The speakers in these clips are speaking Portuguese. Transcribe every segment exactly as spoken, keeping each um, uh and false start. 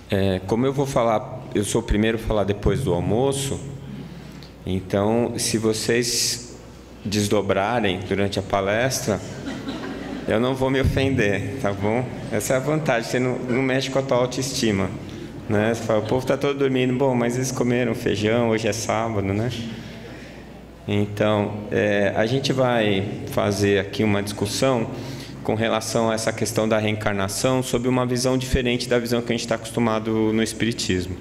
É, como eu vou falar, eu sou o primeiro a falar depois do almoço, então, se vocês desdobrarem durante a palestra, eu não vou me ofender, tá bom? Essa é a vantagem, você não, não mexe com a tua autoestima, né? Você fala, o povo está todo dormindo, bom, mas eles comeram feijão, hoje é sábado, né? Então, é, a gente vai fazer aqui uma discussão com relação a essa questão da reencarnação, sob uma visão diferente da visão que a gente está acostumado no Espiritismo.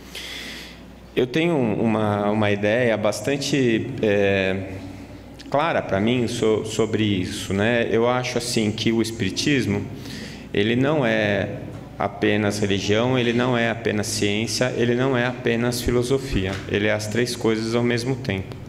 Eu tenho uma, uma ideia bastante é, clara para mim so, sobre isso, né? Eu acho assim que o Espiritismo, ele não é apenas religião, ele não é apenas ciência, ele não é apenas filosofia, ele é as três coisas ao mesmo tempo.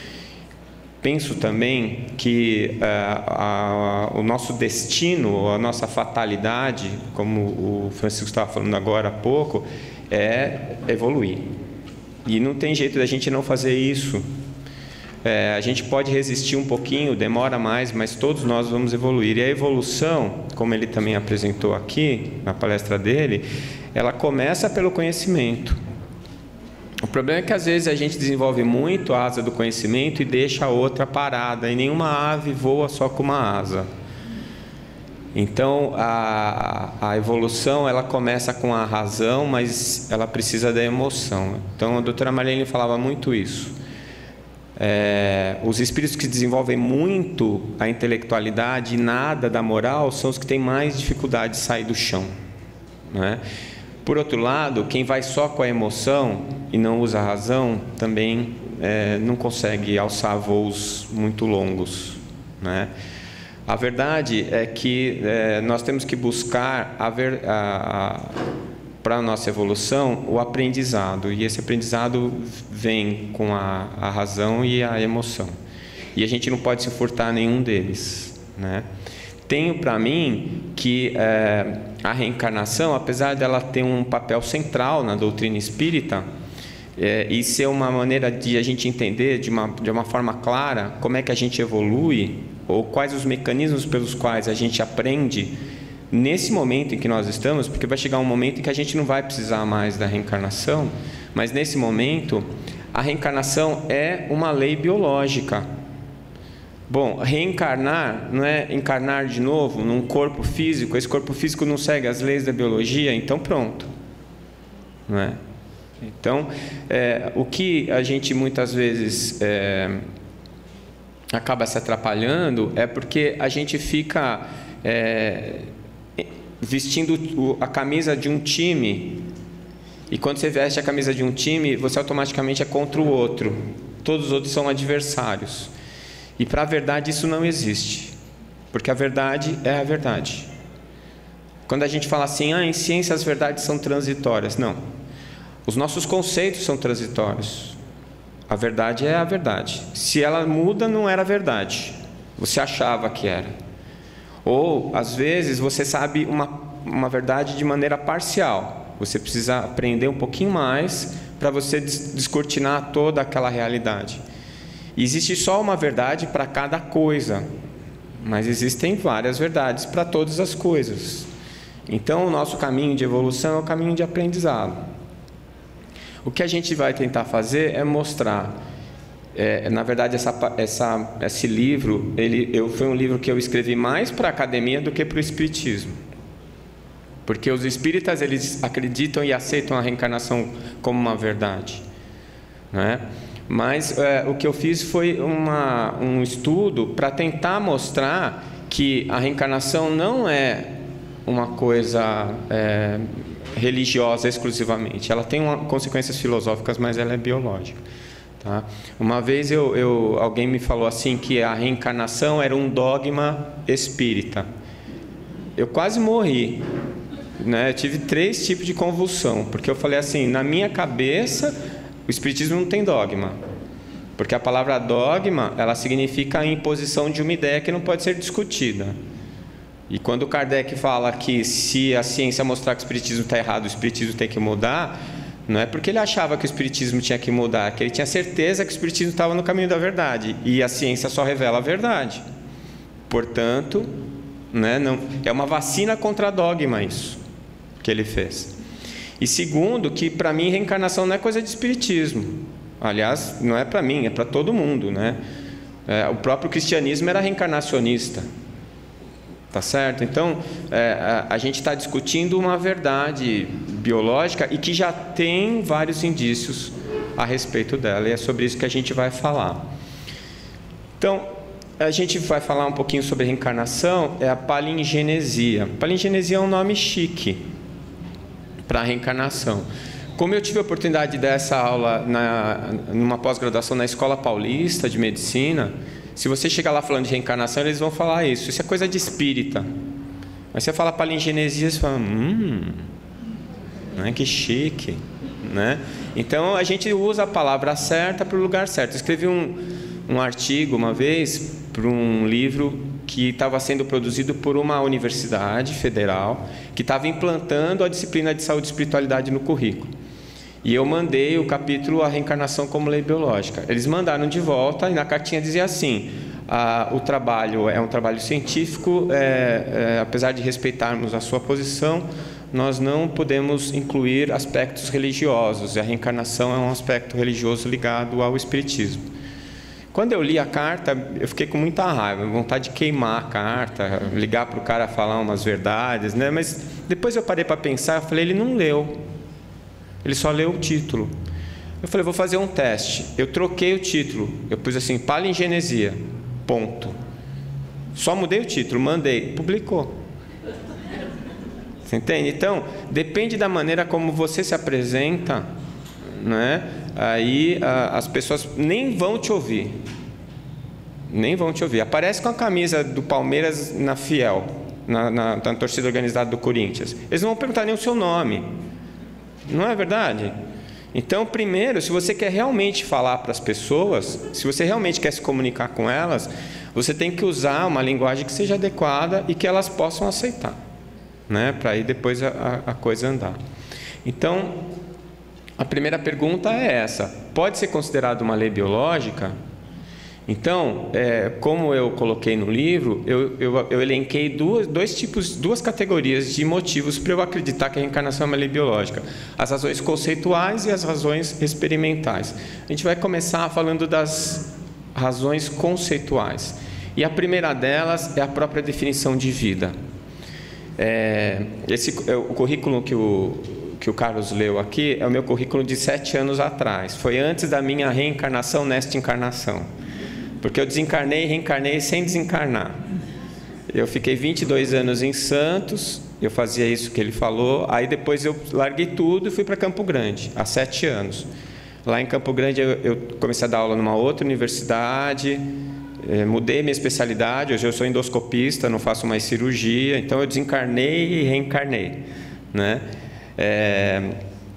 Penso também que uh, a, o nosso destino, a nossa fatalidade, como o Francisco estava falando agora há pouco, é evoluir. E não tem jeito da gente não fazer isso. É, a gente pode resistir um pouquinho, demora mais, mas todos nós vamos evoluir. E a evolução, como ele também apresentou aqui, na palestra dele, ela começa pelo conhecimento. O problema é que às vezes a gente desenvolve muito a asa do conhecimento e deixa a outra parada, e nenhuma ave voa só com uma asa. Então a, a evolução ela começa com a razão, mas ela precisa da emoção. Então a doutora Marlene falava muito isso. É, os espíritos que desenvolvem muito a intelectualidade e nada da moral são os que têm mais dificuldade de sair do chão, né? Por outro lado, quem vai só com a emoção e não usa a razão, também é, não consegue alçar voos muito longos, né? A verdade é que é, nós temos que buscar a ver, a, a, para a nossa evolução o aprendizado, e esse aprendizado vem com a, a razão e a emoção. E a gente não pode se furtar nenhum deles, né? Tenho para mim que é, a reencarnação, apesar dela ter um papel central na doutrina espírita, é, e ser uma maneira de a gente entender de uma, de uma forma clara como é que a gente evolui, ou quais os mecanismos pelos quais a gente aprende nesse momento em que nós estamos, porque vai chegar um momento em que a gente não vai precisar mais da reencarnação, mas nesse momento a reencarnação é uma lei biológica. Bom, reencarnar não é encarnar de novo num corpo físico, esse corpo físico não segue as leis da biologia, então pronto, não é? Então, é, o que a gente muitas vezes é, acaba se atrapalhando é porque a gente fica é, vestindo a camisa de um time, e quando você veste a camisa de um time, você automaticamente é contra o outro, todos os outros são adversários. E para a verdade isso não existe, porque a verdade é a verdade. Quando a gente fala assim, ah, em ciência as verdades são transitórias, não. Os nossos conceitos são transitórios. A verdade é a verdade. Se ela muda, não era verdade. Você achava que era. Ou, às vezes, você sabe uma, uma verdade de maneira parcial. Você precisa aprender um pouquinho mais para você descortinar toda aquela realidade. Existe só uma verdade para cada coisa, mas existem várias verdades para todas as coisas. Então, o nosso caminho de evolução é o caminho de aprendizado. O que a gente vai tentar fazer é mostrar, é, na verdade, essa, essa, esse livro, ele, eu, foi um livro que eu escrevi mais para a academia do que para o espiritismo. Porque os espíritas, eles acreditam e aceitam a reencarnação como uma verdade, não é? Mas é, o que eu fiz foi uma, um estudo para tentar mostrar que a reencarnação não é uma coisa é, religiosa exclusivamente. Ela tem uma, consequências filosóficas, mas ela é biológica. Tá? Uma vez eu, eu, alguém me falou assim que a reencarnação era um dogma espírita. Eu quase morri, né? Eu tive três tipos de convulsão, porque eu falei assim, na minha cabeça... O espiritismo não tem dogma, porque a palavra dogma, ela significa a imposição de uma ideia que não pode ser discutida. E quando Kardec fala que se a ciência mostrar que o espiritismo está errado, o espiritismo tem que mudar, não é porque ele achava que o espiritismo tinha que mudar, é que ele tinha certeza que o espiritismo estava no caminho da verdade, e a ciência só revela a verdade. Portanto, né, não, é uma vacina contra dogma isso que ele fez. E segundo, que para mim reencarnação não é coisa de espiritismo. Aliás, não é para mim, é para todo mundo, né? É, o próprio cristianismo era reencarnacionista. Tá certo? Então, é, a, a gente está discutindo uma verdade biológica e que já tem vários indícios a respeito dela, e é sobre isso que a gente vai falar. Então, a gente vai falar um pouquinho sobre reencarnação, é a palingenesia. Palingenesia é um nome chique para reencarnação. Como eu tive a oportunidade dessa aula na, numa pós-graduação na Escola Paulista de Medicina, se você chegar lá falando de reencarnação, eles vão falar isso. Isso é coisa de espírita. Aí você fala palingenesia, você fala, hum, né, que chique, né? Então, a gente usa a palavra certa para o lugar certo. Eu escrevi um, um artigo uma vez para um livro que estava sendo produzido por uma universidade federal que estava implantando a disciplina de saúde e espiritualidade no currículo. E eu mandei o capítulo A Reencarnação como Lei Biológica. Eles mandaram de volta e na cartinha dizia assim, ah, o trabalho é um trabalho científico, é, é, apesar de respeitarmos a sua posição, nós não podemos incluir aspectos religiosos, e a reencarnação é um aspecto religioso ligado ao espiritismo. Quando eu li a carta, eu fiquei com muita raiva, vontade de queimar a carta, ligar para o cara falar umas verdades, né? Mas depois eu parei para pensar, eu falei, ele não leu. Ele só leu o título. Eu falei, vou fazer um teste. Eu troquei o título. Eu pus assim, palingenesia, ponto. Só mudei o título, mandei, publicou. Você entende? Então, depende da maneira como você se apresenta, né? Aí a, as pessoas nem vão te ouvir. Nem vão te ouvir. Aparece com a camisa do Palmeiras na Fiel, na, na, na torcida organizada do Corinthians. Eles não vão perguntar nem o seu nome. Não é verdade? Então, primeiro, se você quer realmente falar para as pessoas, se você realmente quer se comunicar com elas, você tem que usar uma linguagem que seja adequada e que elas possam aceitar, né? Para aí depois a, a coisa andar. Então, a primeira pergunta é essa: pode ser considerado uma lei biológica? Então, é, como eu coloquei no livro, eu, eu, eu elenquei duas, dois tipos, duas categorias de motivos para eu acreditar que a reencarnação é uma lei biológica: as razões conceituais e as razões experimentais. A gente vai começar falando das razões conceituais. E a primeira delas é a própria definição de vida. É, esse, o currículo que o, que o Carlos leu aqui é o meu currículo de sete anos atrás. Foi antes da minha reencarnação nesta encarnação. Porque eu desencarnei e reencarnei sem desencarnar. Eu fiquei vinte e dois anos em Santos, eu fazia isso que ele falou, aí depois eu larguei tudo e fui para Campo Grande, há sete anos. Lá em Campo Grande eu, eu comecei a dar aula numa outra universidade, eh, mudei minha especialidade, hoje eu sou endoscopista, não faço mais cirurgia, então eu desencarnei e reencarnei, né? É...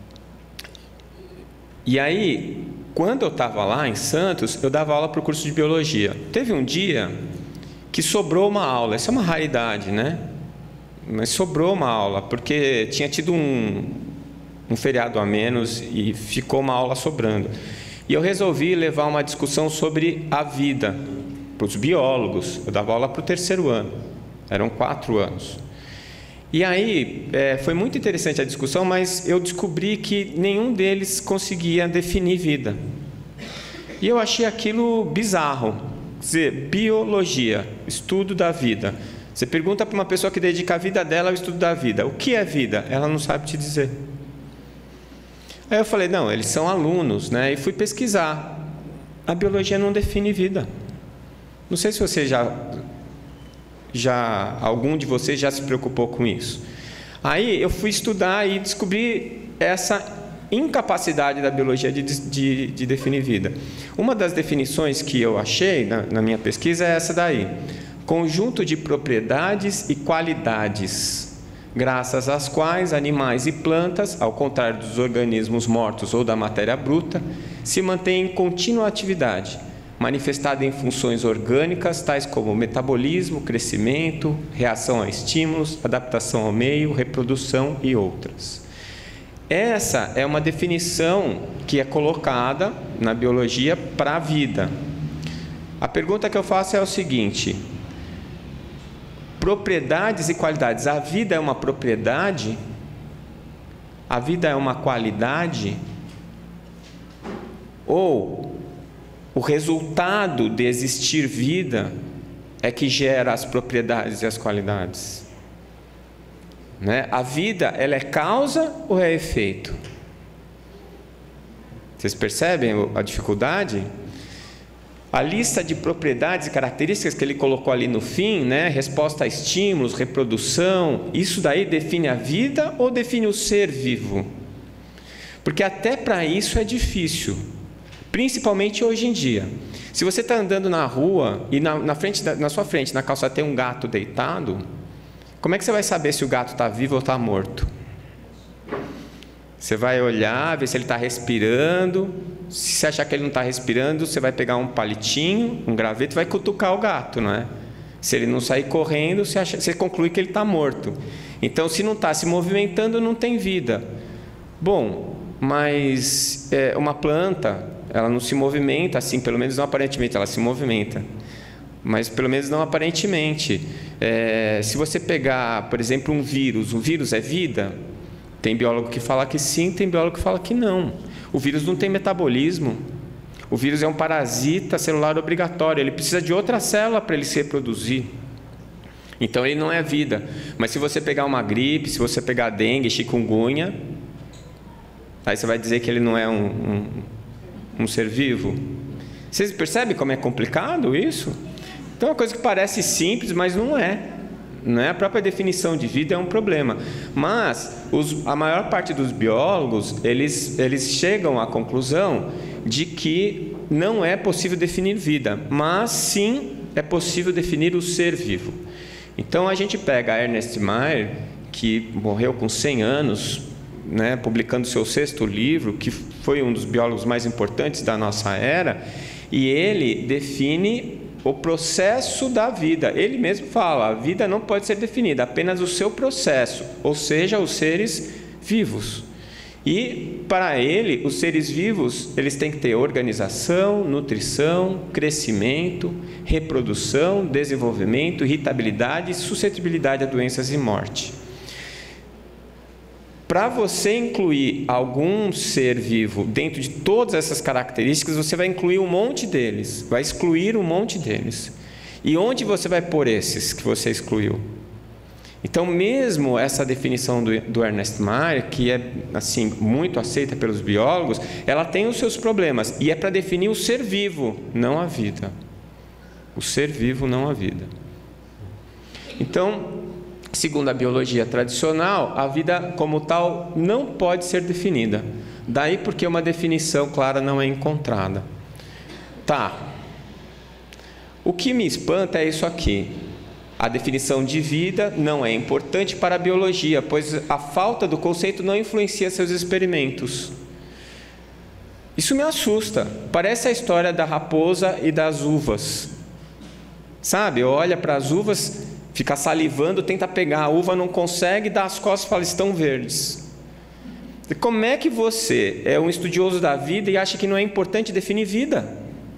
E aí, quando eu estava lá em Santos, eu dava aula para o curso de Biologia. Teve um dia que sobrou uma aula, isso é uma raridade, né? Mas sobrou uma aula, porque tinha tido um, um feriado a menos e ficou uma aula sobrando. E eu resolvi levar uma discussão sobre a vida para os biólogos. Eu dava aula para o terceiro ano, eram quatro anos. E aí, é, foi muito interessante a discussão, mas eu descobri que nenhum deles conseguia definir vida. E eu achei aquilo bizarro. Quer dizer, biologia, estudo da vida. Você pergunta para uma pessoa que dedica a vida dela ao estudo da vida, o que é vida? Ela não sabe te dizer. Aí eu falei, não, eles são alunos, né? E fui pesquisar. A biologia não define vida. Não sei se você já... já algum de vocês já se preocupou com isso. Aí eu fui estudar e descobri essa incapacidade da biologia de, de, de definir vida. Uma das definições que eu achei na, na minha pesquisa é essa daí: conjunto de propriedades e qualidades, graças às quais animais e plantas, ao contrário dos organismos mortos ou da matéria bruta, se mantêm em contínua atividade, manifestada em funções orgânicas, tais como metabolismo, crescimento, reação a estímulos, adaptação ao meio, reprodução e outras. Essa é uma definição que é colocada na biologia para a vida. A pergunta que eu faço é o seguinte: propriedades e qualidades, a vida é uma propriedade? A vida é uma qualidade? Ou o resultado de existir vida é que gera as propriedades e as qualidades? Né? A vida, ela é causa ou é efeito? Vocês percebem a dificuldade? A lista de propriedades e características que ele colocou ali no fim, né? Resposta a estímulos, reprodução, isso daí define a vida ou define o ser vivo? Porque até para isso é difícil, principalmente hoje em dia. Se você está andando na rua e na, na, frente da, na sua frente, na calçada, tem um gato deitado, como é que você vai saber se o gato está vivo ou está morto? Você vai olhar, ver se ele está respirando. Se você achar que ele não está respirando, você vai pegar um palitinho, um graveto e vai cutucar o gato, não é? Se ele não sair correndo, você, acha, você conclui que ele está morto. Então, se não está se movimentando, não tem vida. Bom, mas é, uma planta, ela não se movimenta assim, pelo menos não aparentemente, ela se movimenta. Mas pelo menos não aparentemente. É, se você pegar, por exemplo, um vírus, o vírus é vida? Tem biólogo que fala que sim, tem biólogo que fala que não. O vírus não tem metabolismo. O vírus é um parasita celular obrigatório. Ele precisa de outra célula para ele se reproduzir. Então ele não é vida. Mas se você pegar uma gripe, se você pegar dengue, chikungunya, aí você vai dizer que ele não é um, um, um ser vivo. Vocês percebem como é complicado isso? Então é uma coisa que parece simples, mas não é. Não é? A própria definição de vida é um problema. Mas os, a maior parte dos biólogos, eles, eles chegam à conclusão de que não é possível definir vida, mas sim é possível definir o ser vivo. Então a gente pega Ernest Mayr, que morreu com cem anos, né, publicando seu sexto livro, que foi um dos biólogos mais importantes da nossa era, e ele define o processo da vida. Ele mesmo fala, a vida não pode ser definida, apenas o seu processo, ou seja, os seres vivos. E para ele, os seres vivos, eles têm que ter organização, nutrição, crescimento, reprodução, desenvolvimento, irritabilidade, suscetibilidade a doenças e morte. Para você incluir algum ser vivo dentro de todas essas características, você vai incluir um monte deles, vai excluir um monte deles. E onde você vai pôr esses que você excluiu? Então, mesmo essa definição do, do Ernest Mayr, que é assim muito aceita pelos biólogos, ela tem os seus problemas, e é para definir o ser vivo, não a vida. O ser vivo, não a vida. Então, segundo a biologia tradicional, a vida como tal não pode ser definida. Daí porque uma definição clara não é encontrada. Tá. O que me espanta é isso aqui. A definição de vida não é importante para a biologia, pois a falta do conceito não influencia seus experimentos. Isso me assusta. Parece a história da raposa e das uvas. Sabe, olha para as uvas, fica salivando, tenta pegar a uva, não consegue, dá as costas e fala, estão verdes. E como é que você é um estudioso da vida e acha que não é importante definir vida?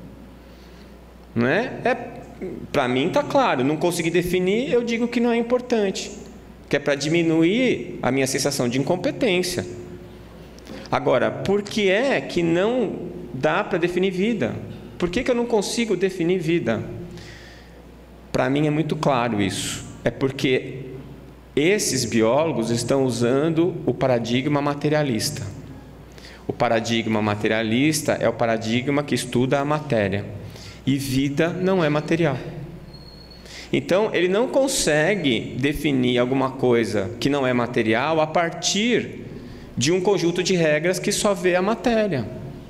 Não é? É para mim está claro, não consegui definir, eu digo que não é importante, que é para diminuir a minha sensação de incompetência. Agora, por que é que não dá para definir vida? Por que que eu não consigo definir vida? Para mim é muito claro isso. É porque esses biólogos estão usando o paradigma materialista. O paradigma materialista é o paradigma que estuda a matéria. E vida não é material. Então, ele não consegue definir alguma coisa que não é material a partir de um conjunto de regras que só vê a matéria.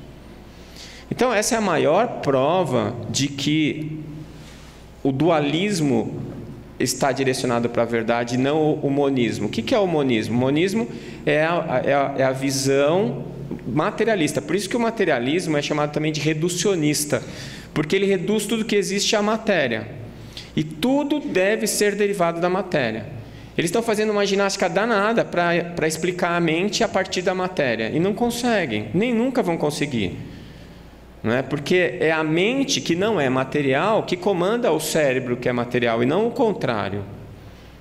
Então, essa é a maior prova de que o dualismo está direcionado para a verdade e não o monismo. O que é o monismo? O monismo é a, é a, é a visão materialista. Por isso que o materialismo é chamado também de reducionista, porque ele reduz tudo que existe à matéria. E tudo deve ser derivado da matéria. Eles estão fazendo uma ginástica danada para explicar a mente a partir da matéria. E não conseguem, nem nunca vão conseguir. Não é? Porque é a mente que não é material que comanda o cérebro que é material, e não o contrário.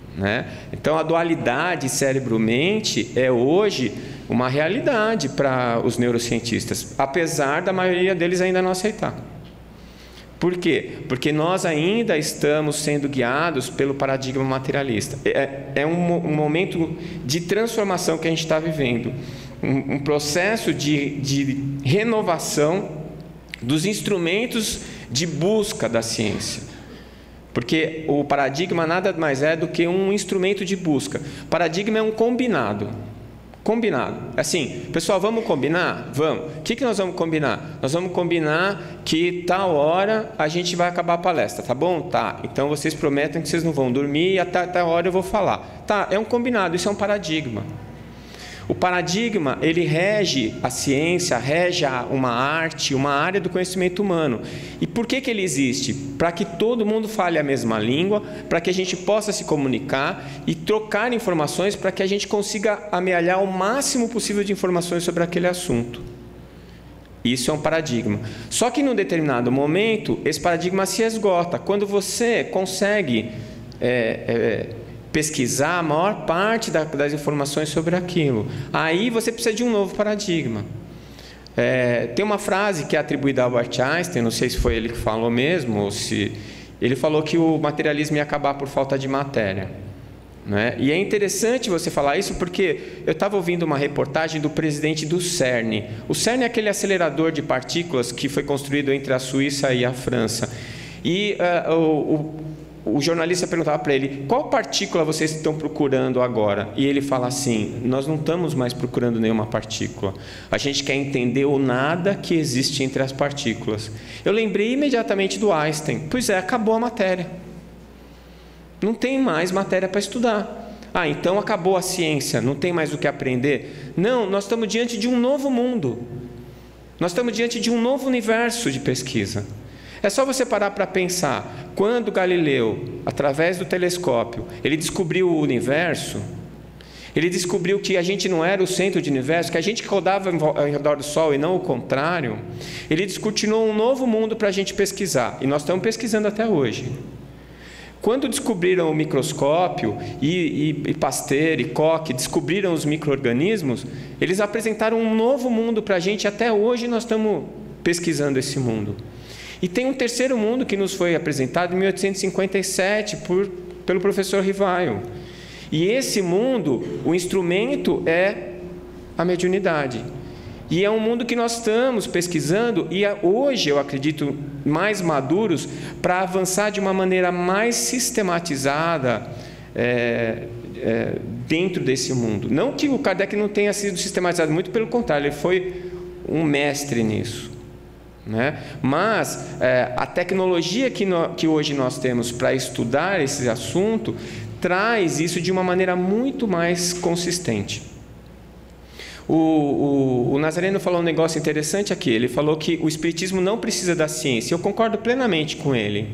né? Então, a dualidade cérebro-mente é hoje uma realidade para os neurocientistas, apesar da maioria deles ainda não aceitar. Por quê? Porque nós ainda estamos sendo guiados pelo paradigma materialista. É, é um, um momento de transformação que a gente está vivendo, um, um processo de, de renovação dos instrumentos de busca da ciência. Porque o paradigma nada mais é do que um instrumento de busca. Paradigma é um combinado. Combinado. Assim, pessoal, vamos combinar? Vamos. O que, que nós vamos combinar? Nós vamos combinar que tal hora a gente vai acabar a palestra, tá bom? Tá. Então vocês prometem que vocês não vão dormir e até tal hora eu vou falar. Tá, é um combinado, isso é um paradigma. O paradigma, ele rege a ciência, rege uma arte, uma área do conhecimento humano. E por que que ele existe? Para que todo mundo fale a mesma língua, para que a gente possa se comunicar e trocar informações para que a gente consiga amealhar o máximo possível de informações sobre aquele assunto. Isso é um paradigma. Só que, num determinado momento, esse paradigma se esgota. Quando você consegue É, é, pesquisar a maior parte da, das informações sobre aquilo, aí você precisa de um novo paradigma. É, tem uma frase que é atribuída a Albert Einstein, não sei se foi ele que falou mesmo, ou se ele falou que o materialismo ia acabar por falta de matéria, né? E é interessante você falar isso porque eu estava ouvindo uma reportagem do presidente do CERN. O CERN é aquele acelerador de partículas que foi construído entre a Suíça e a França. E uh, o, o O jornalista perguntava para ele: qual partícula vocês estão procurando agora? E ele fala assim: nós não estamos mais procurando nenhuma partícula. A gente quer entender o nada que existe entre as partículas. Eu lembrei imediatamente do Einstein. Pois é, acabou a matéria. Não tem mais matéria para estudar. Ah, então acabou a ciência, não tem mais o que aprender? Não, nós estamos diante de um novo mundo. Nós estamos diante de um novo universo de pesquisa. É só você parar para pensar. Quando Galileu, através do telescópio, ele descobriu o universo, ele descobriu que a gente não era o centro do universo, que a gente rodava ao redor do Sol e não o contrário, ele descortinou um novo mundo para a gente pesquisar. E nós estamos pesquisando até hoje. Quando descobriram o microscópio, e, e, e Pasteur e Koch descobriram os micro-organismos, eles apresentaram um novo mundo para a gente, e até hoje nós estamos pesquisando esse mundo. E tem um terceiro mundo que nos foi apresentado em mil oitocentos e cinquenta e sete por, pelo professor Rivaio. E esse mundo, o instrumento é a mediunidade. E é um mundo que nós estamos pesquisando e hoje, eu acredito, mais maduros para avançar de uma maneira mais sistematizada é, é, dentro desse mundo. Não que o Kardec não tenha sido sistematizado, muito pelo contrário, ele foi um mestre nisso. Né? Mas é, a tecnologia que, no, que hoje nós temos para estudar esse assunto traz isso de uma maneira muito mais consistente. O, o, o Nazareno falou um negócio interessante aqui. Ele falou que o Espiritismo não precisa da ciência. Eu concordo plenamente com ele.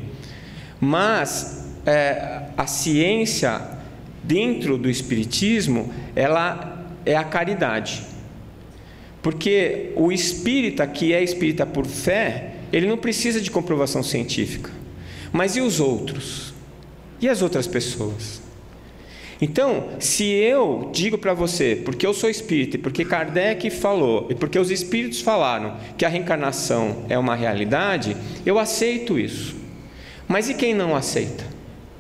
Mas é, a ciência dentro do Espiritismo, ela é a caridade. Porque o espírita, que é espírita por fé, ele não precisa de comprovação científica. Mas e os outros? E as outras pessoas? Então, se eu digo para você, porque eu sou espírita, e porque Kardec falou, e porque os espíritos falaram que a reencarnação é uma realidade, eu aceito isso. Mas e quem não aceita?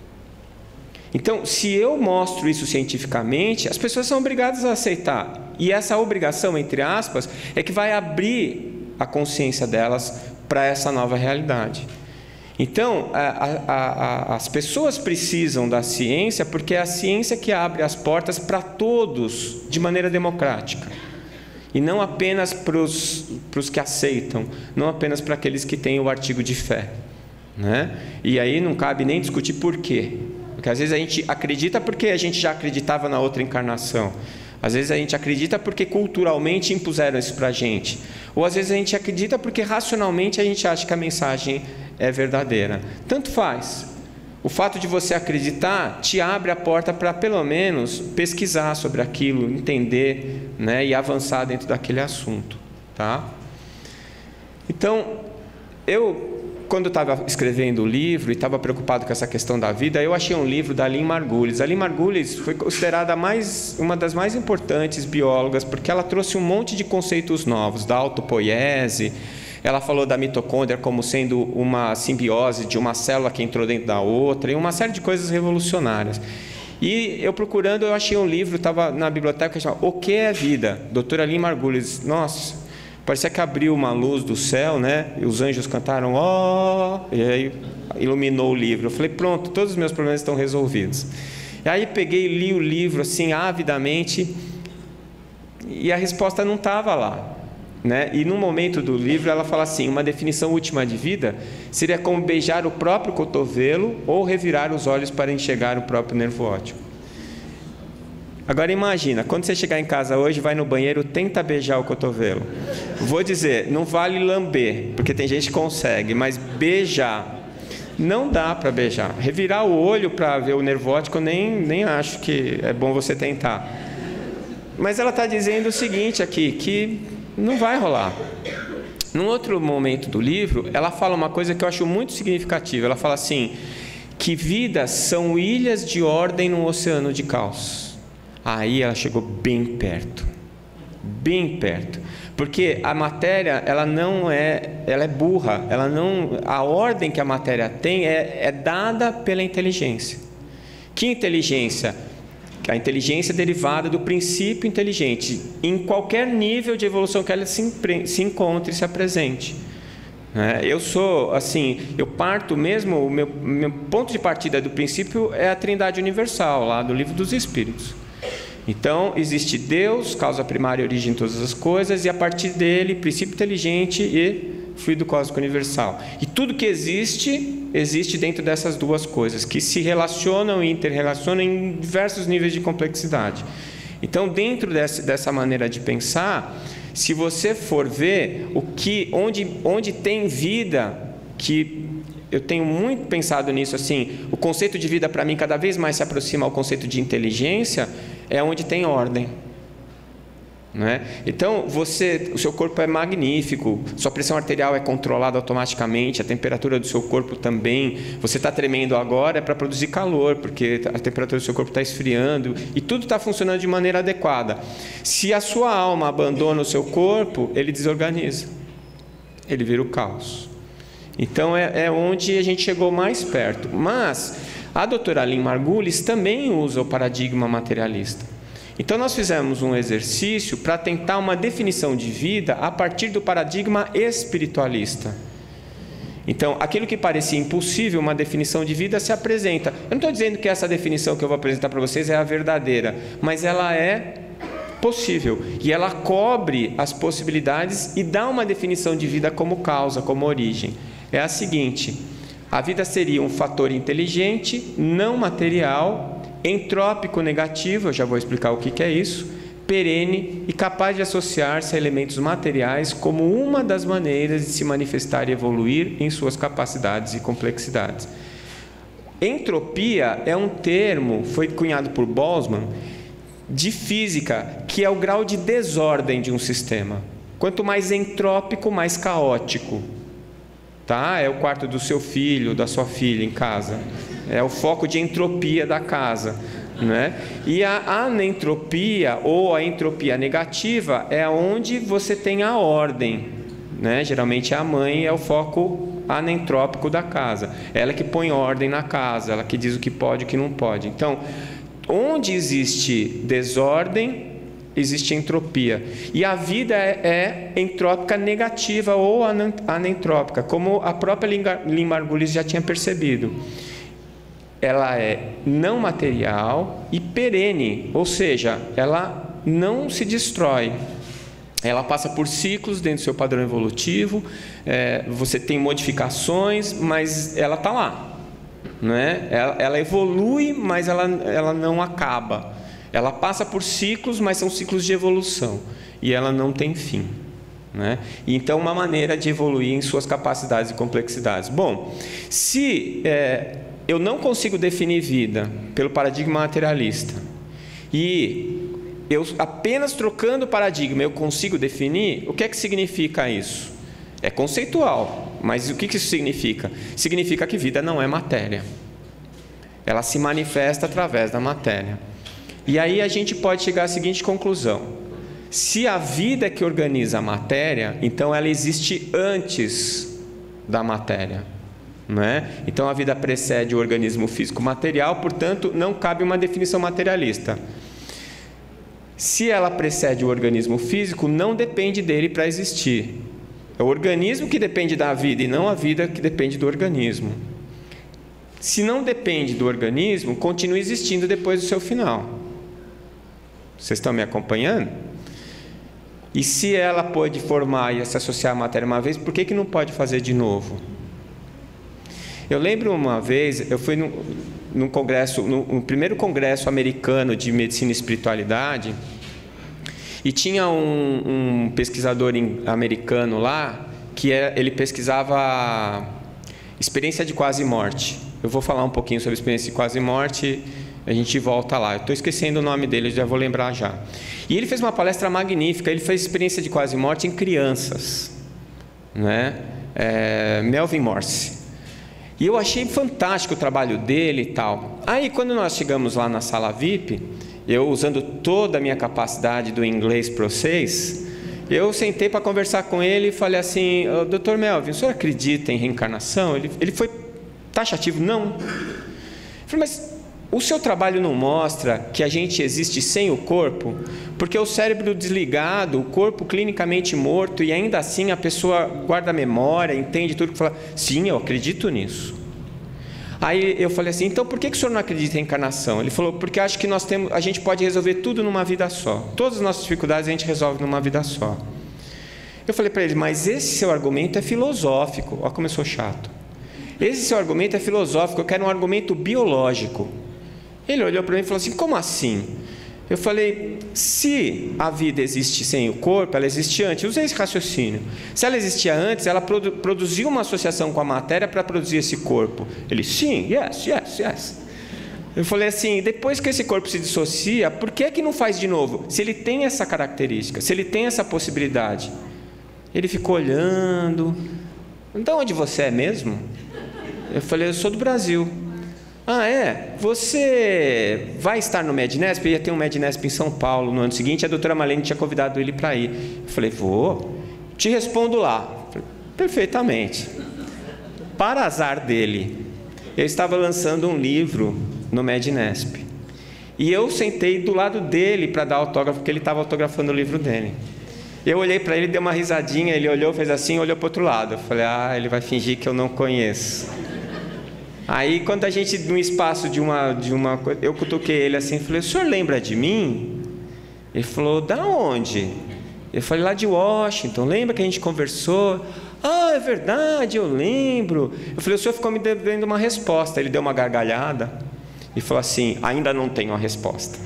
Então, se eu mostro isso cientificamente, as pessoas são obrigadas a aceitar. E essa obrigação, entre aspas, é que vai abrir a consciência delas para essa nova realidade. Então, a, a, a, as pessoas precisam da ciência porque é a ciência que abre as portas para todos de maneira democrática. E não apenas para os que aceitam, não apenas para aqueles que têm o artigo de fé. Né? E aí não cabe nem discutir por quê. Porque às vezes a gente acredita porque a gente já acreditava na outra encarnação. Às vezes a gente acredita porque culturalmente impuseram isso para a gente. Ou às vezes a gente acredita porque racionalmente a gente acha que a mensagem é verdadeira. Tanto faz. O fato de você acreditar te abre a porta para pelo menos pesquisar sobre aquilo, entender, né, e avançar dentro daquele assunto. Tá? Então, eu quando eu estava escrevendo o livro e estava preocupado com essa questão da vida, eu achei um livro da Lynn Margulis. A Lynn Margulis foi considerada mais, uma das mais importantes biólogas, porque ela trouxe um monte de conceitos novos, da autopoiese. Ela falou da mitocôndria como sendo uma simbiose de uma célula que entrou dentro da outra, e uma série de coisas revolucionárias. E eu procurando, eu achei um livro, estava na biblioteca, chamava O que é Vida? doutora Lynn Margulis. Nossa, parecia que abriu uma luz do céu, né? E os anjos cantaram, ó, oh! E aí iluminou o livro. Eu falei, pronto, todos os meus problemas estão resolvidos. E aí peguei e li o livro assim, avidamente, e a resposta não estava lá. Né? E no momento do livro ela fala assim, uma definição última de vida seria como beijar o próprio cotovelo ou revirar os olhos para enxergar o próprio nervo óptico. Agora imagina, quando você chegar em casa hoje, vai no banheiro, tenta beijar o cotovelo. Vou dizer, não vale lamber, porque tem gente que consegue, mas beijar, não dá para beijar. Revirar o olho para ver o nervo óptico, nem, nem acho que é bom você tentar. Mas ela está dizendo o seguinte aqui, que não vai rolar. Num outro momento do livro, ela fala uma coisa que eu acho muito significativa. Ela fala assim, que vidas são ilhas de ordem num oceano de caos. Aí ela chegou bem perto, bem perto. Porque a matéria, ela não é, ela é burra. Ela não, a ordem que a matéria tem é, é dada pela inteligência. Que inteligência? A inteligência é derivada do princípio inteligente, em qualquer nível de evolução que ela se, se encontre e se apresente. Eu sou, assim, eu parto mesmo, o meu, meu ponto de partida do princípio é a Trindade Universal, lá do Livro dos Espíritos. Então, existe Deus, causa primária e origem de todas as coisas, e a partir dele, princípio inteligente e fluido cósmico universal. E tudo que existe, existe dentro dessas duas coisas, que se relacionam e interrelacionam em diversos níveis de complexidade. Então, dentro dessa, dessa maneira de pensar, se você for ver o que, onde, onde tem vida, que eu tenho muito pensado nisso, assim, o conceito de vida para mim cada vez mais se aproxima ao conceito de inteligência, é onde tem ordem. Não é? Então, você, o seu corpo é magnífico, sua pressão arterial é controlada automaticamente, a temperatura do seu corpo também. Você está tremendo agora é para produzir calor, porque a temperatura do seu corpo está esfriando, e tudo está funcionando de maneira adequada. Se a sua alma abandona o seu corpo, ele desorganiza, ele vira o caos. Então, é, é onde a gente chegou mais perto. Mas a doutora Lynn Margulis também usa o paradigma materialista. Então, nós fizemos um exercício para tentar uma definição de vida a partir do paradigma espiritualista. Então, aquilo que parecia impossível, uma definição de vida, se apresenta. Eu não estou dizendo que essa definição que eu vou apresentar para vocês é a verdadeira, mas ela é possível. E ela cobre as possibilidades e dá uma definição de vida como causa, como origem. É a seguinte: a vida seria um fator inteligente, não material, entrópico negativo, eu já vou explicar o que, que é isso, perene e capaz de associar-se a elementos materiais como uma das maneiras de se manifestar e evoluir em suas capacidades e complexidades. Entropia é um termo, foi cunhado por Boltzmann, de física, que é o grau de desordem de um sistema. Quanto mais entrópico, mais caótico. Tá? É o quarto do seu filho, da sua filha em casa. É o foco de entropia da casa, né? E a anentropia ou a entropia negativa é onde você tem a ordem, né? Geralmente a mãe é o foco anentrópico da casa. Ela que põe ordem na casa, ela que diz o que pode e o que não pode. Então, onde existe desordem, existe entropia. E a vida é, é entrópica negativa ou anentrópica, como a própria Lynn Margulis já tinha percebido. Ela é não material e perene, ou seja, ela não se destrói. Ela passa por ciclos dentro do seu padrão evolutivo, é, você tem modificações, mas ela está lá. Né? Ela, ela evolui, mas ela, ela não acaba. Ela passa por ciclos, mas são ciclos de evolução. E ela não tem fim. Né? Então, uma maneira de evoluir em suas capacidades e complexidades. Bom, se... É, eu não consigo definir vida pelo paradigma materialista e eu apenas trocando o paradigma eu consigo definir, o que é que significa isso? É conceitual, mas o que isso significa? Significa que vida não é matéria. Ela se manifesta através da matéria. E aí a gente pode chegar à seguinte conclusão: se a vida é que organiza a matéria, então ela existe antes da matéria, não é? Então a vida precede o organismo físico material, portanto não cabe uma definição materialista. Se ela precede o organismo físico, não depende dele para existir. É o organismo que depende da vida e não a vida que depende do organismo. Se não depende do organismo, continua existindo depois do seu final. Vocês estão me acompanhando? E se ela pode formar e se associar à matéria uma vez, por que que não pode fazer de novo? Eu lembro uma vez, eu fui num, num congresso, no, no primeiro congresso americano de medicina e espiritualidade, e tinha um, um pesquisador em, americano lá, que é, ele pesquisava experiência de quase morte. Eu vou falar um pouquinho sobre experiência de quase morte, a gente volta lá. Eu estou esquecendo o nome dele, já vou lembrar já. E ele fez uma palestra magnífica, ele fez experiência de quase morte em crianças, né? É, Melvin Morse. E eu achei fantástico o trabalho dele e tal. Aí, quando nós chegamos lá na sala V I P, eu usando toda a minha capacidade do inglês para vocês, eu sentei para conversar com ele e falei assim: doutor Melvin, o senhor acredita em reencarnação? Ele, ele foi taxativo: não. Eu falei: mas o seu trabalho não mostra que a gente existe sem o corpo? Porque o cérebro desligado, o corpo clinicamente morto, e ainda assim a pessoa guarda a memória, entende tudo que fala. Sim, eu acredito nisso. Aí eu falei assim: então por que que o senhor não acredita em reencarnação? Ele falou: porque acho que nós temos, a gente pode resolver tudo numa vida só. Todas as nossas dificuldades a gente resolve numa vida só. Eu falei para ele: mas esse seu argumento é filosófico. Olha como eu sou chato. Esse seu argumento é filosófico, eu quero um argumento biológico. Ele olhou para mim e falou assim: como assim? Eu falei: se a vida existe sem o corpo, ela existe antes. Eu usei esse raciocínio. Se ela existia antes, ela produ produziu uma associação com a matéria para produzir esse corpo. Ele: sim, yes, yes, yes. Eu falei assim: depois que esse corpo se dissocia, por que que não faz de novo? Se ele tem essa característica, se ele tem essa possibilidade. Ele ficou olhando. De onde você é mesmo? Eu falei: eu sou do Brasil. Ah, é? Você vai estar no Mednesp? Ia ter um Mednesp em São Paulo no ano seguinte. A doutora Marlene tinha convidado ele para ir. Eu falei: vou. Te respondo lá. Falei: perfeitamente. Para azar dele, eu estava lançando um livro no Mednesp. E eu sentei do lado dele para dar autógrafo, porque ele estava autografando o livro dele. Eu olhei para ele, dei uma risadinha, ele olhou, fez assim, olhou para o outro lado. Eu falei: ah, ele vai fingir que eu não conheço. Aí, quando a gente, num espaço de uma, de uma coisa, eu cutuquei ele assim, falei: o senhor lembra de mim? Ele falou: da onde? Eu falei: lá de Washington, lembra que a gente conversou? Ah, é verdade, eu lembro. Eu falei: o senhor ficou me devendo uma resposta. Ele deu uma gargalhada e falou assim: ainda não tenho a resposta.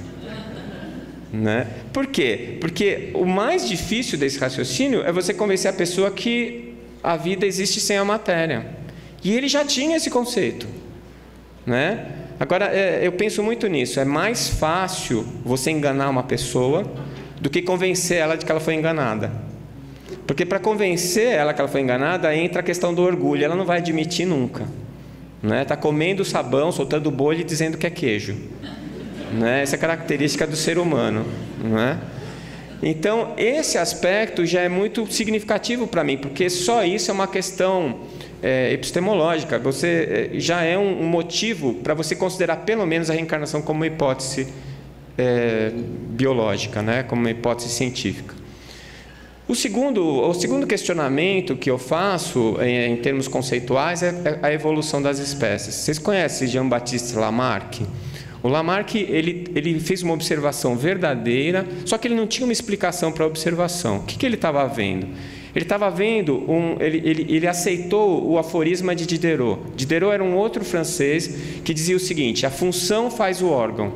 Né? Por quê? Porque o mais difícil desse raciocínio é você convencer a pessoa que a vida existe sem a matéria. E ele já tinha esse conceito, né? Agora, é, eu penso muito nisso. É mais fácil você enganar uma pessoa do que convencer ela de que ela foi enganada. Porque para convencer ela que ela foi enganada, entra a questão do orgulho. Ela não vai admitir nunca, né? Está comendo sabão, soltando bolha e dizendo que é queijo, né? Essa é a característica do ser humano, né? Então, esse aspecto já é muito significativo para mim, porque só isso é uma questão é, epistemológica. Você é, já é um, um motivo para você considerar pelo menos a reencarnação como uma hipótese é, biológica, né? Como uma hipótese científica. O segundo, o segundo questionamento que eu faço em, em termos conceituais é a evolução das espécies. Vocês conhecem Jean-Baptiste Lamarck? O Lamarck ele, ele fez uma observação verdadeira, só que ele não tinha uma explicação para a observação. O que, que ele estava vendo? Ele estava vendo, um, ele, ele, ele aceitou o aforisma de Diderot. Diderot era um outro francês que dizia o seguinte: a função faz o órgão.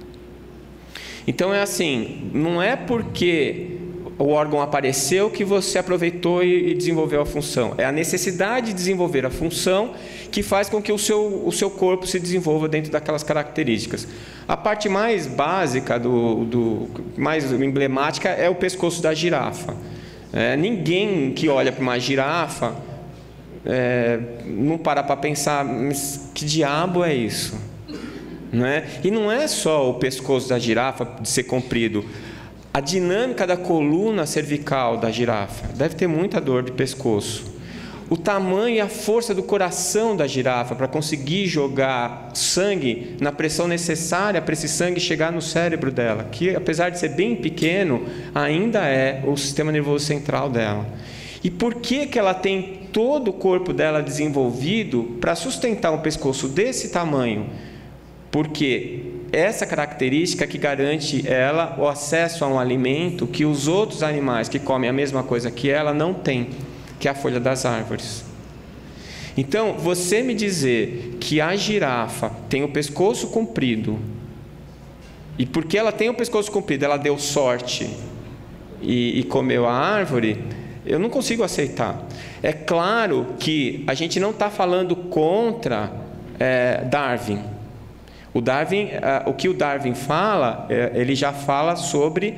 Então é assim, não é porque o órgão apareceu que você aproveitou e desenvolveu a função. É a necessidade de desenvolver a função que faz com que o seu, o seu corpo se desenvolva dentro daquelas características. A parte mais básica, do, do, mais emblemática, é o pescoço da girafa. É, ninguém que olha para uma girafa é, não para para pensar, mas que diabo é isso? Não é? E não é só o pescoço da girafa de ser comprido. A dinâmica da coluna cervical da girafa deve ter muita dor de pescoço. O tamanho e a força do coração da girafa para conseguir jogar sangue na pressão necessária para esse sangue chegar no cérebro dela, que apesar de ser bem pequeno, ainda é o sistema nervoso central dela. E por que que ela tem todo o corpo dela desenvolvido para sustentar um pescoço desse tamanho? Porque essa característica que garante ela o acesso a um alimento que os outros animais que comem a mesma coisa que ela não têm, que é a folha das árvores. Então, você me dizer que a girafa tem o pescoço comprido, e porque ela tem o pescoço comprido, ela deu sorte e, e comeu a árvore, eu não consigo aceitar. É claro que a gente não está falando contra é, Darwin. O Darwin, o que o Darwin fala, ele já fala sobre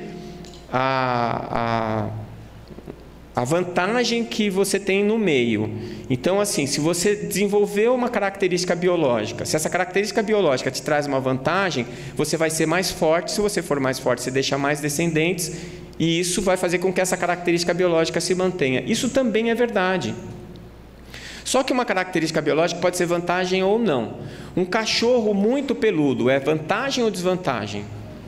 a, a, a vantagem que você tem no meio. Então, assim, se você desenvolveu uma característica biológica, se essa característica biológica te traz uma vantagem, você vai ser mais forte. Se você for mais forte, você deixa mais descendentes, e isso vai fazer com que essa característica biológica se mantenha. Isso também é verdade. Só que uma característica biológica pode ser vantagem ou não. Um cachorro muito peludo é vantagem ou desvantagem?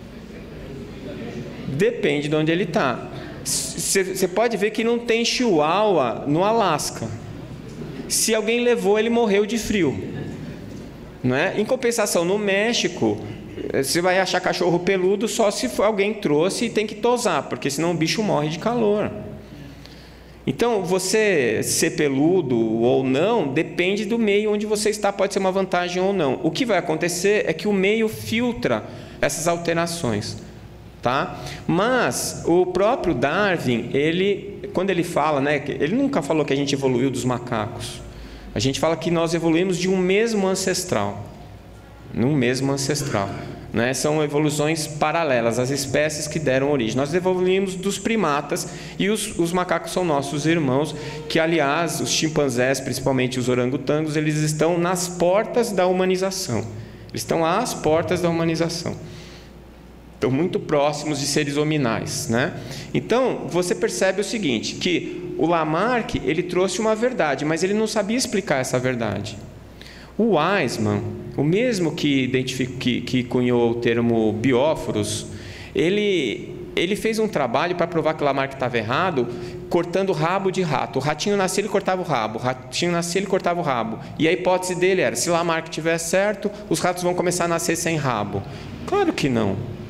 Depende de onde ele está. Você pode ver que não tem chihuahua no Alasca. Se alguém levou, ele morreu de frio. Não é? Em compensação, no México, você vai achar cachorro peludo só se alguém trouxe e tem que tosar, porque senão o bicho morre de calor. Então, você ser peludo ou não, depende do meio onde você está, pode ser uma vantagem ou não. O que vai acontecer é que o meio filtra essas alterações, tá? Mas o próprio Darwin, ele, quando ele fala, né, ele nunca falou que a gente evoluiu dos macacos. A gente fala que nós evoluímos de um mesmo ancestral, num mesmo ancestral. Né? São evoluções paralelas, as espécies que deram origem. Nós evoluímos dos primatas e os, os macacos são nossos irmãos, que, aliás, os chimpanzés, principalmente os orangotangos, eles estão nas portas da humanização. Eles estão às portas da humanização. Estão muito próximos de seres hominais. Né? Então, você percebe o seguinte, que o Lamarck, ele trouxe uma verdade, mas ele não sabia explicar essa verdade. O Weismann, o mesmo que, que, que cunhou o termo bióforos, ele, ele fez um trabalho para provar que o Lamarck estava errado, cortando o rabo de rato. O ratinho nascia, ele cortava o rabo. O ratinho nascia, ele cortava o rabo. E a hipótese dele era, se Lamarck tiver certo, os ratos vão começar a nascer sem rabo. Claro que não.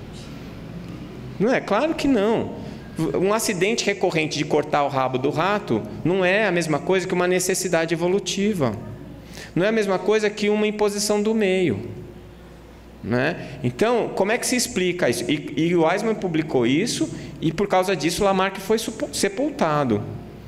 Não é? Claro que não. Um acidente recorrente de cortar o rabo do rato não é a mesma coisa que uma necessidade evolutiva. Não é a mesma coisa que uma imposição do meio. Né? Então, como é que se explica isso? E, e o Weismann publicou isso, e por causa disso o Lamarck foi sepultado.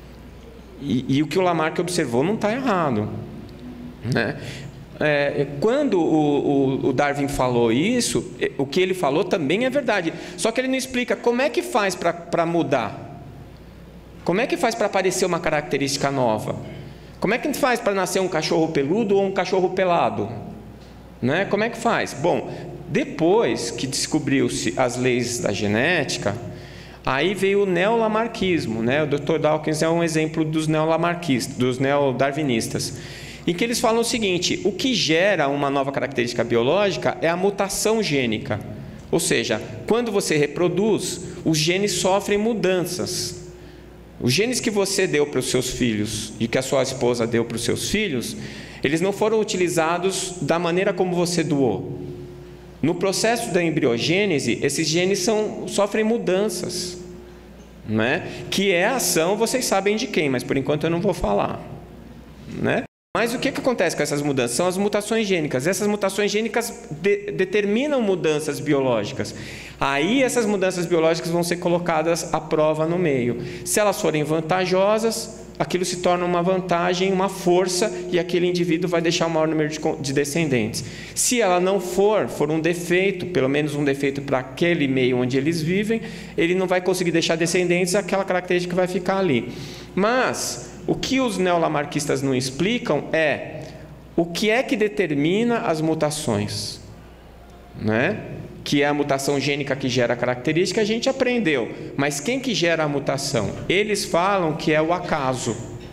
E, e o que o Lamarck observou não está errado. Né? É, quando o, o, o Darwin falou isso, o que ele falou também é verdade. Só que ele não explica como é que faz para mudar. Como é que faz para aparecer uma característica nova? Como é que a gente faz para nascer um cachorro peludo ou um cachorro pelado? Né? Como é que faz? Bom, depois que descobriu-se as leis da genética, aí veio o neolamarquismo. Né? O doutor Dawkins é um exemplo dos neolamarquistas, dos neodarwinistas, em que eles falam o seguinte: o que gera uma nova característica biológica é a mutação gênica. Ou seja, quando você reproduz, os genes sofrem mudanças. Os genes que você deu para os seus filhos e que a sua esposa deu para os seus filhos, eles não foram utilizados da maneira como você doou. No processo da embriogênese, esses genes são, sofrem mudanças, né? Que é a ação, vocês sabem de quem, mas por enquanto eu não vou falar. Né? Mas o que, que acontece com essas mudanças? São as mutações gênicas. Essas mutações gênicas de, determinam mudanças biológicas. Aí essas mudanças biológicas vão ser colocadas à prova no meio. Se elas forem vantajosas, aquilo se torna uma vantagem, uma força, e aquele indivíduo vai deixar o maior número de, de descendentes. Se ela não for, for um defeito, pelo menos um defeito para aquele meio onde eles vivem, ele não vai conseguir deixar descendentes, aquela característica vai ficar ali. Mas o que os neolamarquistas não explicam é o que é que determina as mutações, né? Que é a mutação gênica que gera a característica, a gente aprendeu. Mas quem que gera a mutação? Eles falam que é o acaso.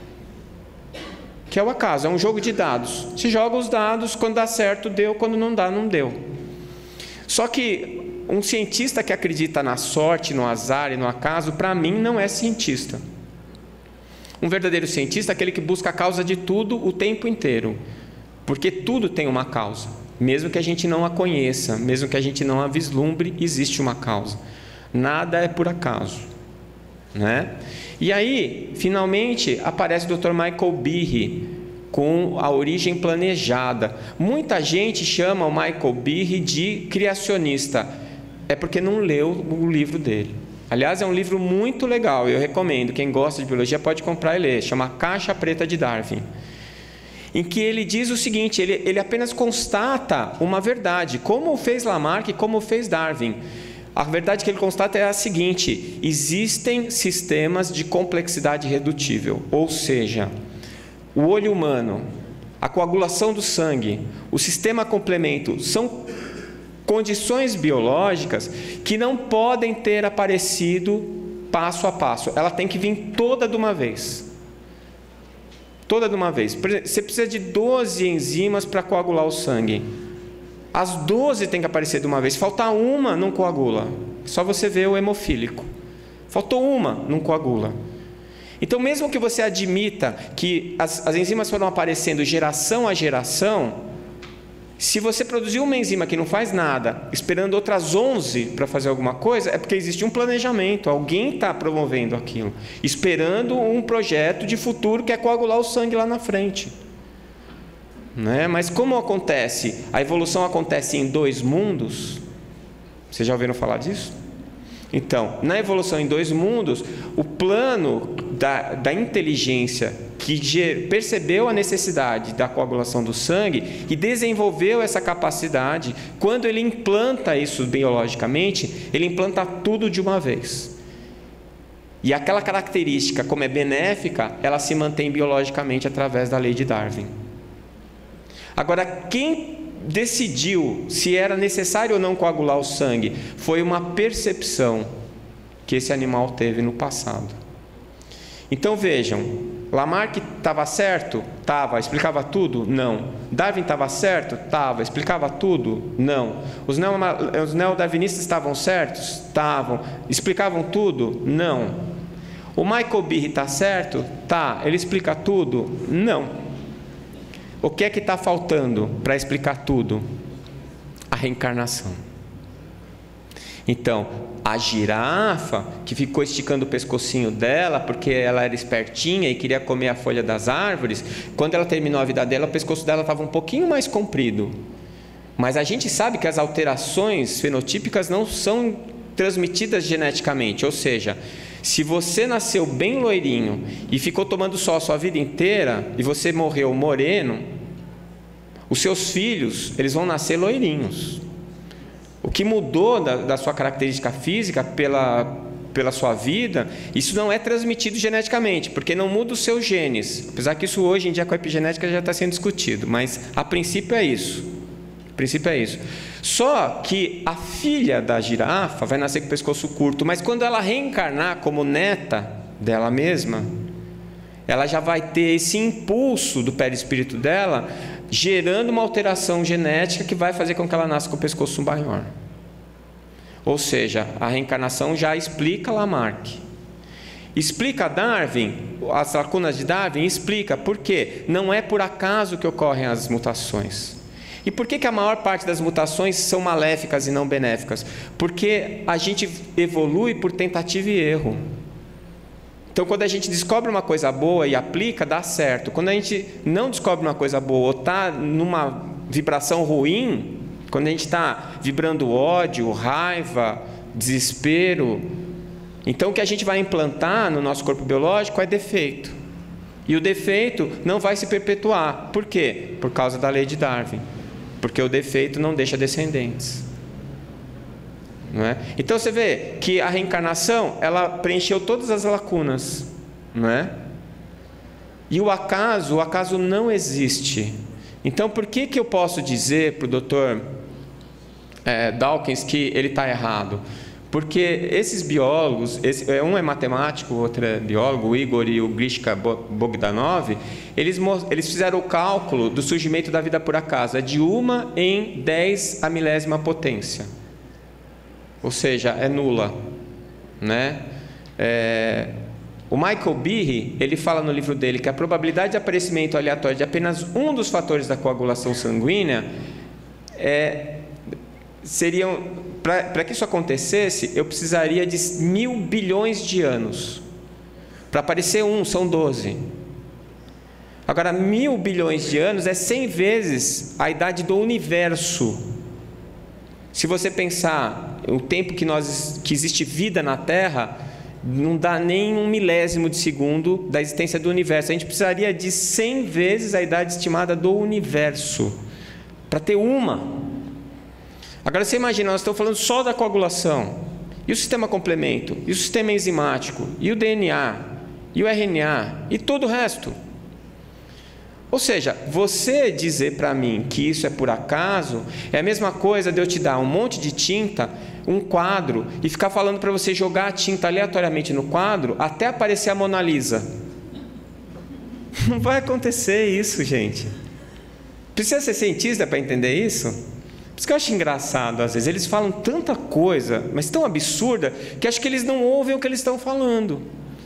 Que é o acaso, é um jogo de dados. Se joga os dados, quando dá certo, deu, quando não dá, não deu. Só que um cientista que acredita na sorte, no azar e no acaso, para mim, não é cientista. Um verdadeiro cientista é aquele que busca a causa de tudo o tempo inteiro. Porque tudo tem uma causa. Mesmo que a gente não a conheça, mesmo que a gente não a vislumbre, existe uma causa. Nada é por acaso, né? E aí, finalmente, aparece o doutor Michael Behe com A Origem Planejada. Muita gente chama o Michael Behe de criacionista. É porque não leu o livro dele. Aliás, é um livro muito legal, eu recomendo. Quem gosta de biologia pode comprar e ler. Chama Caixa Preta de Darwin. Em que ele diz o seguinte, ele, ele apenas constata uma verdade, como fez Lamarck e como fez Darwin. A verdade que ele constata é a seguinte: existem sistemas de complexidade redutível, ou seja, o olho humano, a coagulação do sangue, o sistema complemento, são condições biológicas que não podem ter aparecido passo a passo, ela tem que vir toda de uma vez. Toda de uma vez. Por exemplo, você precisa de doze enzimas para coagular o sangue. As doze tem que aparecer de uma vez. Faltar uma, não coagula. Só você vê o hemofílico. Faltou uma, não coagula. Então, mesmo que você admita que as, as enzimas foram aparecendo geração a geração, se você produziu uma enzima que não faz nada, esperando outras onze para fazer alguma coisa, é porque existe um planejamento, alguém está promovendo aquilo, esperando um projeto de futuro que é coagular o sangue lá na frente. Né? Mas como acontece? A evolução acontece em dois mundos. Vocês já ouviram falar disso? Então, na evolução em dois mundos, o plano da, da inteligência que percebeu a necessidade da coagulação do sangue e desenvolveu essa capacidade, quando ele implanta isso biologicamente, ele implanta tudo de uma vez. E aquela característica, como é benéfica, ela se mantém biologicamente através da lei de Darwin. Agora, quem decidiu se era necessário ou não coagular o sangue foi uma percepção que esse animal teve no passado. Então vejam, Lamarck estava certo? Estava. Explicava tudo? Não. Darwin estava certo? Estava. Explicava tudo? Não. Os, neo, os neodarwinistas estavam certos? Estavam. Explicavam tudo? Não. O Michael Behe está certo? Tá. Ele explica tudo? Não. O que é que está faltando para explicar tudo? A reencarnação. Então, a girafa, que ficou esticando o pescocinho dela, porque ela era espertinha e queria comer a folha das árvores, quando ela terminou a vida dela, o pescoço dela estava um pouquinho mais comprido. Mas a gente sabe que as alterações fenotípicas não são transmitidas geneticamente, ou seja, se você nasceu bem loirinho e ficou tomando sol a sua vida inteira, e você morreu moreno, os seus filhos, eles vão nascer loirinhos. O que mudou da, da sua característica física pela, pela sua vida, isso não é transmitido geneticamente, porque não muda os seus genes. Apesar que isso hoje em dia com a epigenética já está sendo discutido, mas a princípio é isso. A princípio é isso. Só que a filha da girafa vai nascer com o pescoço curto, mas quando ela reencarnar como neta dela mesma, ela já vai ter esse impulso do perispírito dela, gerando uma alteração genética que vai fazer com que ela nasça com o pescoço maior. Ou seja, a reencarnação já explica Lamarck. Explica Darwin, as lacunas de Darwin, explica por quê. Não é por acaso que ocorrem as mutações. E por que que a maior parte das mutações são maléficas e não benéficas? Porque a gente evolui por tentativa e erro. Então, quando a gente descobre uma coisa boa e aplica, dá certo. Quando a gente não descobre uma coisa boa ou está numa vibração ruim, quando a gente está vibrando ódio, raiva, desespero, então o que a gente vai implantar no nosso corpo biológico é defeito. E o defeito não vai se perpetuar. Por quê? Por causa da lei de Darwin. Porque o defeito não deixa descendentes. Não é? Então você vê que a reencarnação, ela preencheu todas as lacunas. Não é? E o acaso, o acaso não existe. Então por que, que eu posso dizer para o doutor é, Dawkins que ele está errado? Porque esses biólogos, esse, um é matemático, o outro é biólogo, o Igor e o Grishka Bogdanov, eles, eles fizeram o cálculo do surgimento da vida por acaso, é de uma em dez a milésima potência, ou seja, é nula, né? É, o Michael Behe, ele fala no livro dele que a probabilidade de aparecimento aleatório de apenas um dos fatores da coagulação sanguínea é, seriam... Para que isso acontecesse, eu precisaria de mil bilhões de anos. Para aparecer um, são doze. Agora, mil bilhões de anos é cem vezes a idade do universo. Se você pensar o tempo que, nós, que existe vida na Terra, não dá nem um milésimo de segundo da existência do universo. A gente precisaria de cem vezes a idade estimada do universo para ter uma. Agora você imagina, nós estamos falando só da coagulação, e o sistema complemento, e o sistema enzimático, e o D N A, e o R N A, e todo o resto. Ou seja, você dizer para mim que isso é por acaso, é a mesma coisa de eu te dar um monte de tinta, um quadro, e ficar falando para você jogar a tinta aleatoriamente no quadro, até aparecer a Mona Lisa. Não vai acontecer isso, gente. Precisa ser cientista para entender isso? Por isso que eu acho engraçado, às vezes, eles falam tanta coisa, mas tão absurda, que acho que eles não ouvem o que eles estão falando.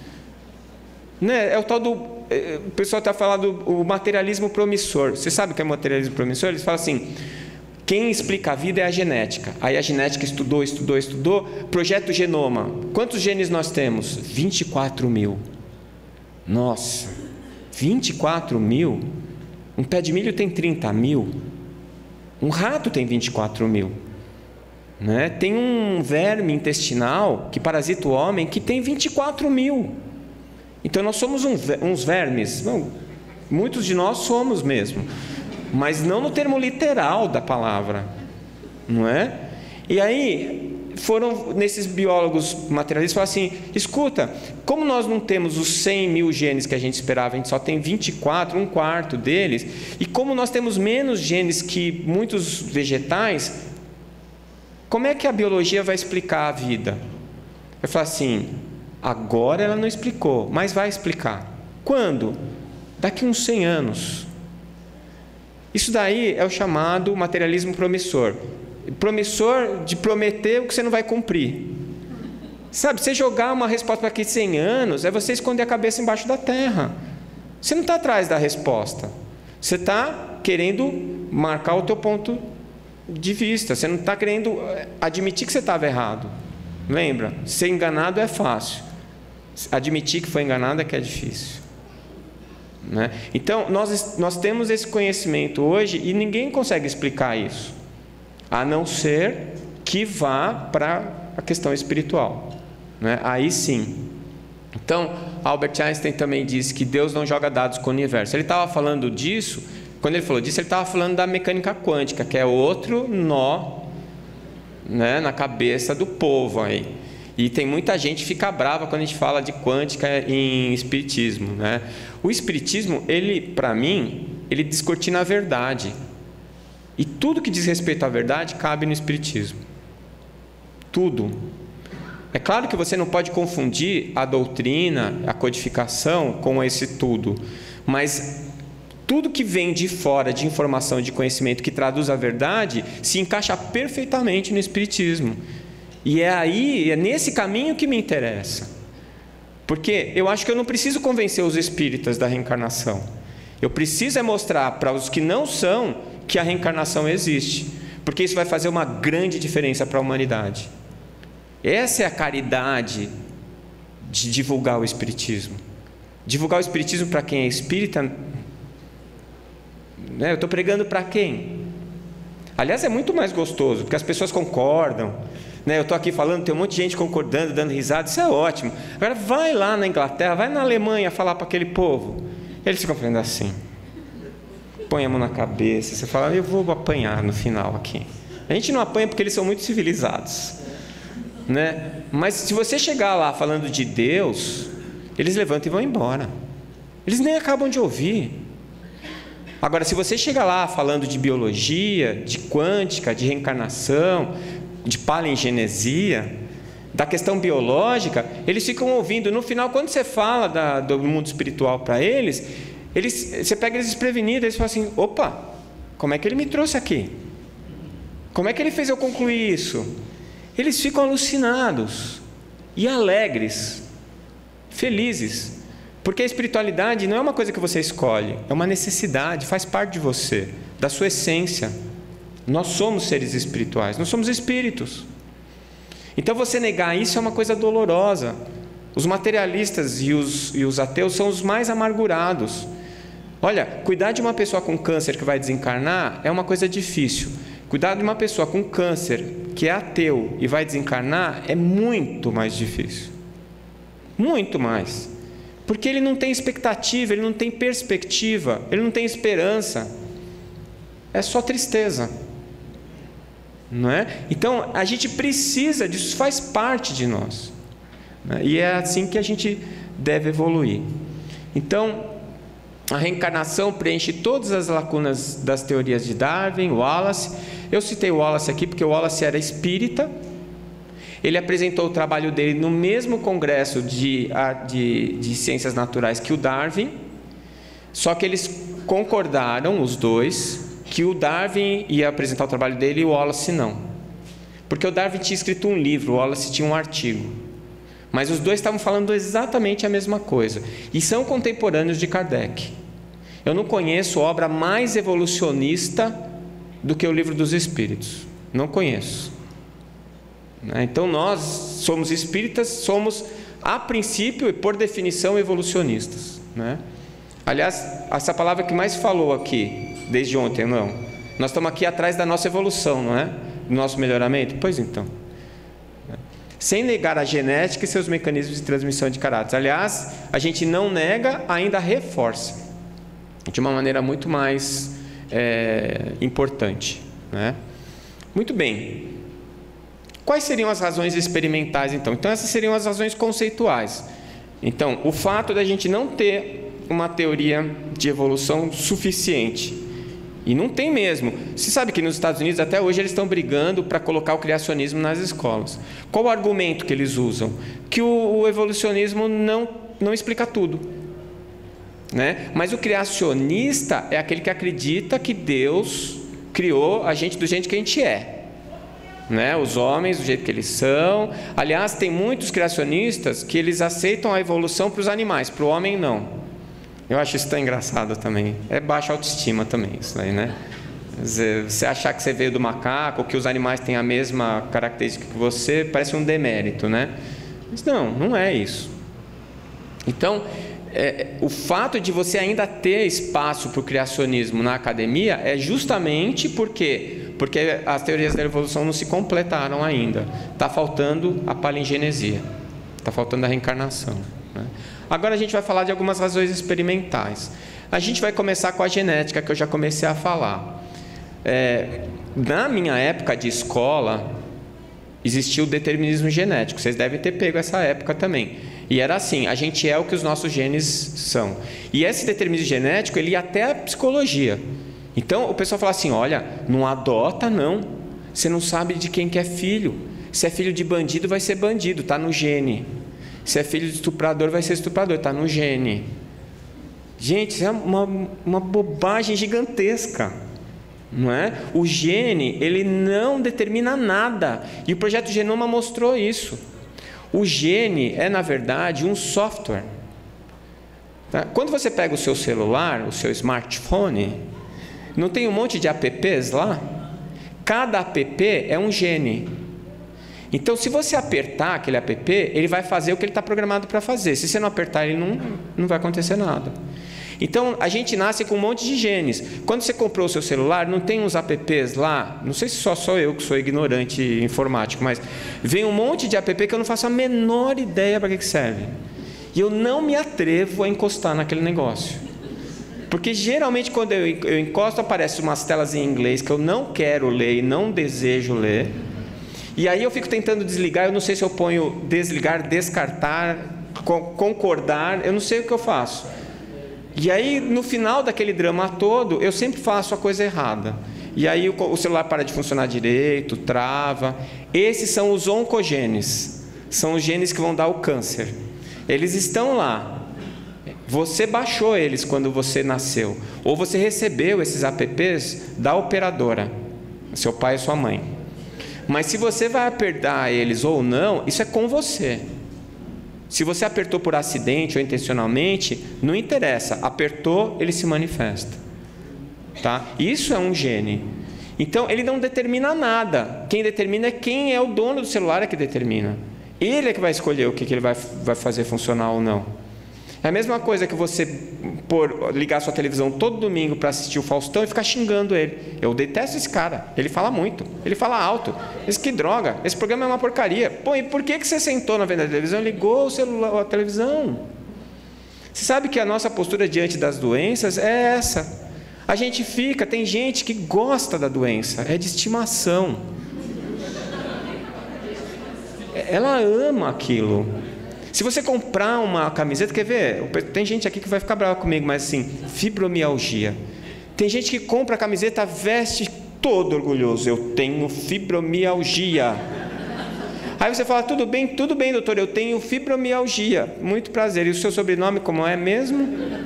Né? É o tal do... O pessoal está falando do materialismo promissor. Você sabe o que é materialismo promissor? Eles falam assim, quem explica a vida é a genética. Aí a genética estudou, estudou, estudou, projeta o genoma. Quantos genes nós temos? vinte e quatro mil. Nossa, vinte e quatro mil? Um pé de milho tem trinta mil. Um rato tem vinte e quatro mil. Né? Tem um verme intestinal que parasita o homem que tem vinte e quatro mil. Então nós somos um, uns vermes. Não, muitos de nós somos mesmo. Mas não no termo literal da palavra. Não é? E aí foram nesses biólogos materialistas falar assim, escuta, como nós não temos os cem mil genes que a gente esperava, a gente só tem vinte e quatro, um quarto deles, e como nós temos menos genes que muitos vegetais, como é que a biologia vai explicar a vida? Eu falo assim, agora ela não explicou, mas vai explicar. Quando? Daqui uns cem anos. Isso daí é o chamado materialismo promissor. Promissor de prometer o que você não vai cumprir. Sabe, você jogar uma resposta para aqui cem anos é você esconder a cabeça embaixo da terra. Você não está atrás da resposta. Você está querendo marcar o teu ponto de vista. Você não está querendo admitir que você estava errado. Lembra? Ser enganado é fácil. Admitir que foi enganado é que é difícil. Né? Então, nós, nós temos esse conhecimento hoje e ninguém consegue explicar isso. A não ser que vá para a questão espiritual. Né? Aí sim. Então, Albert Einstein também disse que Deus não joga dados com o universo. Ele estava falando disso, quando ele falou disso, ele estava falando da mecânica quântica, que é outro nó, né, na cabeça do povo aí. E tem muita gente que fica brava quando a gente fala de quântica em espiritismo. Né? O espiritismo, ele, para mim, ele descortina a verdade. E tudo que diz respeito à verdade cabe no espiritismo. Tudo. É claro que você não pode confundir a doutrina, a codificação com esse tudo. Mas tudo que vem de fora de informação, de conhecimento que traduz a verdade, se encaixa perfeitamente no espiritismo. E é aí, é nesse caminho que me interessa. Porque eu acho que eu não preciso convencer os espíritas da reencarnação. Eu preciso é mostrar para os que não são que a reencarnação existe, porque isso vai fazer uma grande diferença para a humanidade. Essa é a caridade de divulgar o espiritismo. Divulgar o espiritismo para quem é espírita, né? Eu estou pregando para quem? Aliás, é muito mais gostoso, porque as pessoas concordam, né? Eu estou aqui falando, tem um monte de gente concordando, dando risada, isso é ótimo. Agora vai lá na Inglaterra, vai na Alemanha falar para aquele povo. Eles ficam fazendo assim. Põe a mão na cabeça. Você fala, eu vou apanhar no final aqui. A gente não apanha porque eles são muito civilizados, né? Mas se você chegar lá falando de Deus, eles levantam e vão embora. Eles nem acabam de ouvir. Agora, se você chegar lá falando de biologia, de quântica, de reencarnação, de palingenesia, da questão biológica, eles ficam ouvindo. No final, quando você fala da, do mundo espiritual para eles, eles, você pega eles desprevenidos, eles falam assim, opa, como é que ele me trouxe aqui? Como é que ele fez eu concluir isso? Eles ficam alucinados e alegres, felizes, porque a espiritualidade não é uma coisa que você escolhe, é uma necessidade, faz parte de você, da sua essência. Nós somos seres espirituais, nós somos espíritos. Então você negar isso é uma coisa dolorosa. Os materialistas e os, e os ateus são os mais amargurados. Olha, cuidar de uma pessoa com câncer que vai desencarnar é uma coisa difícil. Cuidar de uma pessoa com câncer que é ateu e vai desencarnar é muito mais difícil. Muito mais. Porque ele não tem expectativa, ele não tem perspectiva, ele não tem esperança. É só tristeza. Não é? Então, a gente precisa disso, faz parte de nós. Né? E é assim que a gente deve evoluir. Então, a reencarnação preenche todas as lacunas das teorias de Darwin, Wallace. Eu citei o Wallace aqui porque o Wallace era espírita. Ele apresentou o trabalho dele no mesmo congresso de, de, de ciências naturais que o Darwin, só que eles concordaram, os dois, que o Darwin ia apresentar o trabalho dele e o Wallace não. Porque o Darwin tinha escrito um livro, o Wallace tinha um artigo. Mas os dois estavam falando exatamente a mesma coisa. E são contemporâneos de Kardec. Eu não conheço obra mais evolucionista do que o Livro dos Espíritos. Não conheço. Então nós somos espíritas, somos a princípio e por definição evolucionistas, né? Aliás, essa palavra que mais falou aqui desde ontem, não? Nós estamos aqui atrás da nossa evolução, não é? Do nosso melhoramento? Pois então. Sem negar a genética e seus mecanismos de transmissão de caráter. Aliás, a gente não nega, ainda reforça de uma maneira muito mais é, importante, né? Muito bem. Quais seriam as razões experimentais, então? Então, essas seriam as razões conceituais. Então, o fato da gente não ter uma teoria de evolução suficiente. E não tem mesmo. Você sabe que nos Estados Unidos, até hoje, eles estão brigando para colocar o criacionismo nas escolas. Qual o argumento que eles usam? Que o, o evolucionismo não, não explica tudo. Né? Mas o criacionista é aquele que acredita que Deus criou a gente do jeito que a gente é. Né? Os homens do jeito que eles são. Aliás, tem muitos criacionistas que eles aceitam a evolução para os animais, para o homem não. Eu acho isso tão engraçado também. É baixa autoestima também isso aí, né? Você achar que você veio do macaco, que os animais têm a mesma característica que você, parece um demérito, né? Mas não, não é isso. Então, é, o fato de você ainda ter espaço para o criacionismo na academia é justamente porque porque as teorias da evolução não se completaram ainda. Está faltando a palingenesia, está faltando a reencarnação, né? Agora a gente vai falar de algumas razões experimentais. A gente vai começar com a genética, que eu já comecei a falar. É, na minha época de escola, existia o determinismo genético. Vocês devem ter pego essa época também. E era assim, a gente é o que os nossos genes são. E esse determinismo genético, ele ia até a psicologia. Então, o pessoal fala assim, olha, não adota não. Você não sabe de quem que é filho. Se é filho de bandido, vai ser bandido, está no gene. Se é filho de estuprador, vai ser estuprador, está no gene. Gente, isso é uma, uma bobagem gigantesca, não é? O gene, ele não determina nada. E o Projeto Genoma mostrou isso. O gene é, na verdade, um software. Tá? Quando você pega o seu celular, o seu smartphone, não tem um monte de apps lá? Cada app é um gene. Então, se você apertar aquele app, ele vai fazer o que ele está programado para fazer. Se você não apertar, ele não, não vai acontecer nada. Então, a gente nasce com um monte de genes. Quando você comprou o seu celular, não tem uns apps lá, não sei se só sou eu que sou ignorante informático, mas vem um monte de app que eu não faço a menor ideia para que serve. E eu não me atrevo a encostar naquele negócio. Porque geralmente quando eu, eu encosto, aparecem umas telas em inglês que eu não quero ler e não desejo ler. E aí eu fico tentando desligar, eu não sei se eu ponho desligar, descartar, concordar, eu não sei o que eu faço. E aí no final daquele drama todo, eu sempre faço a coisa errada. E aí o celular para de funcionar direito, trava. Esses são os oncogenes, são os genes que vão dar o câncer. Eles estão lá. Você baixou eles quando você nasceu, ou você recebeu esses apps da operadora, seu pai e sua mãe. Mas se você vai apertar eles ou não, isso é com você. Se você apertou por acidente ou intencionalmente, não interessa, apertou, ele se manifesta. Tá? Isso é um gene. Então ele não determina nada. Quem determina é quem é o dono do celular, é que determina. Ele é que vai escolher o que, que ele vai, vai fazer funcionar ou não. É a mesma coisa que você por, ligar sua televisão todo domingo para assistir o Faustão e ficar xingando ele. Eu detesto esse cara, ele fala muito, ele fala alto. Esse que droga, esse programa é uma porcaria. Pô, e por que, que você sentou na frente da televisão e ligou o celular, a televisão? Você sabe que a nossa postura diante das doenças é essa. A gente fica, tem gente que gosta da doença, é de estimação. Ela ama aquilo. Se você comprar uma camiseta, quer ver? Tem gente aqui que vai ficar brava comigo, mas assim, fibromialgia. Tem gente que compra a camiseta, veste todo orgulhoso. Eu tenho fibromialgia. Aí você fala, tudo bem, tudo bem, doutor, eu tenho fibromialgia. Muito prazer. E o seu sobrenome como é mesmo?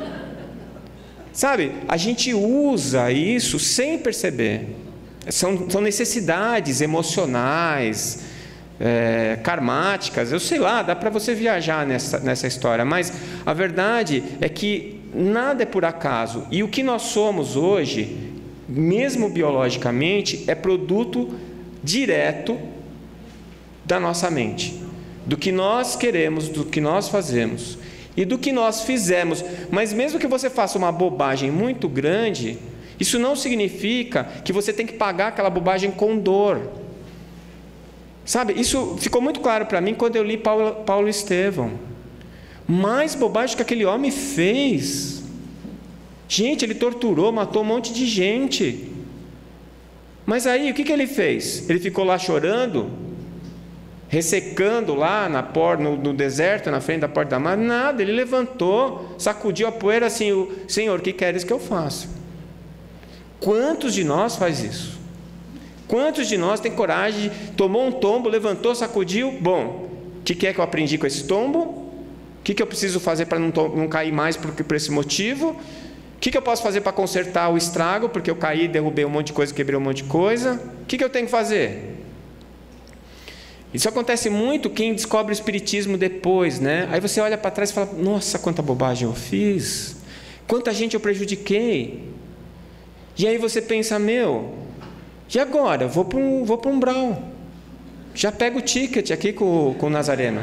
Sabe, a gente usa isso sem perceber. São, são necessidades emocionais, É, karmáticas, eu sei lá, dá para você viajar nessa, nessa história, mas a verdade é que nada é por acaso, e o que nós somos hoje, mesmo biologicamente, é produto direto da nossa mente, do que nós queremos, do que nós fazemos e do que nós fizemos. Mas mesmo que você faça uma bobagem muito grande, isso não significa que você tem que pagar aquela bobagem com dor. Sabe, isso ficou muito claro para mim quando eu li Paulo, Paulo Estevão. Mais bobagem que aquele homem fez. Gente, ele torturou, matou um monte de gente. Mas aí, o que, que ele fez? Ele ficou lá chorando, ressecando lá na porta, no, no deserto, na frente da porta da mar? Nada, ele levantou, sacudiu a poeira assim, o Senhor, o que queres que eu faça? Quantos de nós faz isso? Quantos de nós tem coragem, tomou um tombo, levantou, sacudiu, bom, o que, que é que eu aprendi com esse tombo? O que, que eu preciso fazer para não, não cair mais por, por esse motivo? O que, que eu posso fazer para consertar o estrago, porque eu caí, derrubei um monte de coisa, quebrei um monte de coisa? O que, que eu tenho que fazer? Isso acontece muito quem descobre o espiritismo depois, né? Aí você olha para trás e fala, nossa, quanta bobagem eu fiz, quanta gente eu prejudiquei. E aí você pensa, meu... E agora? Vou para um, vou para um umbral. Já pega o ticket aqui com, com o Nazareno.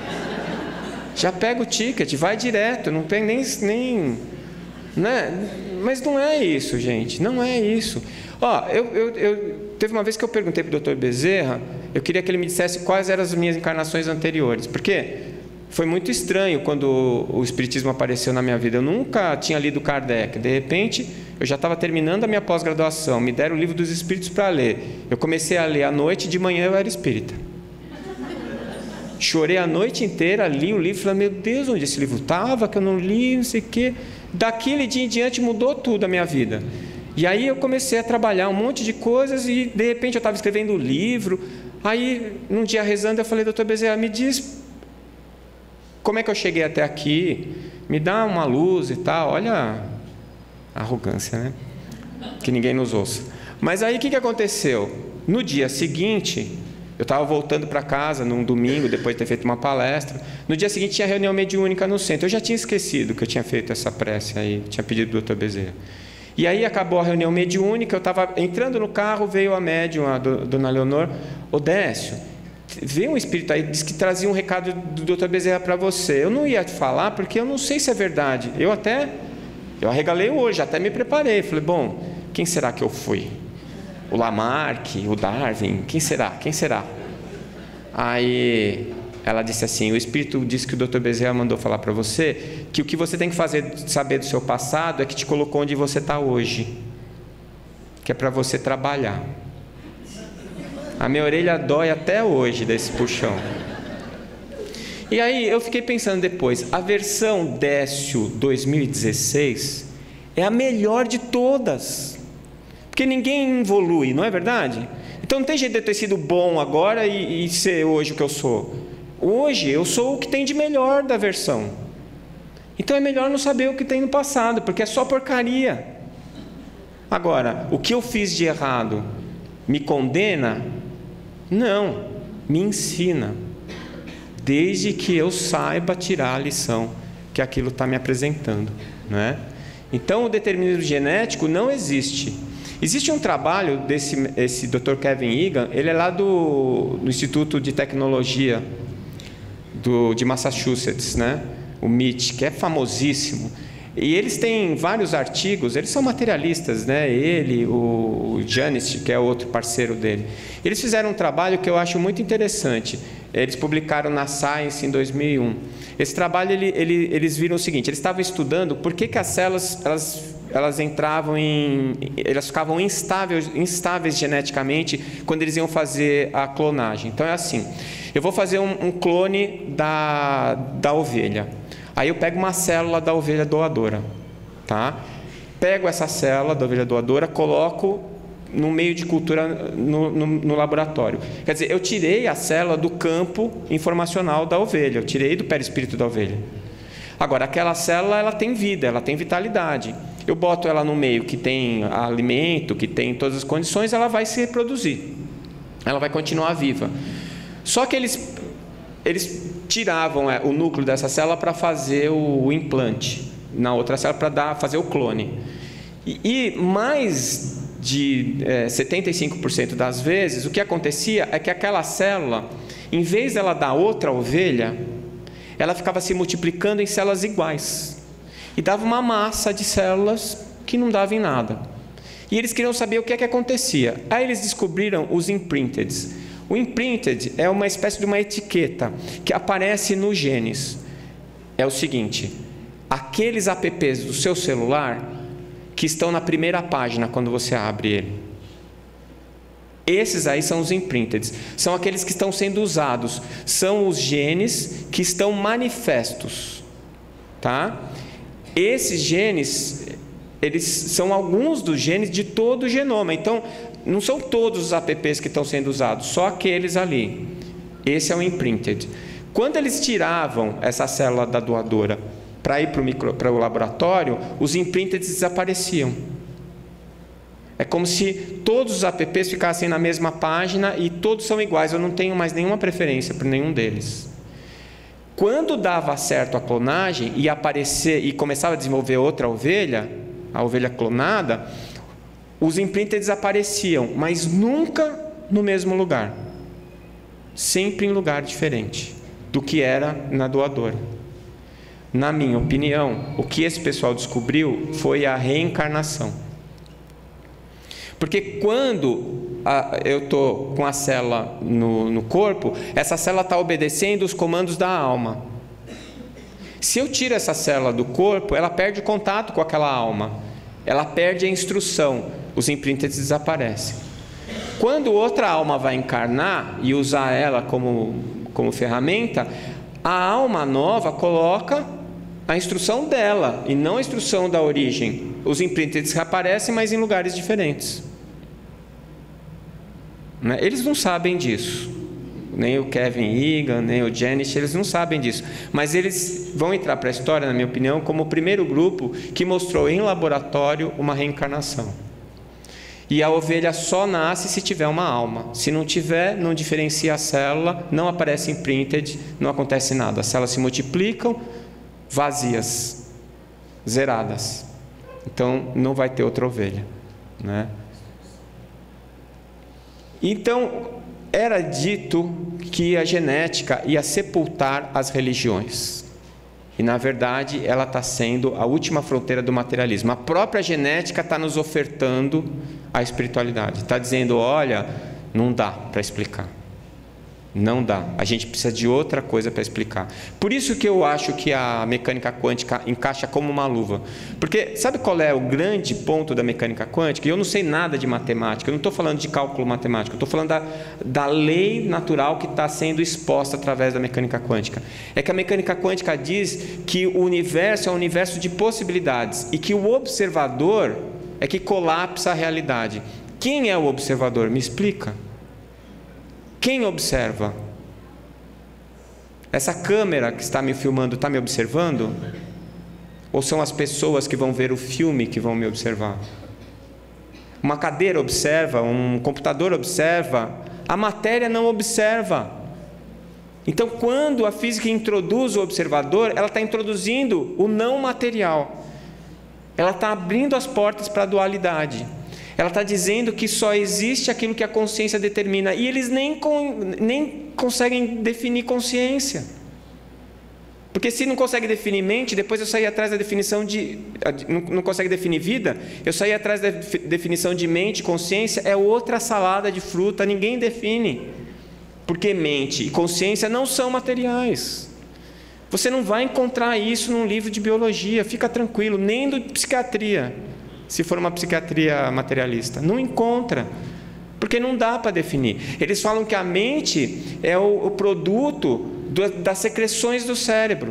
Já pega o ticket, vai direto, não tem nem... nem né? Mas não é isso, gente, não é isso. Ó, eu, eu, eu, teve uma vez que eu perguntei para o doutor Bezerra, eu queria que ele me dissesse quais eram as minhas encarnações anteriores, porque foi muito estranho quando o Espiritismo apareceu na minha vida. Eu nunca tinha lido Kardec, de repente... Eu já estava terminando a minha pós-graduação, me deram o livro dos Espíritos para ler. Eu comecei a ler à noite, de manhã eu era espírita. Chorei a noite inteira, li o livro, falei, meu Deus, onde esse livro estava, que eu não li, não sei o quê. Daquele dia em diante mudou tudo a minha vida. E aí eu comecei a trabalhar um monte de coisas e de repente eu estava escrevendo um livro. Aí, num dia rezando, eu falei, doutor Bezerra, me diz como é que eu cheguei até aqui, me dá uma luz e tal, olha... arrogância, né? Que ninguém nos ouça. Mas aí o que, que aconteceu? No dia seguinte, eu estava voltando para casa num domingo, depois de ter feito uma palestra. No dia seguinte tinha reunião mediúnica no centro. Eu já tinha esquecido que eu tinha feito essa prece aí, tinha pedido para o doutor Bezerra. E aí acabou a reunião mediúnica, eu estava entrando no carro, veio a médium, a dona Leonor, ô Décio, veio um espírito aí, disse que trazia um recado do doutor Bezerra para você. Eu não ia te falar porque eu não sei se é verdade. Eu até... Eu arregalei hoje, até me preparei. Falei, bom, quem será que eu fui? O Lamarck, o Darwin, quem será? Quem será? Aí Ela disse assim: o Espírito disse que o doutor Bezerra mandou falar para você que o que você tem que fazer, saber do seu passado, é que te colocou onde você está hoje, que é para você trabalhar. A minha orelha dói até hoje desse puxão. E aí eu fiquei pensando depois, a versão Décio dois mil e dezesseis é a melhor de todas, porque ninguém evolui, não é verdade? Então não tem jeito de eu ter sido bom agora e, e ser hoje o que eu sou. Hoje eu sou o que tem de melhor da versão. Então é melhor não saber o que tem no passado, porque é só porcaria. Agora, o que eu fiz de errado me condena? Não, me ensina, desde que eu saiba tirar a lição que aquilo está me apresentando, né? Então o determinismo genético não existe. Existe um trabalho desse esse doutor Kevin Egan, ele é lá do, do Instituto de Tecnologia do, de Massachusetts, né? O M I T, que é famosíssimo. E eles têm vários artigos, eles são materialistas, né? Ele, o Janis, que é outro parceiro dele. Eles fizeram um trabalho que eu acho muito interessante. Eles publicaram na Science em dois mil e um. Esse trabalho, ele, ele, eles viram o seguinte: eles estavam estudando por que, que as células elas, elas entravam em... elas ficavam instáveis, instáveis geneticamente quando eles iam fazer a clonagem. Então é assim, eu vou fazer um, um clone da, da ovelha. Aí eu pego uma célula da ovelha doadora, tá? Pego essa célula da ovelha doadora, coloco no meio de cultura no, no, no laboratório. Quer dizer, eu tirei a célula do campo informacional da ovelha, eu tirei do perispírito da ovelha. Agora, aquela célula, ela tem vida, ela tem vitalidade. Eu boto ela no meio que tem alimento, que tem todas as condições, ela vai se reproduzir. Ela vai continuar viva. Só que eles... eles tiravam é, o núcleo dessa célula para fazer o, o implante na outra célula, para dar, fazer o clone. E, e mais de é, setenta e cinco por cento das vezes, o que acontecia é que aquela célula, em vez dela dar outra ovelha, ela ficava se multiplicando em células iguais. E dava uma massa de células que não dava em nada. E eles queriam saber o que é que acontecia. Aí eles descobriram os imprinteds. O imprinted é uma espécie de uma etiqueta que aparece nos genes. É o seguinte: aqueles apps do seu celular que estão na primeira página quando você abre ele, esses aí são os imprinted, são aqueles que estão sendo usados, são os genes que estão manifestos, tá? Esses genes, eles são alguns dos genes de todo o genoma. Então não são todos os apps que estão sendo usados, só aqueles ali. Esse é o imprinted. Quando eles tiravam essa célula da doadora para ir para o, micro, para o laboratório, os imprinted desapareciam. É como se todos os apps ficassem na mesma página e todos são iguais. Eu não tenho mais nenhuma preferência por nenhum deles. Quando dava certo a clonagem e aparecer e começava a desenvolver outra ovelha, a ovelha clonada, os imprinted apareciam, mas nunca no mesmo lugar. Sempre em lugar diferente do que era na doadora. Na minha opinião, o que esse pessoal descobriu foi a reencarnação. Porque quando a, eu estou com a célula no, no corpo, essa célula está obedecendo os comandos da alma. Se eu tiro essa célula do corpo, ela perde o contato com aquela alma. Ela perde a instrução. Os imprinted desaparecem. Quando outra alma vai encarnar e usar ela como, como ferramenta, a alma nova coloca a instrução dela e não a instrução da origem. Os imprinted reaparecem, mas em lugares diferentes. Eles não sabem disso. Nem o Kevin Egan, nem o Janis, eles não sabem disso. Mas eles vão entrar para a história, na minha opinião, como o primeiro grupo que mostrou em laboratório uma reencarnação. E a ovelha só nasce se tiver uma alma. Se não tiver, não diferencia a célula, não aparece imprinted, não acontece nada. As células se multiplicam vazias, zeradas. Então não vai ter outra ovelha, né? Então era dito que a genética ia sepultar as religiões. E, na verdade, ela está sendo a última fronteira do materialismo. A própria genética está nos ofertando a espiritualidade. Está dizendo, olha, não dá para explicar. Não dá. A gente precisa de outra coisa para explicar. Por isso que eu acho que a mecânica quântica encaixa como uma luva. Porque sabe qual é o grande ponto da mecânica quântica? Eu não sei nada de matemática, eu não estou falando de cálculo matemático, eu estou falando da, da lei natural que está sendo exposta através da mecânica quântica. É que a mecânica quântica diz que o universo é um universo de possibilidades e que o observador é que colapsa a realidade. Quem é o observador? Me explica. Quem observa? Essa câmera que está me filmando está me observando? Ou são as pessoas que vão ver o filme que vão me observar? Uma cadeira observa, um computador observa, a matéria não observa. Então, quando a física introduz o observador, ela está introduzindo o não material. Ela está abrindo as portas para a dualidade. Ela está dizendo que só existe aquilo que a consciência determina. E eles nem, nem conseguem definir consciência. Porque se não consegue definir mente, depois eu sair atrás da definição de... Não, não consegue definir vida, eu sair atrás da definição de mente, consciência, é outra salada de fruta, ninguém define. Porque mente e consciência não são materiais. Você não vai encontrar isso num livro de biologia, fica tranquilo, nem de psiquiatria. Se for uma psiquiatria materialista, não encontra, porque não dá para definir. Eles falam que a mente é o, o produto do, das secreções do cérebro.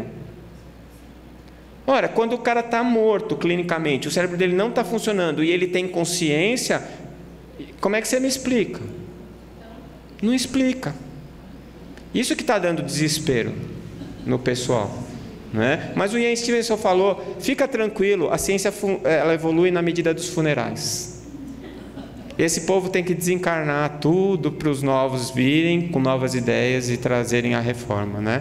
Ora, quando o cara está morto clinicamente, o cérebro dele não está funcionando e ele tem consciência, como é que você me explica? Não explica. Isso que está dando desespero no pessoal. Não é? Mas o Ian Stevenson falou, fica tranquilo, a ciência ela evolui na medida dos funerais. Esse povo tem que desencarnar tudo para os novos virem com novas ideias e trazerem a reforma, né?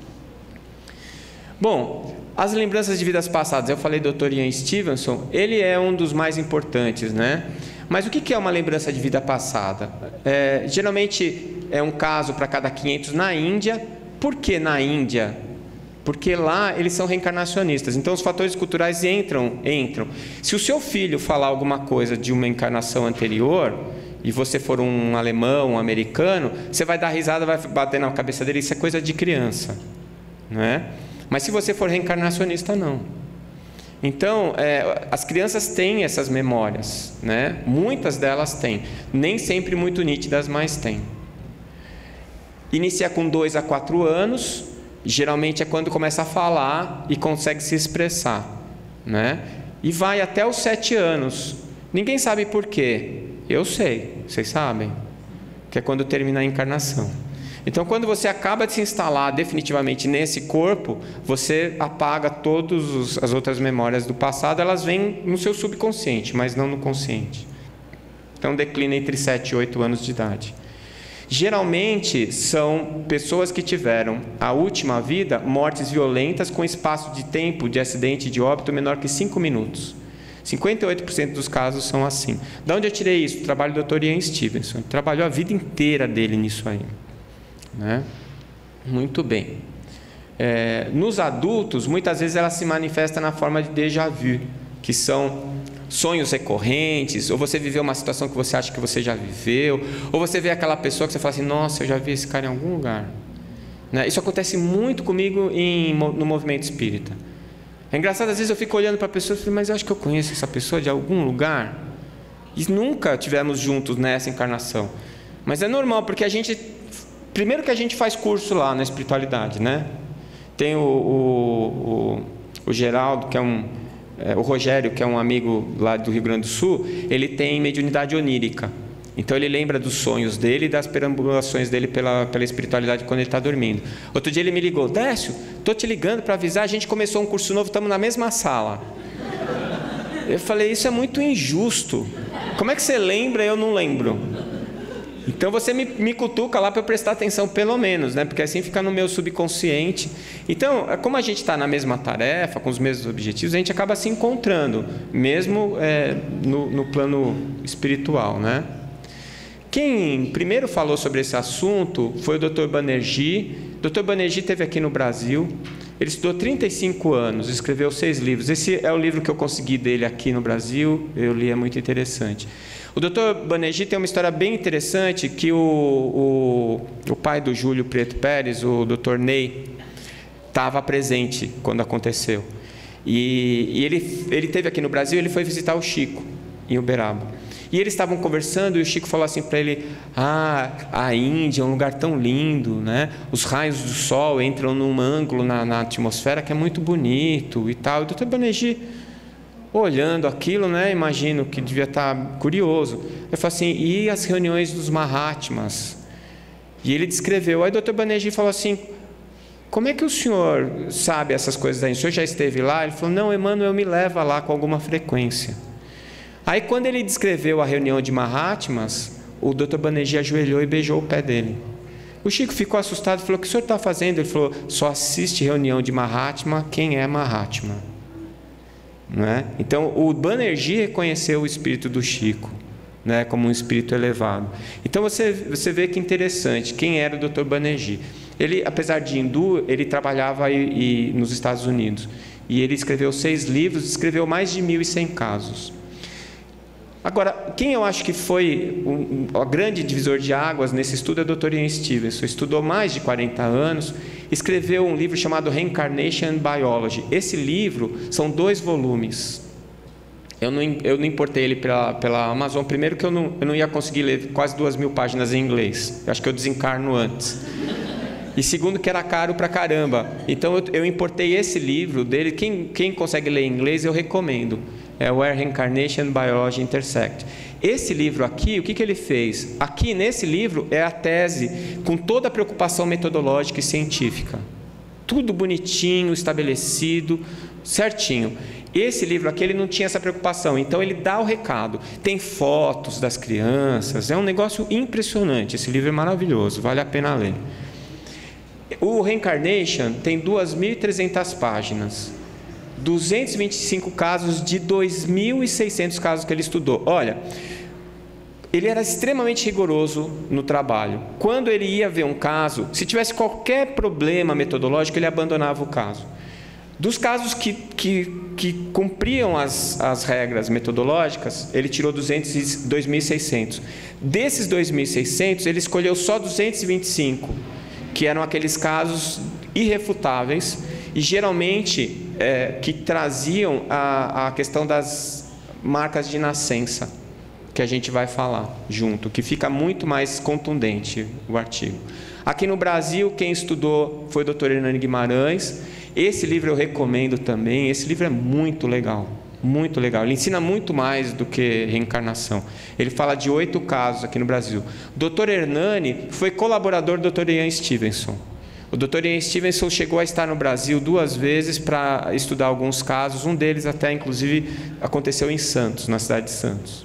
Bom, as lembranças de vidas passadas, eu falei do doutor Ian Stevenson, ele é um dos mais importantes, né? Mas o que é uma lembrança de vida passada? É, geralmente é um caso para cada quinhentos na Índia. Por que na Índia? Porque lá eles são reencarnacionistas, então os fatores culturais entram, entram. Se o seu filho falar alguma coisa de uma encarnação anterior, e você for um alemão, um americano, você vai dar risada, vai bater na cabeça dele, isso é coisa de criança, não é? Mas se você for reencarnacionista, não. Então, é, as crianças têm essas memórias, né? Muitas delas têm, nem sempre muito nítidas, mas têm. Inicia com dois a quatro anos, geralmente é quando começa a falar e consegue se expressar, né? E vai até os sete anos. Ninguém sabe por quê. Eu sei, vocês sabem, que é quando termina a encarnação. Então, quando você acaba de se instalar definitivamente nesse corpo, você apaga todas as outras memórias do passado, elas vêm no seu subconsciente, mas não no consciente. Então, declina entre sete e oito anos de idade. Geralmente são pessoas que tiveram a última vida mortes violentas com espaço de tempo de acidente de óbito menor que cinco minutos. cinquenta e oito por cento dos casos são assim. De onde eu tirei isso? O trabalho do doutor Ian Stevenson. Ele trabalhou a vida inteira dele nisso aí, né? Muito bem. É, nos adultos, muitas vezes ela se manifesta na forma de déjà vu, que são sonhos recorrentes, ou você viveu uma situação que você acha que você já viveu, ou você vê aquela pessoa que você fala assim, nossa, eu já vi esse cara em algum lugar, né? Isso acontece muito comigo em, no movimento espírita. É engraçado, às vezes eu fico olhando para a pessoa e falo, mas eu acho que eu conheço essa pessoa de algum lugar, e nunca tivemos juntos nessa encarnação. Mas é normal, porque a gente, primeiro que a gente faz curso lá na espiritualidade, né? Tem o, o, o, o Geraldo, que é um o Rogério, que é um amigo lá do Rio Grande do Sul, ele tem mediunidade onírica. Então ele lembra dos sonhos dele e das perambulações dele pela, pela espiritualidade quando ele está dormindo. Outro dia ele me ligou, Décio, estou te ligando para avisar, a gente começou um curso novo, estamos na mesma sala. Eu falei, isso é muito injusto. Como é que você lembra e eu não lembro? Então você me, me cutuca lá para eu prestar atenção pelo menos, né? Porque assim fica no meu subconsciente. Então, como a gente está na mesma tarefa, com os mesmos objetivos, a gente acaba se encontrando, mesmo é, no, no plano espiritual, né? Quem primeiro falou sobre esse assunto foi o doutor Banerjee. O doutor Banerjee esteve aqui no Brasil. Ele estudou trinta e cinco anos, escreveu seis livros. Esse é o livro que eu consegui dele aqui no Brasil, eu li, é muito interessante. O doutor Banerjee tem uma história bem interessante, que o, o, o pai do Júlio Prieto Pérez, o doutor Ney, estava presente quando aconteceu. E, e ele, ele esteve aqui no Brasil, ele foi visitar o Chico, em Uberaba. E eles estavam conversando e o Chico falou assim para ele: ah, a Índia é um lugar tão lindo, né? Os raios do sol entram num ângulo na, na atmosfera que é muito bonito e tal. E o doutor Banerjee, olhando aquilo, né, imagino que devia estar curioso. Ele falou assim: e as reuniões dos Mahatmas? E ele descreveu. Aí o doutor Banerjee falou assim: como é que o senhor sabe essas coisas aí? O senhor já esteve lá? Ele falou: não, Emmanuel me leva lá com alguma frequência. Aí quando ele descreveu a reunião de Mahatmas, o doutor Banerjee ajoelhou e beijou o pé dele. O Chico ficou assustado e falou: o que o senhor está fazendo? Ele falou: só assiste reunião de Mahatma quem é Mahatma. Não é? Então o Banerjee reconheceu o espírito do Chico, né, como um espírito elevado. Então você, você vê que interessante, quem era o doutor Banerjee. Ele, apesar de hindu, ele trabalhava e, e, nos Estados Unidos. E ele escreveu seis livros, escreveu mais de mil e cem casos. Agora, quem eu acho que foi um, um, o grande divisor de águas nesse estudo é o doutor Ian Stevenson. Estudou mais de quarenta anos, escreveu um livro chamado Reincarnation and Biology. Esse livro são dois volumes. Eu não, eu não importei ele pela, pela Amazon, primeiro que eu não, eu não ia conseguir ler quase duas mil páginas em inglês. Eu acho que eu desencarno antes. E segundo que era caro pra caramba. Então eu, eu importei esse livro dele. Quem, quem consegue ler em inglês, eu recomendo. É Where Reincarnation and Biology Intersect. Esse livro aqui, o que, que ele fez? Aqui nesse livro é a tese com toda a preocupação metodológica e científica. Tudo bonitinho, estabelecido, certinho. Esse livro aqui, ele não tinha essa preocupação. Então ele dá o recado. Tem fotos das crianças. É um negócio impressionante. Esse livro é maravilhoso, vale a pena ler. O Reincarnation tem duas mil e trezentas páginas. duzentos e vinte e cinco casos de dois mil e seiscentos casos que ele estudou. Olha, ele era extremamente rigoroso no trabalho. Quando ele ia ver um caso, se tivesse qualquer problema metodológico, ele abandonava o caso. Dos casos que, que, que cumpriam as, as regras metodológicas, ele tirou dois mil e seiscentos. Desses dois mil e seiscentos, ele escolheu só duzentos e vinte e cinco, que eram aqueles casos irrefutáveis, e geralmente é, que traziam a, a questão das marcas de nascença, que a gente vai falar junto, que fica muito mais contundente o artigo. Aqui no Brasil, quem estudou foi o doutor Hernani Guimarães. Esse livro eu recomendo também. Esse livro é muito legal, muito legal. Ele ensina muito mais do que reencarnação. Ele fala de oito casos aqui no Brasil. O doutor Hernani foi colaborador do doutor Ian Stevenson. O doutor Ian Stevenson chegou a estar no Brasil duas vezes para estudar alguns casos. Um deles até, inclusive, aconteceu em Santos, na cidade de Santos.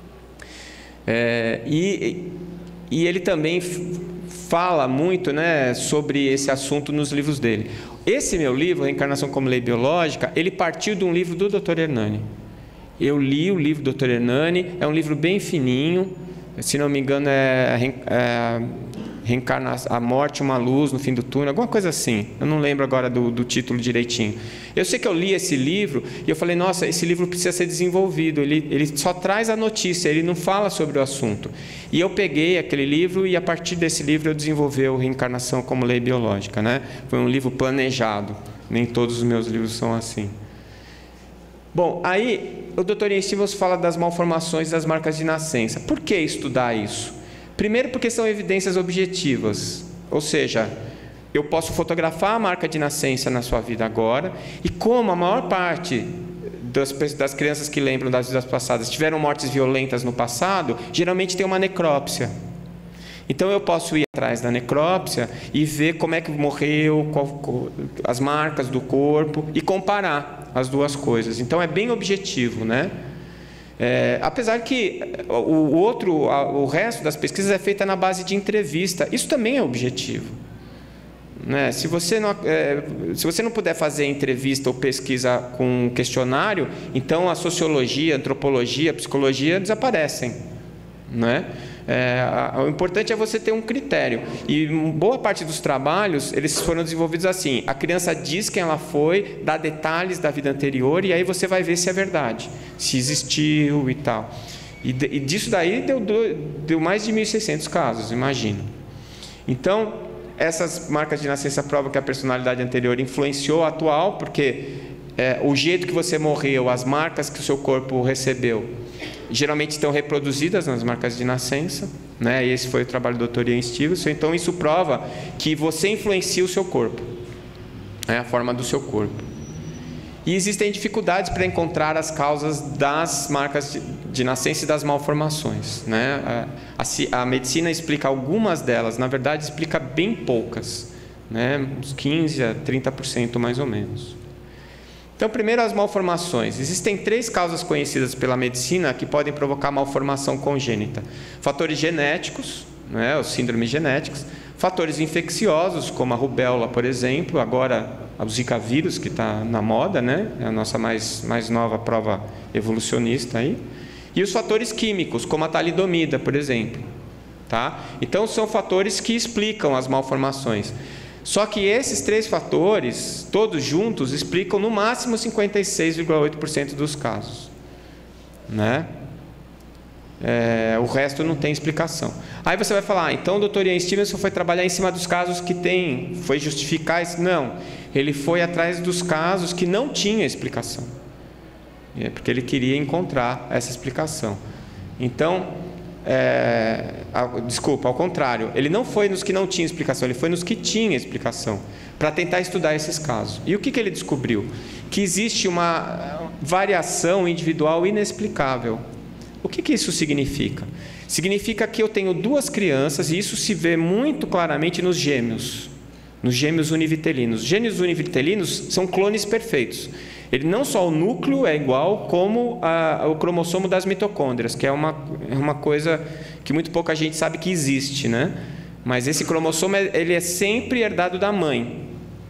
É, e, e ele também fala muito, né, sobre esse assunto nos livros dele. Esse meu livro, Reencarnação como Lei Biológica, ele partiu de um livro do doutor Hernani. Eu li o livro do doutor Hernani, é um livro bem fininho, se não me engano é, é Reencarnação, a morte, uma luz no fim do túnel, alguma coisa assim. Eu não lembro agora do, do título direitinho. Eu sei que eu li esse livro e eu falei: nossa, esse livro precisa ser desenvolvido. Ele, ele só traz a notícia, ele não fala sobre o assunto. E eu peguei aquele livro e a partir desse livro eu desenvolvi o Reencarnação como Lei Biológica, né? Foi um livro planejado. Nem todos os meus livros são assim. Bom, aí o doutor Ian Stevenson fala das malformações das marcas de nascença. Por que estudar isso? Primeiro porque são evidências objetivas, ou seja, eu posso fotografar a marca de nascença na sua vida agora, e como a maior parte das, das crianças que lembram das vidas passadas tiveram mortes violentas no passado, geralmente tem uma necrópsia. Então eu posso ir atrás da necrópsia e ver como é que morreu, qual, qual, as marcas do corpo, e comparar as duas coisas. Então é bem objetivo, né? É, apesar que o outro, o resto das pesquisas é feita na base de entrevista. Isso também é objetivo, né? Se você não, é, se você não puder fazer entrevista ou pesquisa com questionário, então a sociologia, a antropologia, a psicologia desaparecem, né? É, o importante é você ter um critério. E boa parte dos trabalhos, eles foram desenvolvidos assim. A criança diz quem ela foi, dá detalhes da vida anterior, e aí você vai ver se é verdade, se existiu e tal. E, de, e disso daí deu, deu mais de mil e seiscentos casos, imagina. Então, essas marcas de nascença provam que a personalidade anterior influenciou a atual, porque é, o jeito que você morreu, as marcas que o seu corpo recebeu, geralmente estão reproduzidas nas marcas de nascença, né? E esse foi o trabalho do doutor Ian Stevenson. Então, isso prova que você influencia o seu corpo, né? A forma do seu corpo. E existem dificuldades para encontrar as causas das marcas de, de nascença e das malformações, né? A, a, a medicina explica algumas delas, na verdade explica bem poucas, né? Uns quinze a trinta por cento mais ou menos. Então, primeiro, as malformações. Existem três causas conhecidas pela medicina que podem provocar malformação congênita: fatores genéticos, né? Os síndromes genéticos; fatores infecciosos, como a rubéola, por exemplo, agora o Zika vírus, que está na moda, né? É a nossa mais, mais nova prova evolucionista aí. E os fatores químicos, como a talidomida, por exemplo. Tá? Então, são fatores que explicam as malformações. Só que esses três fatores, todos juntos, explicam no máximo cinquenta e seis vírgula oito por cento dos casos, né? É, o resto não tem explicação. Aí você vai falar, ah, então o doutor Ian Stevenson foi trabalhar em cima dos casos que tem, foi justificar isso. Não, ele foi atrás dos casos que não tinha explicação, é porque ele queria encontrar essa explicação. Então, é, a, desculpa, ao contrário, ele não foi nos que não tinha explicação, ele foi nos que tinha explicação, para tentar estudar esses casos. E o que, que ele descobriu? Que existe uma variação individual inexplicável. O que, que isso significa? Significa que eu tenho duas crianças, e isso se vê muito claramente nos gêmeos, nos gêmeos univitelinos. Os gêmeos univitelinos são clones perfeitos. Ele não só o núcleo é igual, como a, o cromossomo das mitocôndrias, que é uma, é uma coisa que muito pouca gente sabe que existe, né? Mas esse cromossomo ele é sempre herdado da mãe.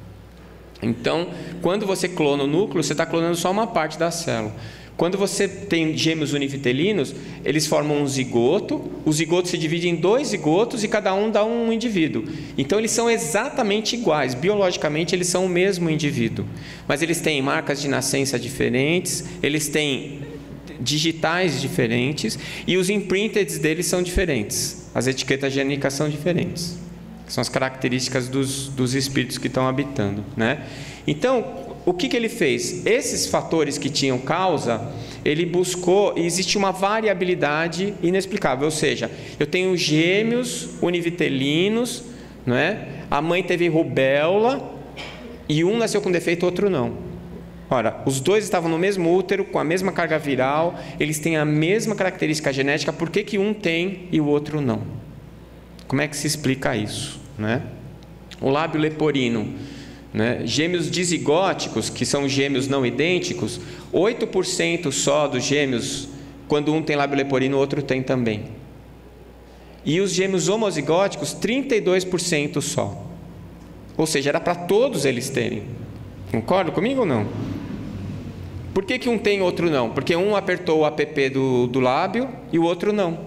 Então, quando você clona o núcleo, você está clonando só uma parte da célula. Quando você tem gêmeos univitelinos, eles formam um zigoto, o zigoto se divide em dois zigotos e cada um dá um indivíduo. Então, eles são exatamente iguais, biologicamente eles são o mesmo indivíduo. Mas eles têm marcas de nascença diferentes, eles têm digitais diferentes e os imprinted deles são diferentes. As etiquetas gênicas são diferentes. São as características dos, dos espíritos que estão habitando, né? Então, o que, que ele fez? Esses fatores que tinham causa, ele buscou, e existe uma variabilidade inexplicável, ou seja, eu tenho gêmeos univitelinos, não é? A mãe teve rubéola e um nasceu com defeito, outro não. Ora, os dois estavam no mesmo útero, com a mesma carga viral, eles têm a mesma característica genética, por que, que um tem e o outro não? Como é que se explica isso, né? O lábio leporino, né? Gêmeos dizigóticos, que são gêmeos não idênticos, oito por cento só dos gêmeos, quando um tem lábio leporino, o outro tem também. E os gêmeos homozigóticos, trinta e dois por cento só. Ou seja, era para todos eles terem. Concorda comigo ou não? Por que, que um tem e outro não? Porque um apertou o app do, do lábio e o outro não.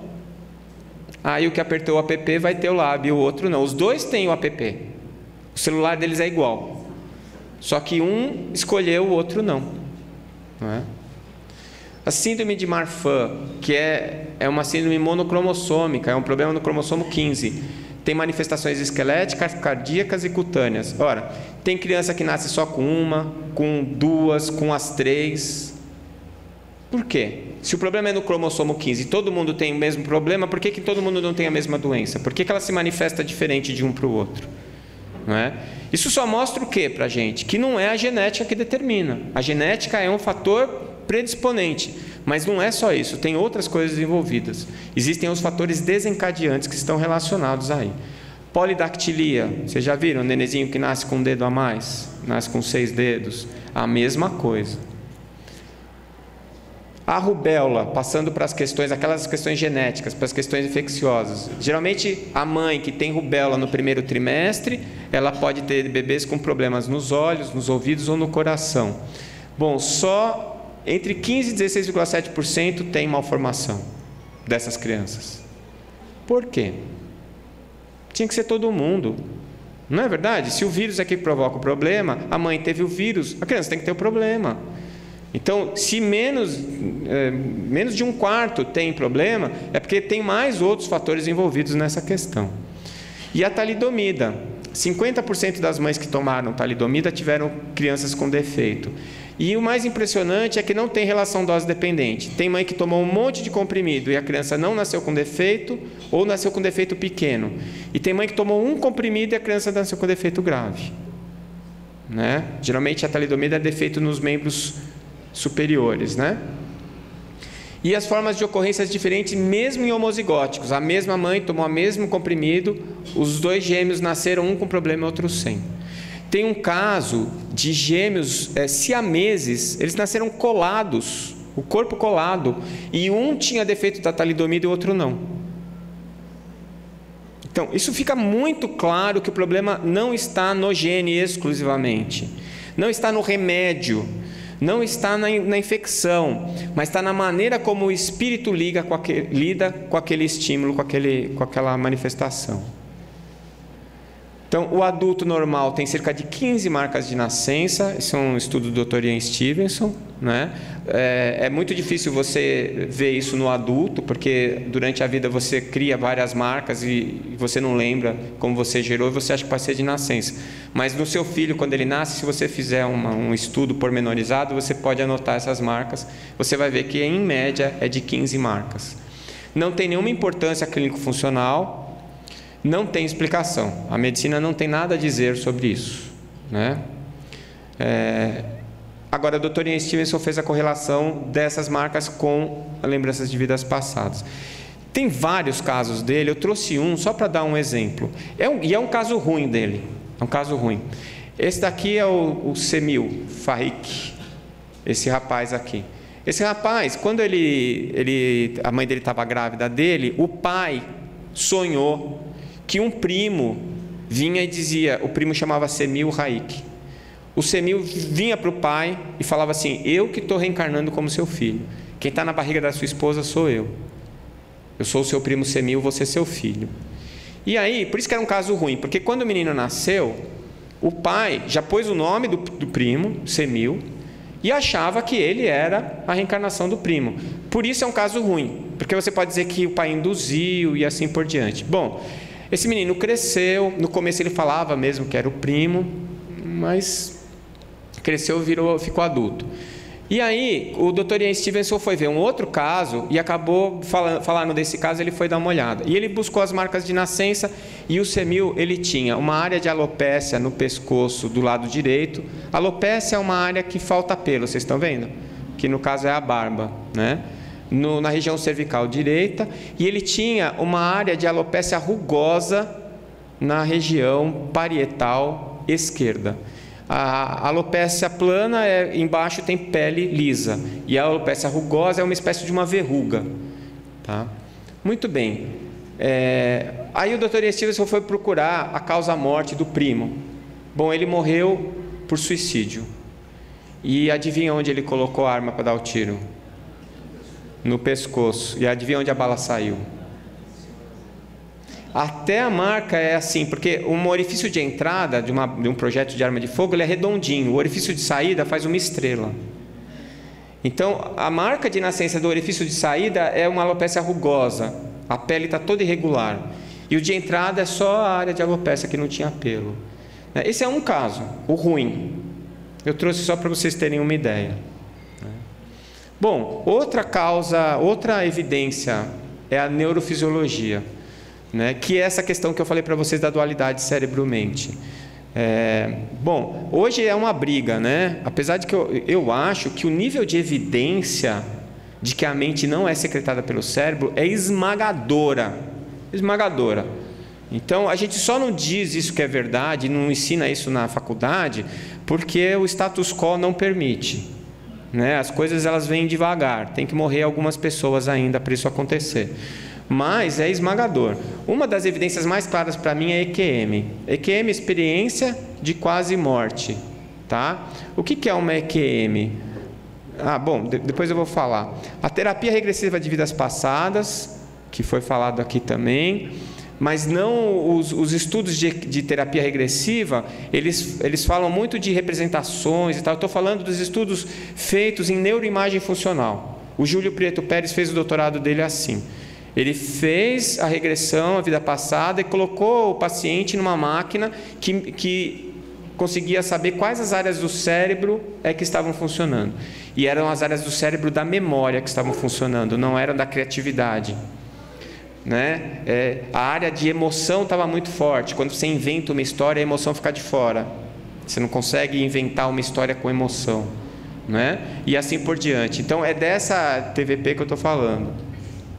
Aí o que apertou o app vai ter o lábio e o outro não. Os dois têm o app. O celular deles é igual. Só que um escolheu, o outro não. Não é? A síndrome de Marfan, que é, é uma síndrome monocromossômica, é um problema no cromossomo quinze. Tem manifestações esqueléticas, cardíacas e cutâneas. Ora, tem criança que nasce só com uma, com duas, com as três. Por quê? Se o problema é no cromossomo quinze e todo mundo tem o mesmo problema, por que, que todo mundo não tem a mesma doença? Por que, que ela se manifesta diferente de um para o outro? Não é? Isso só mostra o que para a gente? Que não é a genética que determina. A genética é um fator predisponente, mas não é só isso, tem outras coisas envolvidas. Existem os fatores desencadeantes que estão relacionados aí. Polidactilia, vocês já viram o nenezinho que nasce com um dedo a mais? Nasce com seis dedos? A mesma coisa. A rubéola, passando para as questões, aquelas questões genéticas, para as questões infecciosas. Geralmente, a mãe que tem rubéola no primeiro trimestre, ela pode ter bebês com problemas nos olhos, nos ouvidos ou no coração. Bom, só entre quinze e dezesseis vírgula sete por cento tem malformação dessas crianças. Por quê? Tinha que ser todo mundo. Não é verdade? Se o vírus é que provoca o problema, a mãe teve o vírus, a criança tem que ter o problema. Então, se menos, é, menos de um quarto tem problema, é porque tem mais outros fatores envolvidos nessa questão. E a talidomida. cinquenta por cento das mães que tomaram talidomida tiveram crianças com defeito. E o mais impressionante é que não tem relação dose-dependente. Tem mãe que tomou um monte de comprimido e a criança não nasceu com defeito ou nasceu com defeito pequeno. E tem mãe que tomou um comprimido e a criança nasceu com defeito grave. Né? Geralmente a talidomida é defeito nos membros superiores, né? E as formas de ocorrências diferentes, mesmo em homozigóticos. A mesma mãe tomou o mesmo comprimido, os dois gêmeos nasceram, um com problema e outro sem. Tem um caso de gêmeos é, siameses, eles nasceram colados, o corpo colado, e um tinha defeito da talidomida e o outro não. Então, isso fica muito claro que o problema não está no gene exclusivamente, não está no remédio, não está na, na infecção, mas está na maneira como o espírito liga com aquele, lida com aquele estímulo, com, aquele, com aquela manifestação. Então, o adulto normal tem cerca de quinze marcas de nascença. Esse é um estudo do doutor Ian Stevenson, né? É, é muito difícil você ver isso no adulto, porque durante a vida você cria várias marcas e você não lembra como você gerou e você acha que pode ser de nascença. Mas no seu filho, quando ele nasce, se você fizer uma, um estudo pormenorizado, você pode anotar essas marcas. Você vai ver que, em média, é de quinze marcas. Não tem nenhuma importância clínico-funcional. Não tem explicação. A medicina não tem nada a dizer sobre isso, né? É... Agora, o doutor Ian Stevenson fez a correlação dessas marcas com lembranças de vidas passadas. Tem vários casos dele, eu trouxe um só para dar um exemplo. É um, e é um caso ruim dele, é um caso ruim. Esse daqui é o, o Semil Farik, esse rapaz aqui. Esse rapaz, quando ele, ele, a mãe dele estava grávida dele, o pai sonhou que um primo vinha e dizia, o primo chamava Semil Raik. O Semil vinha para o pai e falava assim: eu que estou reencarnando como seu filho. Quem está na barriga da sua esposa sou eu. Eu sou o seu primo Semil, você é seu filho. E aí, por isso que era um caso ruim, porque quando o menino nasceu, o pai já pôs o nome do, do primo, Semil, e achava que ele era a reencarnação do primo. Por isso é um caso ruim, porque você pode dizer que o pai induziu e assim por diante. Bom, esse menino cresceu, no começo ele falava mesmo que era o primo, mas cresceu, virou, ficou adulto. E aí, o doutor Ian Stevenson foi ver um outro caso e acabou falando, falando desse caso, ele foi dar uma olhada. E ele buscou as marcas de nascença e o Semil, ele tinha uma área de alopécia no pescoço do lado direito. Alopécia é uma área que falta pelo, vocês estão vendo? Que no caso é a barba, né? No, na região cervical direita, e ele tinha uma área de alopécia rugosa na região parietal esquerda. A alopécia plana, é, embaixo tem pele lisa, e a alopécia rugosa é uma espécie de uma verruga. Tá? Muito bem. É, aí o doutor Ian Stevenson foi procurar a causa-morte do primo. Bom, ele morreu por suicídio. E adivinha onde ele colocou a arma para dar o tiro? No pescoço. E adivinha onde a bala saiu? Até a marca é assim, porque um orifício de entrada de, uma, de um projeto de arma de fogo, ele é redondinho. O orifício de saída faz uma estrela. Então, a marca de nascença do orifício de saída é uma alopécia rugosa. A pele está toda irregular. E o de entrada é só a área de alopécia que não tinha pelo. Esse é um caso, o ruim. Eu trouxe só para vocês terem uma ideia. Bom, outra causa, outra evidência é a neurofisiologia, né? Que é essa questão que eu falei para vocês da dualidade cérebro-mente. É, bom, hoje é uma briga, né? Apesar de que eu, eu acho que o nível de evidência de que a mente não é secretada pelo cérebro é esmagadora, esmagadora. Então, a gente só não diz isso que é verdade, não ensina isso na faculdade, porque o status quo não permite. Né? As coisas elas vêm devagar, tem que morrer algumas pessoas ainda para isso acontecer. Mas é esmagador. Uma das evidências mais claras para mim é E Q M. E Q M é experiência de quase morte. Tá? O que, que é uma E Q M? Ah, bom, de, depois eu vou falar. A terapia regressiva de vidas passadas, que foi falado aqui também. mas não os, os estudos de, de terapia regressiva, eles, eles falam muito de representações e tal. Eu estou falando dos estudos feitos em neuroimagem funcional. O Júlio Prieto Pérez fez o doutorado dele assim. Ele fez a regressão à vida passada e colocou o paciente numa máquina que, que conseguia saber quais as áreas do cérebro é que estavam funcionando. E eram as áreas do cérebro da memória que estavam funcionando, não eram da criatividade. Né? É, a área de emoção estava muito forte. Quando você inventa uma história, a emoção fica de fora. Você não consegue inventar uma história com emoção. Né? E assim por diante. Então, é dessa T V P que eu estou falando.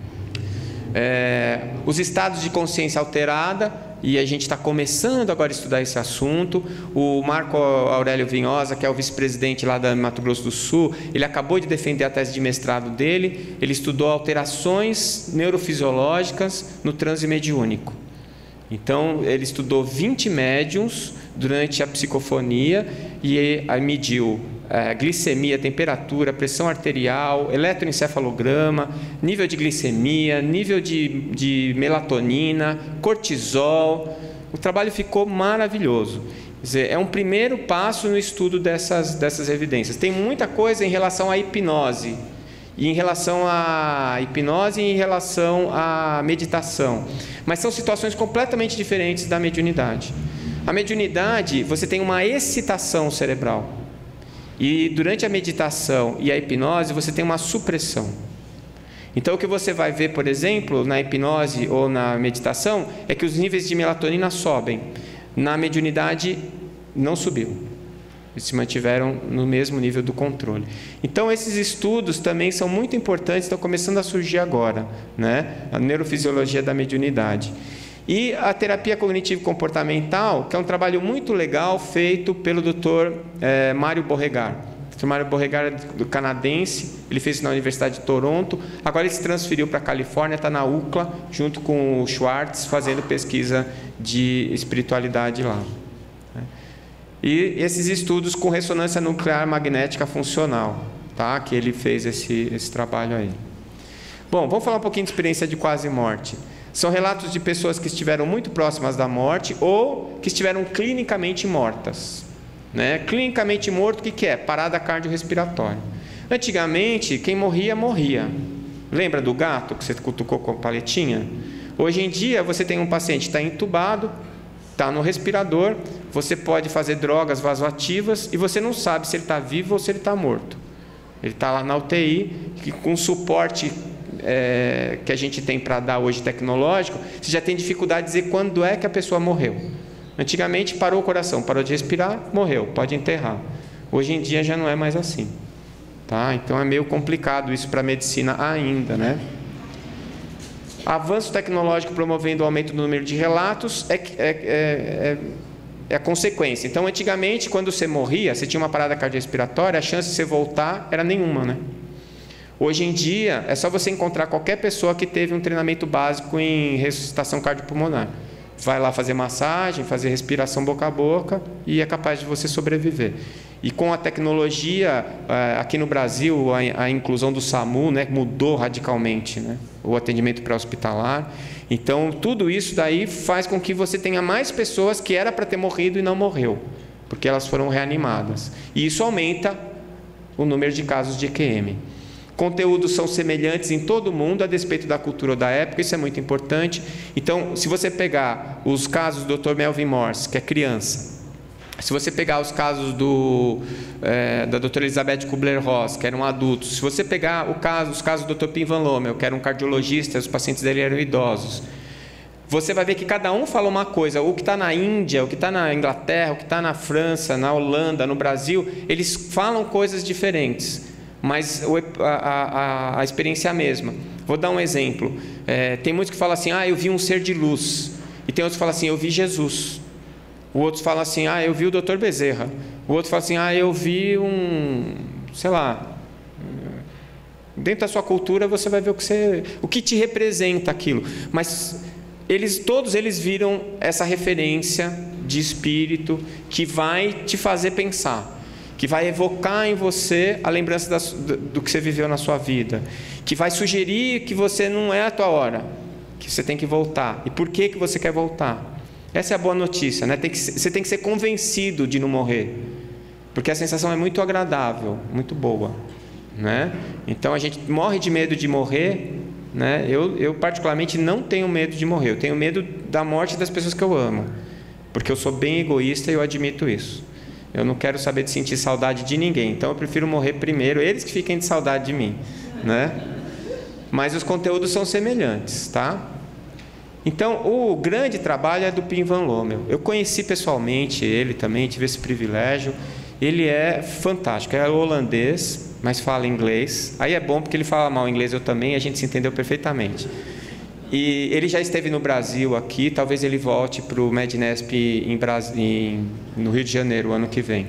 É, os estados de consciência alterada, e a gente está começando agora a estudar esse assunto. O Marco Aurélio Vinhosa, que é o vice-presidente lá da Mato Grosso do Sul, ele acabou de defender a tese de mestrado dele. Ele estudou alterações neurofisiológicas no transe mediúnico. Então, ele estudou vinte médiuns durante a psicofonia e aí mediu é, glicemia, temperatura, pressão arterial, eletroencefalograma, nível de glicemia, nível de, de melatonina, cortisol. O trabalho ficou maravilhoso. Quer dizer, é um primeiro passo no estudo dessas, dessas evidências. Tem muita coisa em relação à hipnose, e em relação à hipnose e em relação à meditação. Mas são situações completamente diferentes da mediunidade. A mediunidade, você tem uma excitação cerebral. E durante a meditação e a hipnose, você tem uma supressão. Então, o que você vai ver, por exemplo, na hipnose ou na meditação, é que os níveis de melatonina sobem. Na mediunidade, não subiu. Eles se mantiveram no mesmo nível do controle. Então, esses estudos também são muito importantes, estão começando a surgir agora, né? A neurofisiologia da mediunidade. E a terapia cognitivo-comportamental, que é um trabalho muito legal feito pelo doutor eh, Mário Borregar. O doutor Mário Borregar é do canadense, ele fez isso na Universidade de Toronto, agora ele se transferiu para a Califórnia, está na U C L A, junto com o Schwartz, fazendo pesquisa de espiritualidade lá. E esses estudos com ressonância nuclear magnética funcional, tá? Que ele fez esse, esse trabalho aí. Bom, vamos falar um pouquinho de experiência de quase morte. São relatos de pessoas que estiveram muito próximas da morte ou que estiveram clinicamente mortas. Né? Clinicamente morto, o que, que é? Parada cardiorrespiratória. Antigamente, quem morria, morria. Lembra do gato que você cutucou com a paletinha? Hoje em dia, você tem um paciente que está entubado, está no respirador, você pode fazer drogas vasoativas e você não sabe se ele está vivo ou se ele está morto. Ele está lá na U T I, que com suporte é, que a gente tem para dar hoje tecnológico, você já tem dificuldade de dizer quando é que a pessoa morreu. Antigamente parou o coração, parou de respirar, morreu, pode enterrar. Hoje em dia já não é mais assim. Tá? Então é meio complicado isso para a medicina ainda, né? Avanço tecnológico promovendo o aumento do número de relatos é, é, é, é a consequência. Então, antigamente, quando você morria, você tinha uma parada cardiorrespiratória, a chance de você voltar era nenhuma, né? Hoje em dia, é só você encontrar qualquer pessoa que teve um treinamento básico em ressuscitação cardiopulmonar. Vai lá fazer massagem, fazer respiração boca a boca e é capaz de você sobreviver. E com a tecnologia, aqui no Brasil, a inclusão do SAMU, né, mudou radicalmente, né, o atendimento pré-hospitalar. Então, tudo isso daí faz com que você tenha mais pessoas que era para ter morrido e não morreu, porque elas foram reanimadas. E isso aumenta o número de casos de E Q M. Conteúdos são semelhantes em todo o mundo, a despeito da cultura da época, isso é muito importante. Então, se você pegar os casos do doutor Melvin Morse, que é criança, se você pegar os casos do, é, da doutora Elizabeth Kubler-Ross, que eram adultos, se você pegar o caso, os casos do doutor Pim Van Lommel, que era um cardiologista, os pacientes dele eram idosos, você vai ver que cada um fala uma coisa. O que está na Índia, o que está na Inglaterra, o que está na França, na Holanda, no Brasil, eles falam coisas diferentes, mas a, a, a experiência é a mesma. Vou dar um exemplo. É, tem muitos que falam assim, ah, eu vi um ser de luz. E tem outros que falam assim, eu vi Jesus. O outro fala assim, ah, eu vi o doutor Bezerra. O outro fala assim, ah, eu vi um, sei lá. Dentro da sua cultura você vai ver o que, você, o que te representa aquilo. Mas eles, todos eles viram essa referência de espírito que vai te fazer pensar, que vai evocar em você a lembrança da, do que você viveu na sua vida, que vai sugerir que você não é a tua hora, que você tem que voltar. E por que que você quer voltar? Essa é a boa notícia, né? Tem que, você tem que ser convencido de não morrer, porque a sensação é muito agradável, muito boa, né? Então a gente morre de medo de morrer, né? Eu, eu particularmente não tenho medo de morrer, eu tenho medo da morte das pessoas que eu amo, porque eu sou bem egoísta e eu admito isso. Eu não quero saber de sentir saudade de ninguém, então eu prefiro morrer primeiro, eles que fiquem de saudade de mim, né? Mas os conteúdos são semelhantes, tá? Então, o grande trabalho é do Pim Van Lommel. Eu conheci pessoalmente ele também, tive esse privilégio. Ele é fantástico, é holandês, mas fala inglês. Aí é bom porque ele fala mal inglês, eu também, a gente se entendeu perfeitamente. E ele já esteve no Brasil aqui, talvez ele volte para o Mednesp em Bras... em... no Rio de Janeiro, ano que vem.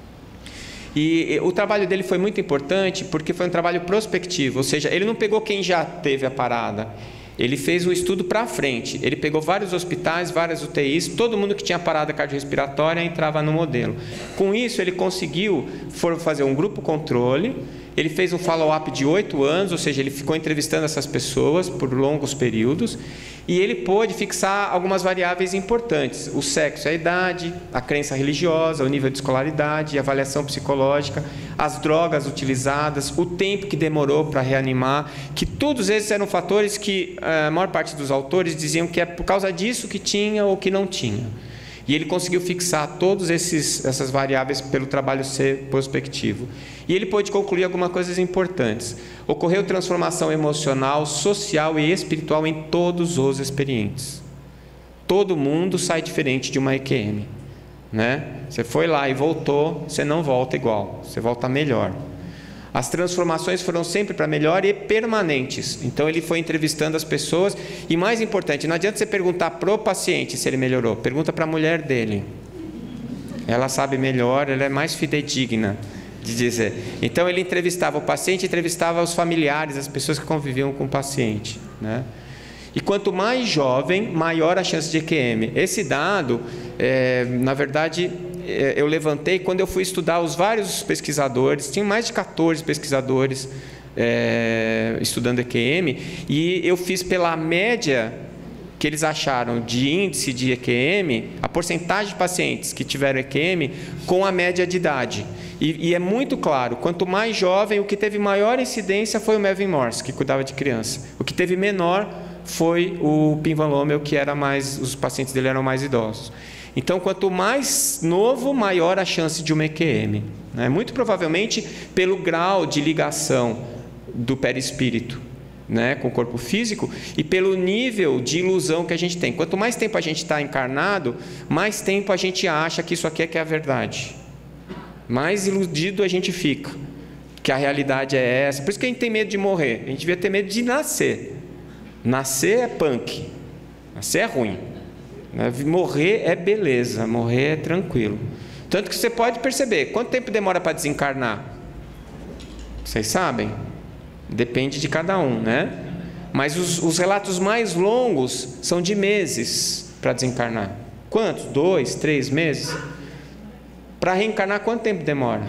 E o trabalho dele foi muito importante porque foi um trabalho prospectivo, ou seja, ele não pegou quem já teve a parada. Ele fez um estudo para frente, ele pegou vários hospitais, várias U T Is, todo mundo que tinha parada cardiorrespiratória entrava no modelo. Com isso, ele conseguiu fazer um grupo controle, ele fez um follow-up de oito anos, ou seja, ele ficou entrevistando essas pessoas por longos períodos, e ele pôde fixar algumas variáveis importantes: o sexo, a idade, a crença religiosa, o nível de escolaridade, a avaliação psicológica, as drogas utilizadas, o tempo que demorou para reanimar, que todos esses eram fatores que a maior parte dos autores diziam que é por causa disso que tinha ou que não tinha. E ele conseguiu fixar todas essas variáveis pelo trabalho ser prospectivo. E ele pôde concluir algumas coisas importantes. Ocorreu transformação emocional, social e espiritual em todos os experientes. Todo mundo sai diferente de uma E Q M, né? Você foi lá e voltou, você não volta igual, você volta melhor. As transformações foram sempre para melhor e permanentes. Então ele foi entrevistando as pessoas. E mais importante, não adianta você perguntar para o paciente se ele melhorou. Pergunta para a mulher dele. Ela sabe melhor, ela é mais fidedigna de dizer. Então ele entrevistava o paciente, entrevistava os familiares, as pessoas que conviviam com o paciente, né? E quanto mais jovem, maior a chance de E Q M. Esse dado, é, na verdade, eu levantei quando eu fui estudar os vários pesquisadores, tinha mais de quatorze pesquisadores é, estudando E Q M, e eu fiz pela média que eles acharam de índice de E Q M, a porcentagem de pacientes que tiveram E Q M com a média de idade. E, e é muito claro, quanto mais jovem, o que teve maior incidência foi o Melvin Morse, que cuidava de criança. O que teve menor foi o Pim Van Lommel, que era mais, os pacientes dele eram mais idosos. Então, quanto mais novo, maior a chance de uma E Q M, né? Muito provavelmente pelo grau de ligação do perispírito, né, com o corpo físico, e pelo nível de ilusão que a gente tem. Quanto mais tempo a gente está encarnado, mais tempo a gente acha que isso aqui é que é a verdade. Mais iludido a gente fica, que a realidade é essa. Por isso que a gente tem medo de morrer. A gente devia ter medo de nascer. Nascer é punk, nascer é ruim. Morrer é beleza, morrer é tranquilo. Tanto que você pode perceber, quanto tempo demora para desencarnar? Vocês sabem? Depende de cada um, né? Mas os, os relatos mais longos são de meses para desencarnar. Quantos? Dois, três meses? Para reencarnar, quanto tempo demora?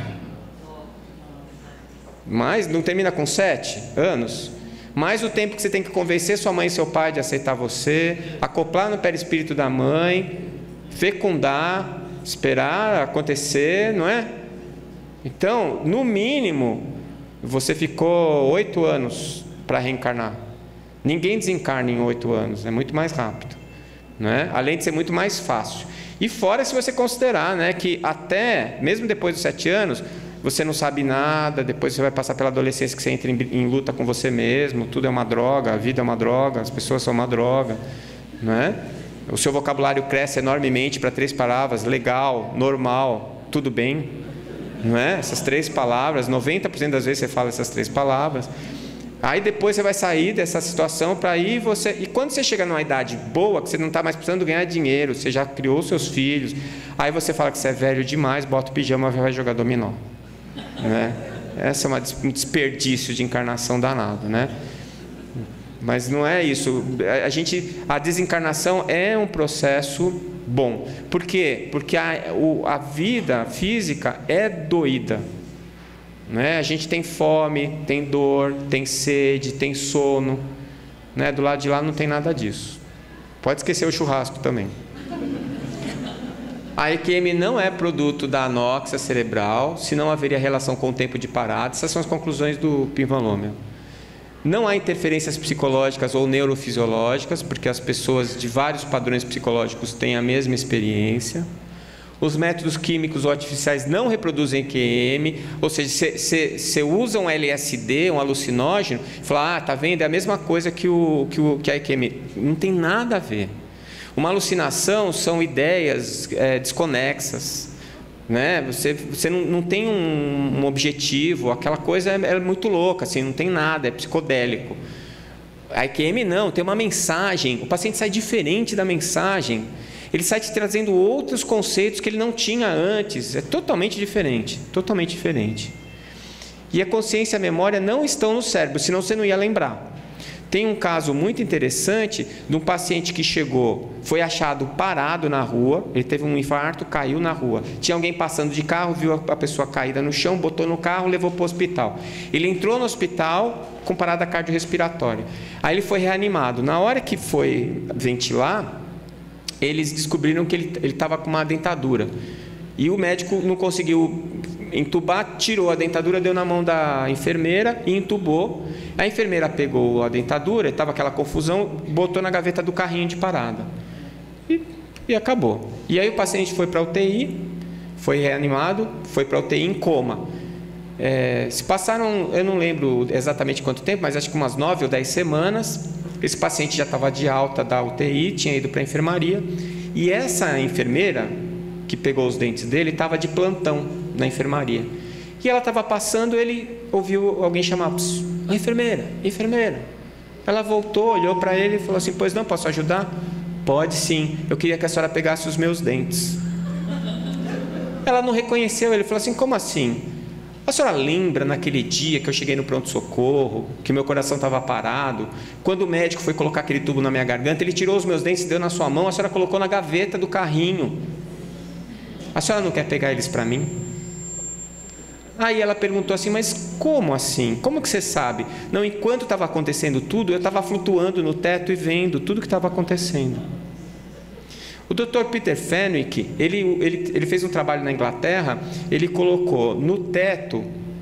Mais? Não termina com sete anos? Mais o tempo que você tem que convencer sua mãe e seu pai de aceitar você, acoplar no perispírito da mãe, fecundar, esperar acontecer, não é? Então, no mínimo, você ficou oito anos para reencarnar. Ninguém desencarna em oito anos, é muito mais rápido, não é? Além de ser muito mais fácil. E fora se você considerar, né, que até, mesmo depois dos sete anos, você não sabe nada, depois você vai passar pela adolescência que você entra em, em luta com você mesmo, tudo é uma droga, a vida é uma droga, as pessoas são uma droga, não é? O seu vocabulário cresce enormemente para três palavras: legal, normal, tudo bem, não é? Essas três palavras, noventa por cento das vezes você fala essas três palavras. Aí depois você vai sair dessa situação para ir você... E quando você chega numa idade boa, que você não está mais precisando ganhar dinheiro, você já criou seus filhos, aí você fala que você é velho demais, bota o pijama e vai jogar dominó. Né? Essa é uma, um desperdício de encarnação danado, né? Mas não é isso. A, gente, a desencarnação é um processo bom. Por quê? Porque a, o, a vida física é doída. Né? A gente tem fome, tem dor, tem sede, tem sono. né? Do lado de lá não tem nada disso. Pode esquecer o churrasco também. A E Q M não é produto da anóxia cerebral, senão haveria relação com o tempo de parada. Essas são as conclusões do Pim Van Lommel. Não há interferências psicológicas ou neurofisiológicas, porque as pessoas de vários padrões psicológicos têm a mesma experiência. Os métodos químicos ou artificiais não reproduzem E Q M, ou seja, você usa um L S D, um alucinógeno, e fala, ah, tá vendo, é a mesma coisa que, o, que, o, que a E Q M. Não tem nada a ver. Uma alucinação são ideias é, desconexas, né? Você, você não, não tem um, um objetivo, aquela coisa é, é muito louca, assim, não tem nada, é psicodélico. A E Q M não, tem uma mensagem, o paciente sai diferente da mensagem, ele sai te trazendo outros conceitos que ele não tinha antes, é totalmente diferente, totalmente diferente. E a consciência e a memória não estão no cérebro, senão você não ia lembrar. Tem um caso muito interessante de um paciente que chegou, foi achado parado na rua, ele teve um infarto, caiu na rua. Tinha alguém passando de carro, viu a pessoa caída no chão, botou no carro, levou para o hospital. Ele entrou no hospital com parada cardiorrespiratória. Aí ele foi reanimado. Na hora que foi ventilar, eles descobriram que ele estava com uma dentadura. E o médico não conseguiu entubar, tirou a dentadura, deu na mão da enfermeira e entubou. A enfermeira pegou a dentadura, estava aquela confusão, botou na gaveta do carrinho de parada. E, e acabou. E aí o paciente foi para a U T I, foi reanimado, foi para a U T I em coma. É, se passaram, eu não lembro exatamente quanto tempo, mas acho que umas nove ou dez semanas. Esse paciente já estava de alta da U T I, tinha ido para a enfermaria. E essa enfermeira que pegou os dentes dele estava de plantão na enfermaria. E ela estava passando, ele ouviu alguém chamar, oh, enfermeira, enfermeira. Ela voltou, olhou para ele e falou assim, pois não, posso ajudar? Pode sim, eu queria que a senhora pegasse os meus dentes. Ela não reconheceu, ele falou assim, como assim? A senhora lembra naquele dia que eu cheguei no pronto-socorro, que meu coração estava parado, quando o médico foi colocar aquele tubo na minha garganta, ele tirou os meus dentes e deu na sua mão, a senhora colocou na gaveta do carrinho. A senhora não quer pegar eles para mim? Aí ela perguntou assim, mas como assim? Como que você sabe? Não, enquanto estava acontecendo tudo, eu estava flutuando no teto e vendo tudo que estava acontecendo. O doutor Peter Fenwick, ele, ele, ele fez um trabalho na Inglaterra, ele colocou no teto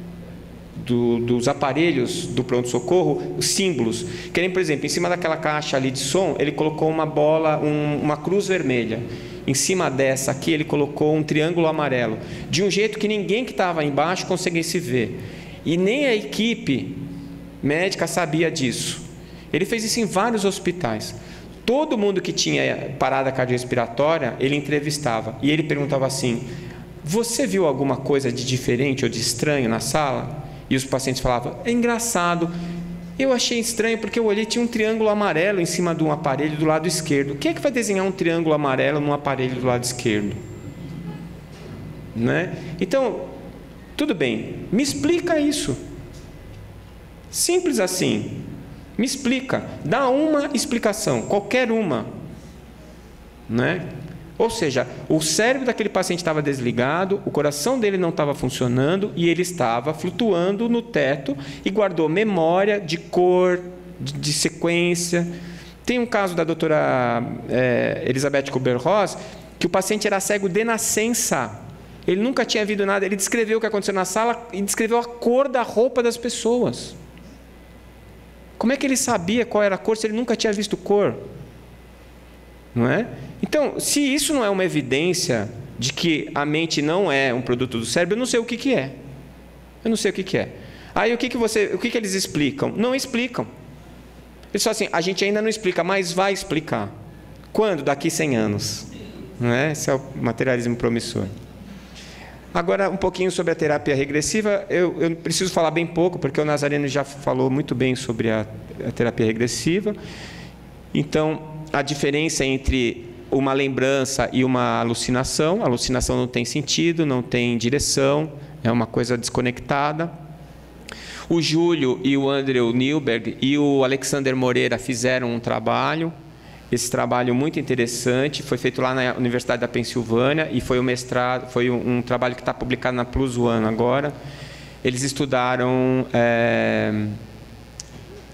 do, dos aparelhos do pronto-socorro os símbolos. Que nem, por exemplo, em cima daquela caixa ali de som, ele colocou uma bola, um, uma cruz vermelha. Em cima dessa aqui, ele colocou um triângulo amarelo, de um jeito que ninguém que estava embaixo conseguisse ver. E nem a equipe médica sabia disso. Ele fez isso em vários hospitais. Todo mundo que tinha parada cardiorrespiratória, ele entrevistava. E ele perguntava assim, você viu alguma coisa de diferente ou de estranho na sala? E os pacientes falavam, é engraçado. Eu achei estranho porque eu olhei, tinha um triângulo amarelo em cima de um aparelho do lado esquerdo. Quem é que vai desenhar um triângulo amarelo num aparelho do lado esquerdo? Né? Então, tudo bem, me explica isso. Simples assim. Me explica. Dá uma explicação, qualquer uma. Né? Ou seja, o cérebro daquele paciente estava desligado, o coração dele não estava funcionando e ele estava flutuando no teto e guardou memória de cor, de, de sequência. Tem um caso da doutora é, Elizabeth Kubler-Ross, que o paciente era cego de nascença. Ele nunca tinha visto nada, ele descreveu o que aconteceu na sala e descreveu a cor da roupa das pessoas. Como é que ele sabia qual era a cor se ele nunca tinha visto cor? Não é? Então, se isso não é uma evidência de que a mente não é um produto do cérebro, eu não sei o que, que é. Eu não sei o que, que é. Aí o que, que, você, o que, que eles explicam? Não explicam. Eles falam assim, a gente ainda não explica, mas vai explicar. Quando? Daqui cem anos. Não é? Esse é o materialismo promissor. Agora, um pouquinho sobre a terapia regressiva. Eu, eu preciso falar bem pouco, porque o Nazareno já falou muito bem sobre a, a terapia regressiva. Então, a diferença entre uma lembrança e uma alucinação. A alucinação não tem sentido, não tem direção, é uma coisa desconectada. O Júlio e o Andrew Newberg e o Alexander Moreira fizeram um trabalho, esse trabalho muito interessante, foi feito lá na Universidade da Pensilvânia e foi um mestrado, foi um, um trabalho que está publicado na Plus One agora. Eles estudaram é,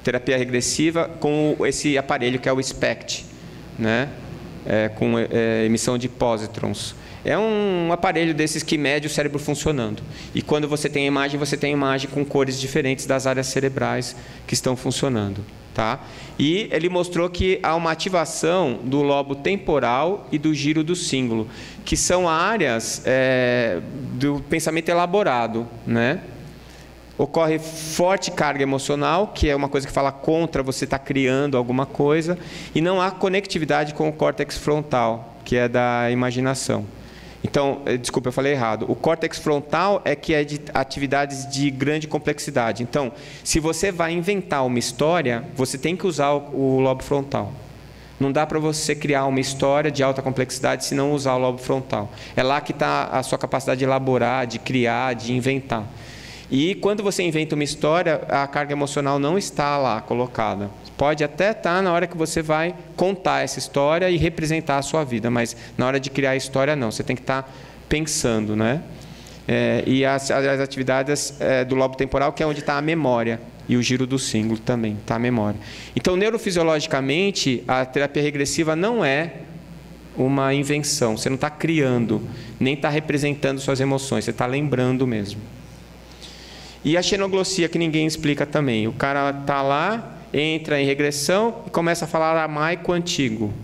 terapia regressiva com esse aparelho que é o SPECT, né? É, com é, emissão de pósitrons. É um aparelho desses que mede o cérebro funcionando. E quando você tem a imagem, você tem a imagem com cores diferentes das áreas cerebrais que estão funcionando. Tá? E ele mostrou que há uma ativação do lobo temporal e do giro do cíngulo, que são áreas é, do pensamento elaborado, né? Ocorre forte carga emocional, que é uma coisa que fala contra você estar criando alguma coisa, e não há conectividade com o córtex frontal, que é da imaginação. Então, desculpa, eu falei errado. O córtex frontal é que é de atividades de grande complexidade. Então, se você vai inventar uma história, você tem que usar o, o lobo frontal. Não dá para você criar uma história de alta complexidade se não usar o lobo frontal. É lá que está a sua capacidade de elaborar, de criar, de inventar. E quando você inventa uma história, a carga emocional não está lá colocada. Pode até estar na hora que você vai contar essa história e representar a sua vida, mas na hora de criar a história, não. Você tem que estar pensando, né? É, e as, as atividades é, do lobo temporal, que é onde está a memória, e o giro do cíngulo também, está a memória. Então, neurofisiologicamente, a terapia regressiva não é uma invenção. Você não está criando, nem está representando suas emoções, você está lembrando mesmo. E a xenoglossia, que ninguém explica também. O cara está lá, entra em regressão e começa a falar aramaico antigo.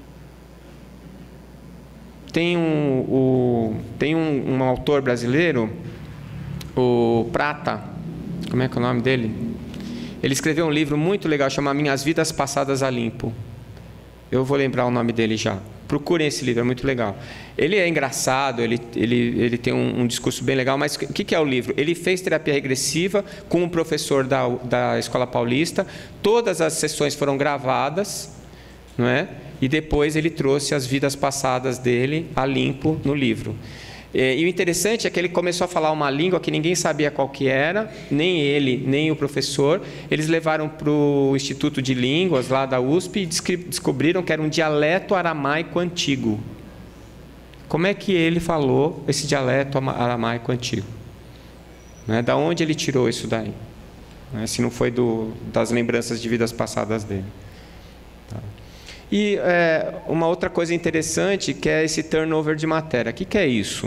Tem um, o, tem um, um autor brasileiro, o Prata, como é que é o nome dele? Ele escreveu um livro muito legal, chama Minhas Vidas Passadas a Limpo. Eu vou lembrar o nome dele já. Procurem esse livro, é muito legal. Ele é engraçado, ele, ele, ele tem um, um discurso bem legal, mas o que, que é o livro? Ele fez terapia regressiva com um professor da, da Escola Paulista, todas as sessões foram gravadas, não é? E depois ele trouxe as vidas passadas dele a limpo no livro. E o interessante é que ele começou a falar uma língua que ninguém sabia qual que era, nem ele, nem o professor. Eles levaram para o Instituto de Línguas, lá da U S P, e descobriram que era um dialeto aramaico antigo. Como é que ele falou esse dialeto aramaico antigo? Né? Da onde ele tirou isso daí? Né? Se não foi do, das lembranças de vidas passadas dele. Tá. E é, uma outra coisa interessante, que é esse turnover de matéria. O que, que é isso?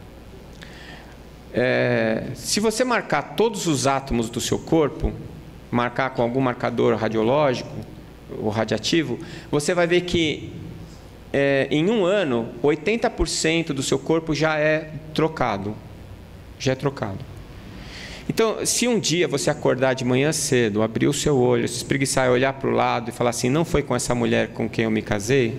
É, se você marcar todos os átomos do seu corpo, marcar com algum marcador radiológico ou radiativo, você vai ver que é, em um ano, oitenta por cento do seu corpo já é trocado. Já é trocado. Então, se um dia você acordar de manhã cedo, abrir o seu olho, se espreguiçar e olhar para o lado e falar assim, não foi com essa mulher com quem eu me casei,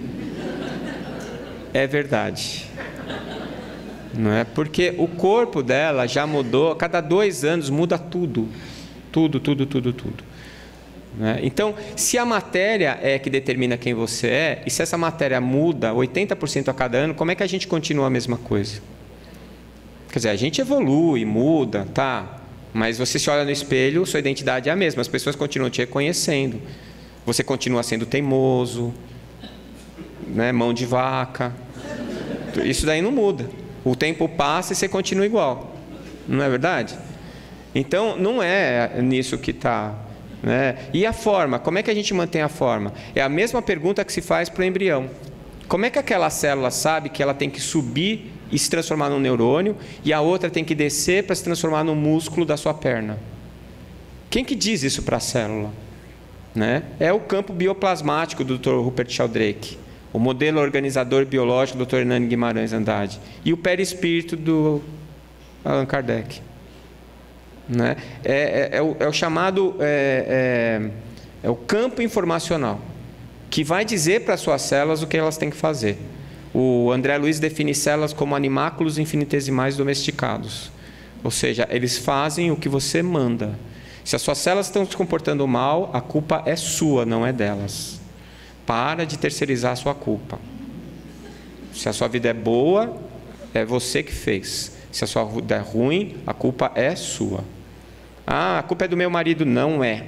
é verdade. Não é? Porque o corpo dela já mudou, a cada dois anos muda tudo. Tudo, tudo, tudo, tudo. Não é? Então, se a matéria é que determina quem você é, e se essa matéria muda oitenta por cento a cada ano, como é que a gente continua a mesma coisa? Quer dizer, a gente evolui, muda, tá? Mas você se olha no espelho, sua identidade é a mesma, as pessoas continuam te reconhecendo. Você continua sendo teimoso, né? Mão de vaca. Isso daí não muda. O tempo passa e você continua igual. Não é verdade? Então, não é nisso que está. Né? E a forma? Como é que a gente mantém a forma? É a mesma pergunta que se faz para o embrião. Como é que aquela célula sabe que ela tem que subir e se transformar num neurônio, e a outra tem que descer para se transformar no músculo da sua perna? Quem que diz isso para a célula? Né? É o campo bioplasmático do doutor Rupert Sheldrake, o modelo organizador biológico do doutor Hernani Guimarães Andrade, e o perispírito do Allan Kardec. Né? É, é, é, o, é o chamado é, é, é o campo informacional, que vai dizer para as suas células o que elas têm que fazer. O André Luiz define células como animáculos infinitesimais domesticados. Ou seja, eles fazem o que você manda. Se as suas células estão se comportando mal, a culpa é sua, não é delas. Para de terceirizar a sua culpa. Se a sua vida é boa, é você que fez. Se a sua vida é ruim, a culpa é sua. Ah, a culpa é do meu marido. Não é.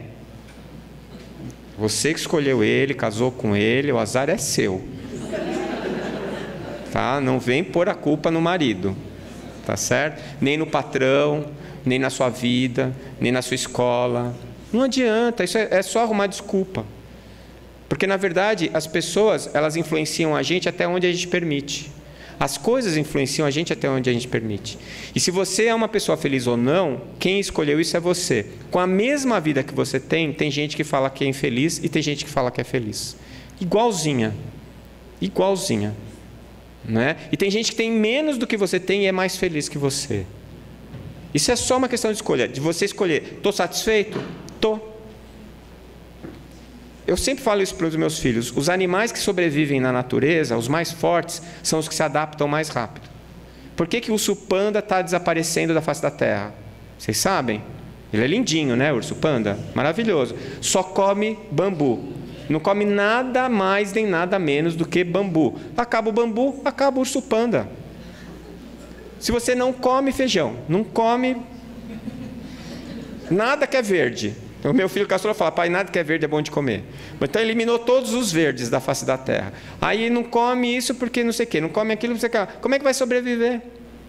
Você que escolheu ele, casou com ele, o azar é seu. Tá? Não vem pôr a culpa no marido, tá certo? Nem no patrão, nem na sua vida, nem na sua escola, Não adianta, isso é, é só arrumar desculpa. Porque, na verdade, as pessoas, elas influenciam a gente até onde a gente permite. As coisas influenciam a gente até onde a gente permite. E se você é uma pessoa feliz ou não, quem escolheu isso é você. Com a mesma vida que você tem, tem gente que fala que é infeliz e tem gente que fala que é feliz. Igualzinha. Igualzinha. Né? E tem gente que tem menos do que você tem e é mais feliz que você. Isso é só uma questão de escolha. De você escolher, estou satisfeito? Estou. Eu sempre falo isso para os meus filhos. Os animais que sobrevivem na natureza, os mais fortes, são os que se adaptam mais rápido. Por que que o urso panda está desaparecendo da face da terra? Vocês sabem? Ele é lindinho, né, o urso panda? Maravilhoso. Só come bambu. Não come nada mais nem nada menos do que bambu. Acaba o bambu, acaba o urso panda. Se você não come feijão, não come nada que é verde. O meu filho caçula fala, pai, nada que é verde é bom de comer. Então eliminou todos os verdes da face da terra. Aí não come isso porque não sei o quê, não come aquilo, não sei o quê. Como é que vai sobreviver?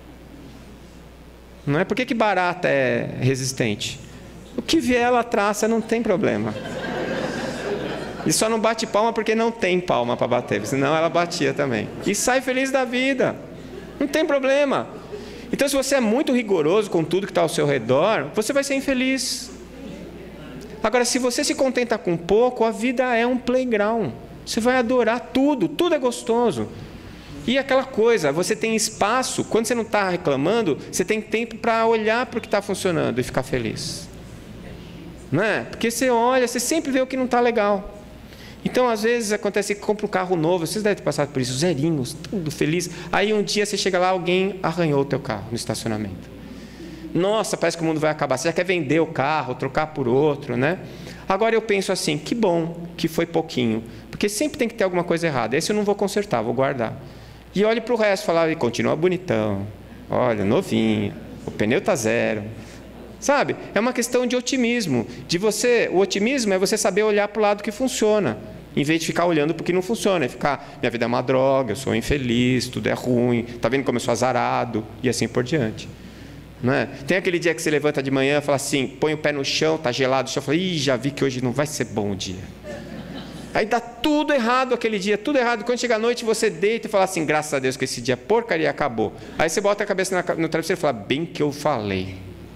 Não é? Por que que barata é resistente? O que vier ela traça, não tem problema. E só não bate palma porque não tem palma para bater, senão ela batia também. E sai feliz da vida. Não tem problema. Então, se você é muito rigoroso com tudo que está ao seu redor, você vai ser infeliz. Agora, se você se contenta com pouco, a vida é um playground. Você vai adorar tudo, tudo é gostoso. E aquela coisa, você tem espaço, quando você não está reclamando, você tem tempo para olhar para o que está funcionando e ficar feliz. Não é? Porque você olha, você sempre vê o que não está legal. Então, às vezes, acontece que compra um carro novo, vocês devem ter passado por isso, zerinhos, tudo feliz. Aí um dia você chega lá, alguém arranhou o teu carro no estacionamento. Nossa, parece que o mundo vai acabar. Você já quer vender o carro, trocar por outro, né? Agora eu penso assim, que bom que foi pouquinho. Porque sempre tem que ter alguma coisa errada. Esse eu não vou consertar, vou guardar. E olhe para o resto e falar, continua bonitão. Olha, novinho. O pneu está zero. Sabe? É uma questão de otimismo. De você, o otimismo é você saber olhar para o lado que funciona. Em vez de ficar olhando para o que não funciona. É ficar, minha vida é uma droga, eu sou infeliz, tudo é ruim. Está vendo como eu sou azarado? E assim por diante. Não é? Tem aquele dia que você levanta de manhã e fala assim, põe o pé no chão, está gelado o chão, fala, ih, já vi que hoje não vai ser bom o dia. Aí dá tudo errado aquele dia, tudo errado. Quando chega a noite, você deita e fala assim, graças a Deus que esse dia porcaria acabou. Aí você bota a cabeça no travesseiro e fala, bem que eu falei.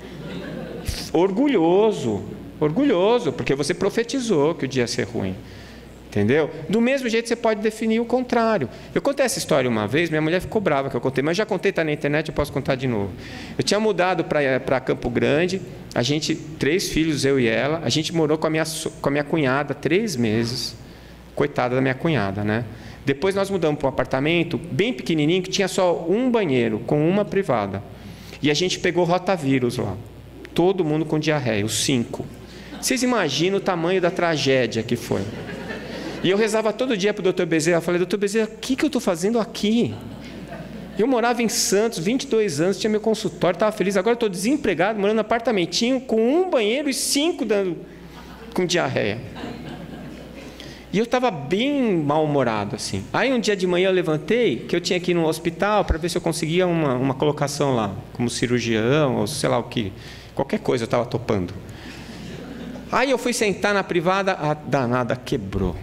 Orgulhoso, orgulhoso, porque você profetizou que o dia ia ser ruim. Entendeu? Do mesmo jeito você pode definir o contrário. Eu contei essa história uma vez, minha mulher ficou brava que eu contei, mas já contei, está na internet, eu posso contar de novo. Eu tinha mudado para Campo Grande, a gente, três filhos, eu e ela, a gente morou com a minha, com a minha cunhada três meses. Coitada da minha cunhada, né? Depois nós mudamos para um apartamento bem pequenininho, que tinha só um banheiro, com uma privada. E a gente pegou rotavírus lá. Todo mundo com diarreia, os cinco. Vocês imaginam o tamanho da tragédia que foi. E eu rezava todo dia para o doutor Bezerra. Eu falei, doutor Bezerra, o que, que eu estou fazendo aqui? Eu morava em Santos, vinte e dois anos, tinha meu consultório, estava feliz. Agora eu estou desempregado, morando num apartamentinho com um banheiro e cinco dando, com diarreia. E eu estava bem mal-humorado, assim. Aí um dia de manhã eu levantei, que eu tinha que ir no hospital para ver se eu conseguia uma, uma colocação lá, como cirurgião, ou sei lá o que. Qualquer coisa eu estava topando. Aí eu fui sentar na privada, a danada quebrou.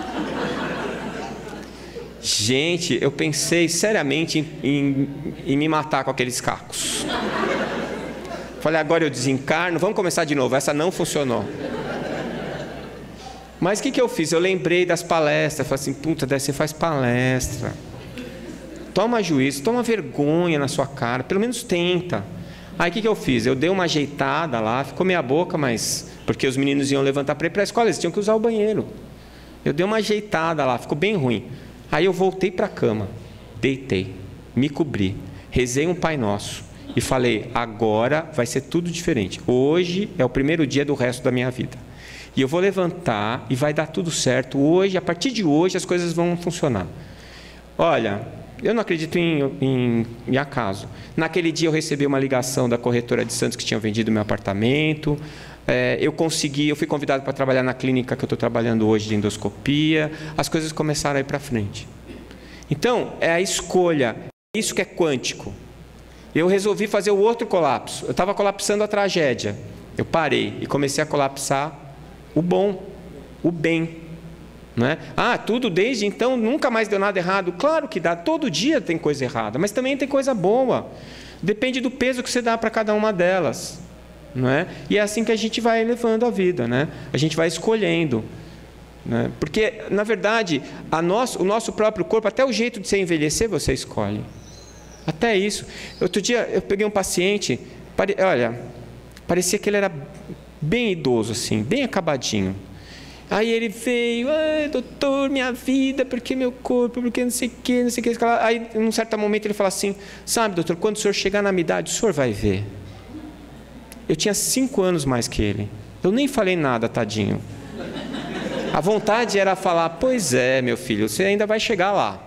Gente, eu pensei seriamente em, em, em me matar com aqueles cacos. Falei, agora eu desencarno, vamos começar de novo, essa não funcionou. Mas o que, que eu fiz? Eu lembrei das palestras, falei assim, puta, daí você faz palestra. Toma juízo, toma vergonha na sua cara, pelo menos tenta. Aí o que, que eu fiz? Eu dei uma ajeitada lá, ficou meia boca, mas... Porque os meninos iam levantar para ir para a escola, eles tinham que usar o banheiro. Eu dei uma ajeitada lá, ficou bem ruim. Aí eu voltei para a cama, deitei, me cobri, rezei um Pai Nosso e falei, agora vai ser tudo diferente. Hoje é o primeiro dia do resto da minha vida. E eu vou levantar e vai dar tudo certo. Hoje, a partir de hoje, as coisas vão funcionar. Olha, eu não acredito em, em, em acaso. Naquele dia eu recebi uma ligação da corretora de Santos que tinha vendido meu apartamento. É, eu consegui, eu fui convidado para trabalhar na clínica que eu estou trabalhando hoje de endoscopia. As coisas começaram a ir para frente. Então, é a escolha. É isso que é quântico. Eu resolvi fazer o outro colapso. Eu estava colapsando a tragédia. Eu parei e comecei a colapsar o bom, o bem. Não é? Ah, tudo desde então nunca mais deu nada errado. Claro que dá, todo dia tem coisa errada, mas também tem coisa boa. Depende do peso que você dá para cada uma delas. Não é? E é assim que a gente vai levando a vida, né? A gente vai escolhendo. Né? Porque, na verdade, a nosso, o nosso próprio corpo, até o jeito de se envelhecer, você escolhe. Até isso. Outro dia eu peguei um paciente, pare... olha, parecia que ele era bem idoso, assim, bem acabadinho. Aí ele veio, ah, doutor, minha vida, porque meu corpo, porque não sei o que, não sei o que. Aí, em um certo momento, ele fala assim, sabe, doutor, quando o senhor chegar na minha idade, o senhor vai ver. Eu tinha cinco anos mais que ele. Eu nem falei nada, tadinho. A vontade era falar, pois é, meu filho, você ainda vai chegar lá.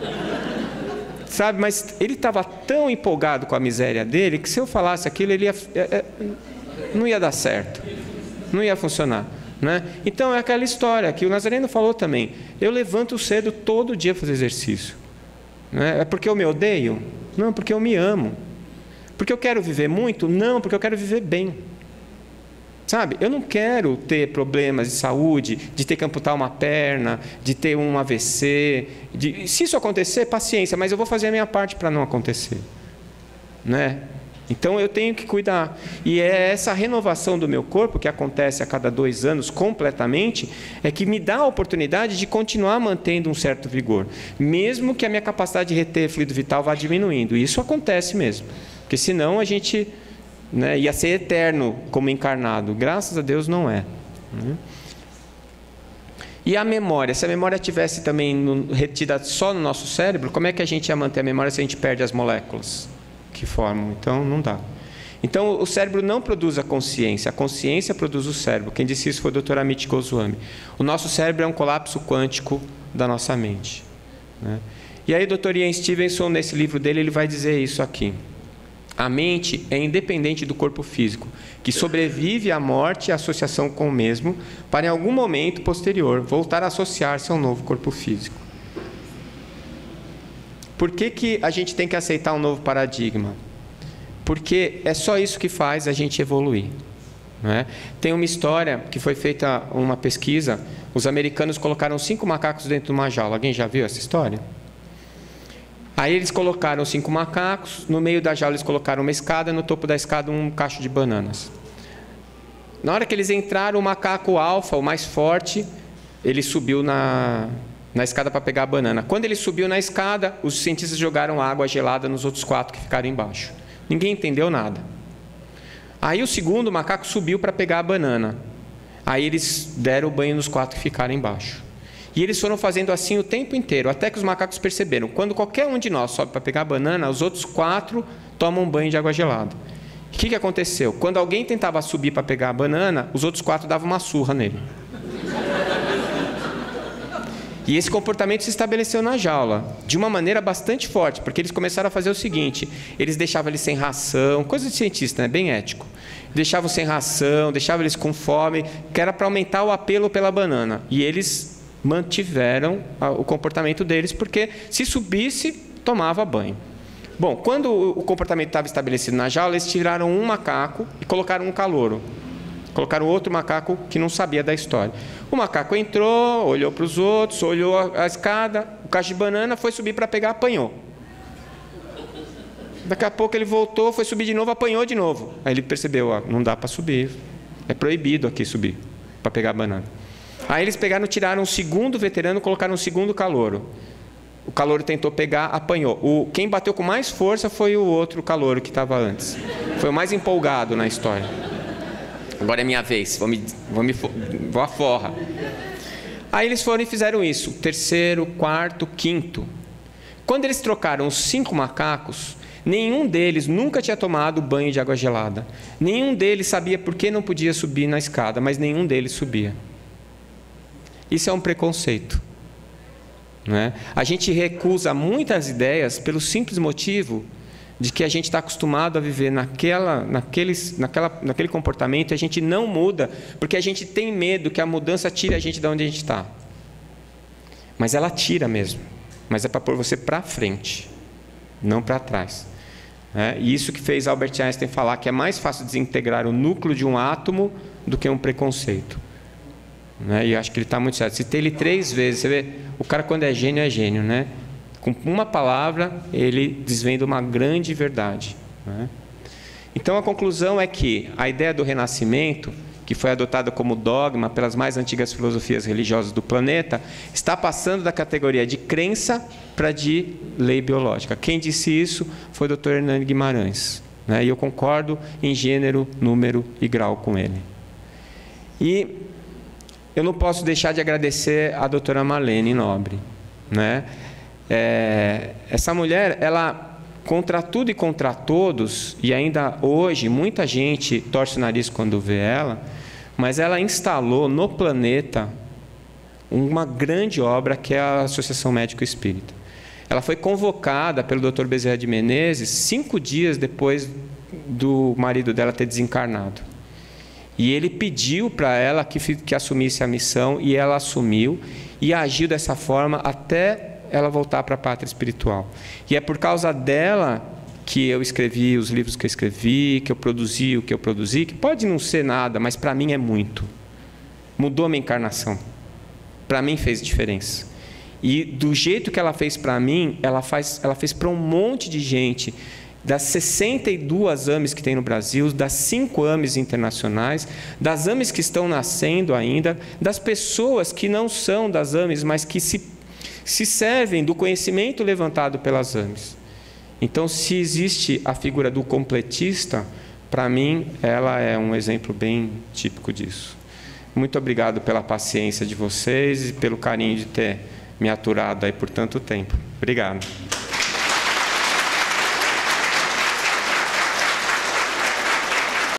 Sabe, mas ele estava tão empolgado com a miséria dele, que se eu falasse aquilo, ele ia, é, é, não ia dar certo. Não ia funcionar. Né? Então é aquela história que o Nazareno falou também. Eu levanto cedo todo dia para fazer exercício. Né? É porque eu me odeio? Não, porque eu me amo. Porque eu quero viver muito? Não, porque eu quero viver bem. Sabe, eu não quero ter problemas de saúde, de ter que amputar uma perna, de ter um A V C. De... Se isso acontecer, paciência, mas eu vou fazer a minha parte para não acontecer. Né? Então eu tenho que cuidar. E é essa renovação do meu corpo, que acontece a cada dois anos completamente, é que me dá a oportunidade de continuar mantendo um certo vigor, mesmo que a minha capacidade de reter fluido vital vá diminuindo. E isso acontece mesmo, porque senão a gente, né, ia ser eterno como encarnado. Graças a Deus não é. Né? E a memória, se a memória tivesse também no, retida só no nosso cérebro, como é que a gente ia manter a memória se a gente perde as moléculas que formam? Então não dá. Então o cérebro não produz a consciência, a consciência produz o cérebro. Quem disse isso foi o doutor Amit Goswami. O nosso cérebro é um colapso quântico da nossa mente. Né? E aí o doutor Ian Stevenson, nesse livro dele, ele vai dizer isso aqui. A mente é independente do corpo físico, que sobrevive à morte e à associação com o mesmo, para em algum momento posterior voltar a associar-se ao novo corpo físico. Por que que a gente tem que aceitar um novo paradigma? Porque é só isso que faz a gente evoluir. Não é? Tem uma história que foi feita uma pesquisa, os americanos colocaram cinco macacos dentro de uma jaula. Alguém já viu essa história? Aí eles colocaram cinco macacos, no meio da jaula eles colocaram uma escada, no topo da escada um cacho de bananas. Na hora que eles entraram, o macaco alfa, o mais forte, ele subiu na... na escada para pegar a banana. Quando ele subiu na escada, os cientistas jogaram água gelada nos outros quatro que ficaram embaixo. Ninguém entendeu nada. Aí o segundo macaco subiu para pegar a banana. Aí eles deram o banho nos quatro que ficaram embaixo. E eles foram fazendo assim o tempo inteiro, até que os macacos perceberam. Quando qualquer um de nós sobe para pegar a banana, os outros quatro tomam um banho de água gelada. O que que aconteceu? Quando alguém tentava subir para pegar a banana, os outros quatro davam uma surra nele. E esse comportamento se estabeleceu na jaula, de uma maneira bastante forte, porque eles começaram a fazer o seguinte, eles deixavam eles sem ração, coisa de cientista, né? Bem ético. Deixavam sem ração, deixavam eles com fome, que era para aumentar o apelo pela banana. E eles mantiveram o comportamento deles, porque se subisse, tomava banho. Bom, quando o comportamento estava estabelecido na jaula, eles tiraram um macaco e colocaram um calouro. Colocaram outro macaco que não sabia da história. O macaco entrou, olhou para os outros, olhou a escada, o cacho de banana, foi subir para pegar, apanhou. Daqui a pouco ele voltou, foi subir de novo, apanhou de novo. Aí ele percebeu, ó, não dá para subir, é proibido aqui subir para pegar a banana. Aí eles pegaram, tiraram um segundo veterano, colocaram um segundo calouro. O calouro tentou pegar, apanhou. O, quem bateu com mais força foi o outro calouro que estava antes. Foi o mais empolgado na história. Agora é minha vez, vou, me, vou, me, vou à forra. Aí eles foram e fizeram isso, terceiro, quarto, quinto. Quando eles trocaram os cinco macacos, nenhum deles nunca tinha tomado banho de água gelada. Nenhum deles sabia por que não podia subir na escada, mas nenhum deles subia. Isso é um preconceito. Não é? A gente recusa muitas ideias pelo simples motivo de que a gente está acostumado a viver naquela, naqueles, naquela, naquele comportamento e a gente não muda, porque a gente tem medo que a mudança tire a gente de onde a gente está. Mas ela tira mesmo. Mas é para pôr você para frente, não para trás. É, e isso que fez Albert Einstein falar que é mais fácil desintegrar o núcleo de um átomo do que um preconceito. Né? E eu acho que ele está muito certo. Citei ele três vezes. Você vê, o cara quando é gênio, é gênio. Né? Com uma palavra, ele desvenda uma grande verdade. Né? Então, a conclusão é que a ideia do renascimento, que foi adotada como dogma pelas mais antigas filosofias religiosas do planeta, está passando da categoria de crença para de lei biológica. Quem disse isso foi o doutor Hernani Guimarães. Né? E eu concordo em gênero, número e grau com ele. E eu não posso deixar de agradecer a doutora Marlene Nobre. Né? É, essa mulher, ela, contra tudo e contra todos, e ainda hoje muita gente torce o nariz quando vê ela, mas ela instalou no planeta uma grande obra que é a Associação Médico Espírita. Ela foi convocada pelo doutor Bezerra de Menezes cinco dias depois do marido dela ter desencarnado. E ele pediu para ela que, que assumisse a missão, e ela assumiu e agiu dessa forma até ela voltar para a pátria espiritual. E é por causa dela que eu escrevi os livros que eu escrevi, que eu produzi o que eu produzi, que pode não ser nada, mas para mim é muito. Mudou a minha encarnação. Para mim fez diferença. E do jeito que ela fez para mim, ela, faz, ela fez para um monte de gente. Das sessenta e duas A M Is que tem no Brasil, das cinco A M Is internacionais, das A M Is que estão nascendo ainda, das pessoas que não são das A M Is, mas que se, se servem do conhecimento levantado pelas A M Is. Então, se existe a figura do completista, para mim, ela é um exemplo bem típico disso. Muito obrigado pela paciência de vocês e pelo carinho de ter me aturado aí por tanto tempo. Obrigado.